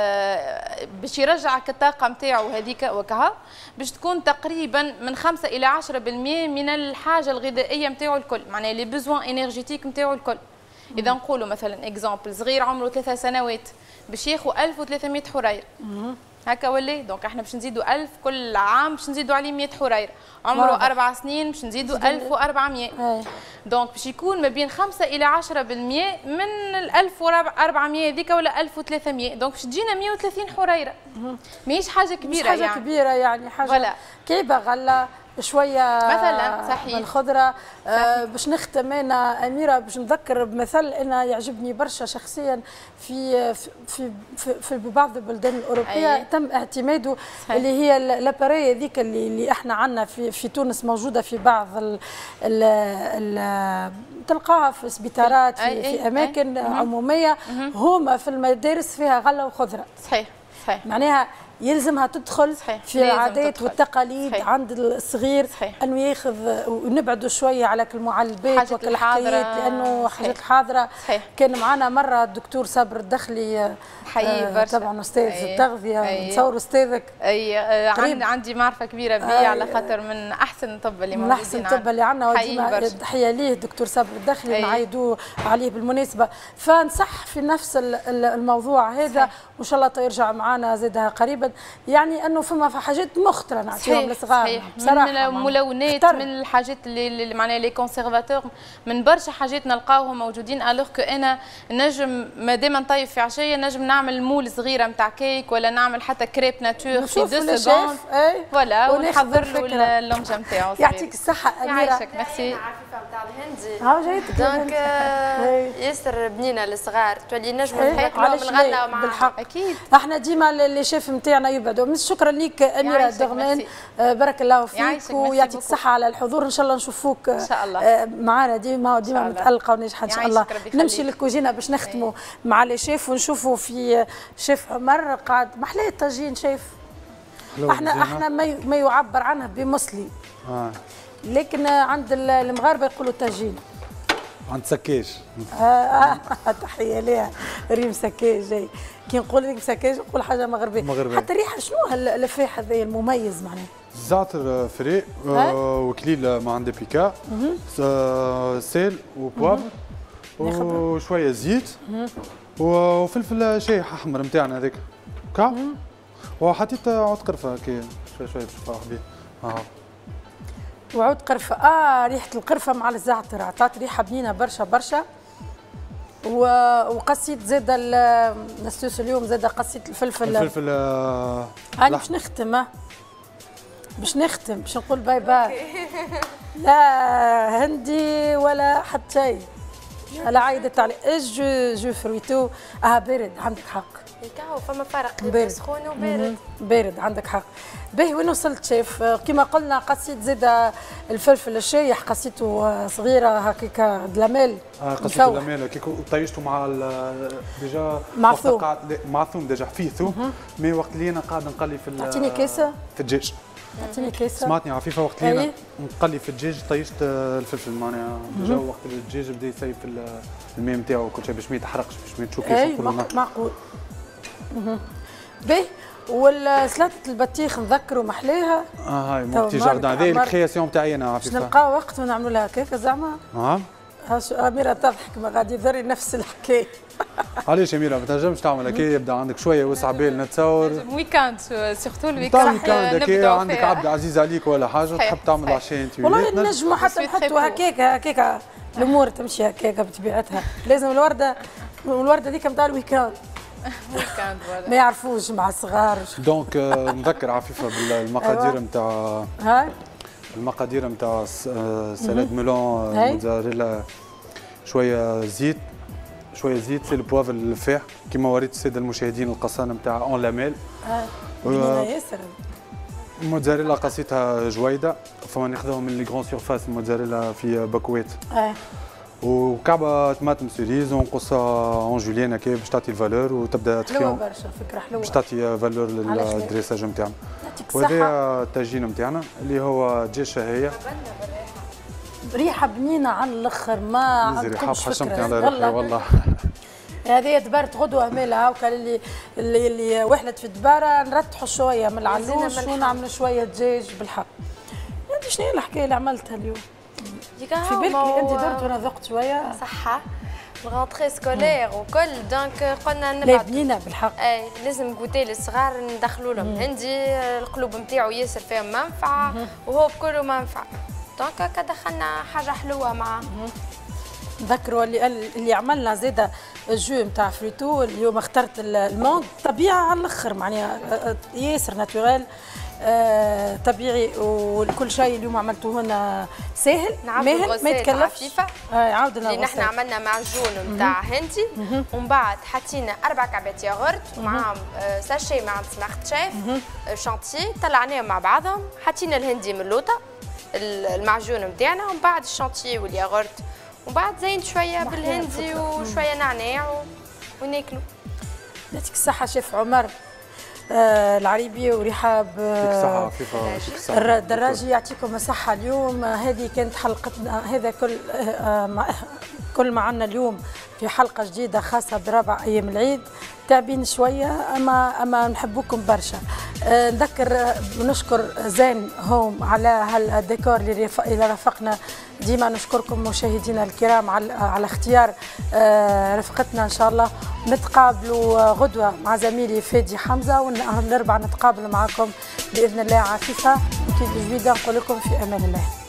Speaker 8: آه باش يرجعك الطاقه نتاعو هذيك وكها، باش تكون تقريبا من خمسة الى عشرة بالمئة من الحاجه الغذائيه نتاعو الكل، معناها لي بوزوان انرجيتيك نتاعو الكل. اذا نقولوا مثلا اكزامبل صغير عمره ثلاث سنوات باش ياخذ ألف وثلاثمئة حرير هكا ولا؟ دونك احنا باش نزيدوا ألف كل عام، باش نزيدوا عليه مئة حرير. عمره أربع سنين باش نزيدوا ألف وأربعمئة. دونك باش يكون ما بين خمسة الى عشرة بالمئة من ال ألف وأربعمئة هذيك ولا ألف وثلاثمئة، دونك باش تجينا مئة وثلاثين حريره. ماهيش حاجه كبيره،
Speaker 1: حاجة
Speaker 8: يعني
Speaker 1: كبيره يعني حاجه كيبه غله شويه
Speaker 8: مثلا صحيح
Speaker 1: من الخضره. آه باش نختم انا اميره باش نذكر بمثل انا يعجبني برشا شخصيا في في في, في بعض البلدان الاوروبيه. أي. تم اعتماده صحيح. اللي هي الاباري هذيك اللي, اللي احنا عندنا في في تونس موجوده في بعض ال ال ال تلقاها في سبيطارات في, أي. في اماكن أي. عموميه. هما في المدارس فيها غله وخضره.
Speaker 8: صحيح صحيح.
Speaker 1: معناها يلزمها تدخل صحيح. في العادات والتقاليد صحيح. عند الصغير صحيح. انه ياخذ ونبعدوا شويه على المعلبات والحكايات، لانه حاجات الحاضره. كان معنا مره الدكتور صابر الدخلي
Speaker 8: حقيقي برشا
Speaker 1: طبعا استاذ أيه. التغذيه أيه. نتصور استاذك
Speaker 8: اي عندي عندي معرفه كبيره بيه أيه. على خاطر من احسن الطب اللي موجودين،
Speaker 1: من احسن الطب اللي عندنا، وديما تحيه ليه الدكتور صابر الدخلي أيه. نعيدوا عليه بالمناسبه. فنصح في نفس الموضوع هذا وان شاء الله يرجع معنا زادها قريبا، يعني انه فما حاجات مختره نعطيهم للصغار
Speaker 8: بصراحه، من الملونات من الحاجات اللي معناها لي كونسيرفاتور، من برشا حاجات نلقاوهم موجودين. الوغ كو انا نجم مادام نطيب في عشيه نجم نعمل مول صغيره نتاع كيك، ولا نعمل حتى كريب ناتور في دو سكوند فوالا، ونحضر له اللمجه نتاعو.
Speaker 1: يعطيك الصحه اميره.
Speaker 3: يعيشك ميرسي. عفيفه نتاع الهندي ها جايتك دونك ياسر بنينه للصغار تولي نجموا نحيقوا من الغله مع
Speaker 1: بالحق. اكيد احنا ديما اللي شاف نتاعنا يبعدوا. شكرا لك اميره الدغمان، بارك الله فيك ويعطيك الصحه على الحضور. ان شاء الله نشوفوك ان شاء الله معنا ديما وديما متالقه وناجحه ان شاء الله. نمشي للكوجينه باش نختموا مع لي شيف ونشوفوا في شيف عمر قاعد محلاه الطاجين. شيف احنا احنا ما يعبر عنها بمصلي آه. لكن عند المغاربه يقولوا طاجين،
Speaker 2: عند سكاج.
Speaker 1: آه آه تحيه ليها ريم سكاج. جاي كي نقول ريم سكاج نقول حاجه مغربيه. مغربية. حتى ريحه شنو هاللفاح هذا المميز معناه؟
Speaker 2: زعتر فري آه وكليل ما عندي بيكا آه سيل وبوابر وشويه زيت وفلفل شايح احمر نتاعنا هذاك كا، وحطيت عود قرفه كي شويه شويه باش نفرح بيه. اه
Speaker 1: وعود قرفه. اه ريحه القرفه مع الزعتر عطات ريحه بنينه برشا برشا. وقصيت زاد السوس اليوم زاد قصيت الفلفل
Speaker 2: الفلفل
Speaker 1: آه هاني باش نختم باش نختم باش نقول باي باي. لا هندي ولا حتى شيء. لا عايدت علي ايش جو جو فرويتو. اه بارد عندك حق.
Speaker 3: الكاو فما فرق بين سخون وبارد.
Speaker 1: بارد عندك حق. باهي وين وصلت شيف؟ كما قلنا قصيت زاد الفلفل الشايح قصيته صغيره هكاكا دلاميل.
Speaker 2: اه قصيته دلاميل كي طيشته مع ديجا
Speaker 1: معثوم
Speaker 2: معثوم ديجا حفيثه. مي وقت اللي انا قاعد نقلي في
Speaker 1: تعطيني كاسه
Speaker 2: في الدجاج.
Speaker 1: تعطيني كاسه
Speaker 2: سمعتني عفيفه وقت اللي انا نقلي في الدجاج طيشت الفلفل معناها ديجا وقت الدجاج بدا يسيب في الماء نتاعو كل شيء باش ما يتحرقش باش ما تشوفش.
Speaker 1: اي معقول. باهي والسلطه البطيخ نذكروا محلاها.
Speaker 2: اه هاي مون بتي جاردان هذه الكرياسيون بتاعي انا عفيفه.
Speaker 1: باش نلقاو وقت ونعملوا لها هكاك زعما.
Speaker 2: نعم.
Speaker 1: ها أميرة تضحك ما غادي يضري نفس الحكايه.
Speaker 2: علاش أميرة ما تنجمش تعمل هكا يبدا عندك شويه وسع بال نتصور.
Speaker 8: ويكاند سيرتو الويكاند.
Speaker 2: ويكاند هكا عندك عبد عزيز عليك ولا حاجه تحب تعمل عشاء انت
Speaker 1: والله نجموا حتى نحطوا هكاك هكاك الامور تمشي هكاك بطبيعتها. لازم الورده الورده هذيك نتاع الويكاند.
Speaker 8: ويكاند
Speaker 1: ما يعرفوش مع الصغار.
Speaker 2: دونك نذكر عفيفه بالمقادير نتاع
Speaker 1: هاي
Speaker 2: المقادير نتاع سلاد ميلون موتزاريلا شويه زيت شويه زيت سي البوافر الفاح كيما وريت الساده المشاهدين القصان نتاع اون لاميل.
Speaker 1: اه ياسر
Speaker 2: موتزاريلا قصيتها جويده فما ناخذوها من لي غران سيرفاس الموتزاريلا في باكويت.
Speaker 1: اه
Speaker 2: وكعبه طماطم سيريز ونقصها اون جوليان هكا باش تعطي الفالور وتبدا تخيم.
Speaker 1: حلوه برشا فكره حلوه
Speaker 2: باش تعطي فالور للدريساج نتاعنا. وهذا الطاجين نتاعنا اللي هو دجاج شهيه.
Speaker 1: ريحه بنينه على الاخر ما عندكمش فكره
Speaker 2: والله والله.
Speaker 1: هذه دبرت غدوه مالها هاكا اللي اللي اللي وحلت في الدباره نرتحوا شويه من العلوش ونعملوا شويه دجاج بالحق. انت شنو هي الحكايه اللي عملتها اليوم؟ في بالك انت درت وانا ذقت شويه
Speaker 3: صحه الغونتري سكولير وكل دونك قلنا
Speaker 1: نبعد. لا بنينه بالحق.
Speaker 3: اي لازم كوتي للصغار ندخلوا لهم هندي القلوب نتاعو ياسر فيهم منفعه وهو بكله منفعه دونك هكا دخلنا حاجه حلوه معاه.
Speaker 1: نذكروا اللي اللي عملنا زاده الجو نتاع فريتو اليوم اخترت المونت طبيعه على الاخر معناها ياسر ناتوريل آه طبيعي وكل شيء اليوم عملته هنا ساهل ماهل ما يتكلفش.
Speaker 3: آه عاود لنا اللي نحن عملنا معجون نتاع هندي ومن بعد حطينا اربع كعبات ياغورت ومعاهم آه ساشي مع سماخت شيف آه شانتيي طلعناهم مع بعضهم حطينا الهندي من اللوطه المعجون نتاعنا ومن بعد الشانتيي والياغورت ومن بعد زين شويه بالهندي وشويه نعناع وناكلوا.
Speaker 1: يعطيك الصحه شيف عمر. آه العريبي ورحاب
Speaker 2: آه
Speaker 1: الدراجي يعطيكم الصحة. اليوم آه هذه كانت حلقتنا هذا كل آه ما كل ما عنا اليوم في حلقة جديدة خاصة برابع أيام العيد. تعبين شوية أما أما نحبوكم برشا. آه نذكر ونشكر زين هوم على هالديكور اللي, اللي رافقنا ديما. نشكركم مشاهدينا الكرام على على اختيار آه رفقتنا. إن شاء الله نتقابلوا غدوة مع زميلي فادي حمزة ونربع نتقابل معكم بإذن الله عفيفة. أكيد جديدة نقول لكم في أمان الله.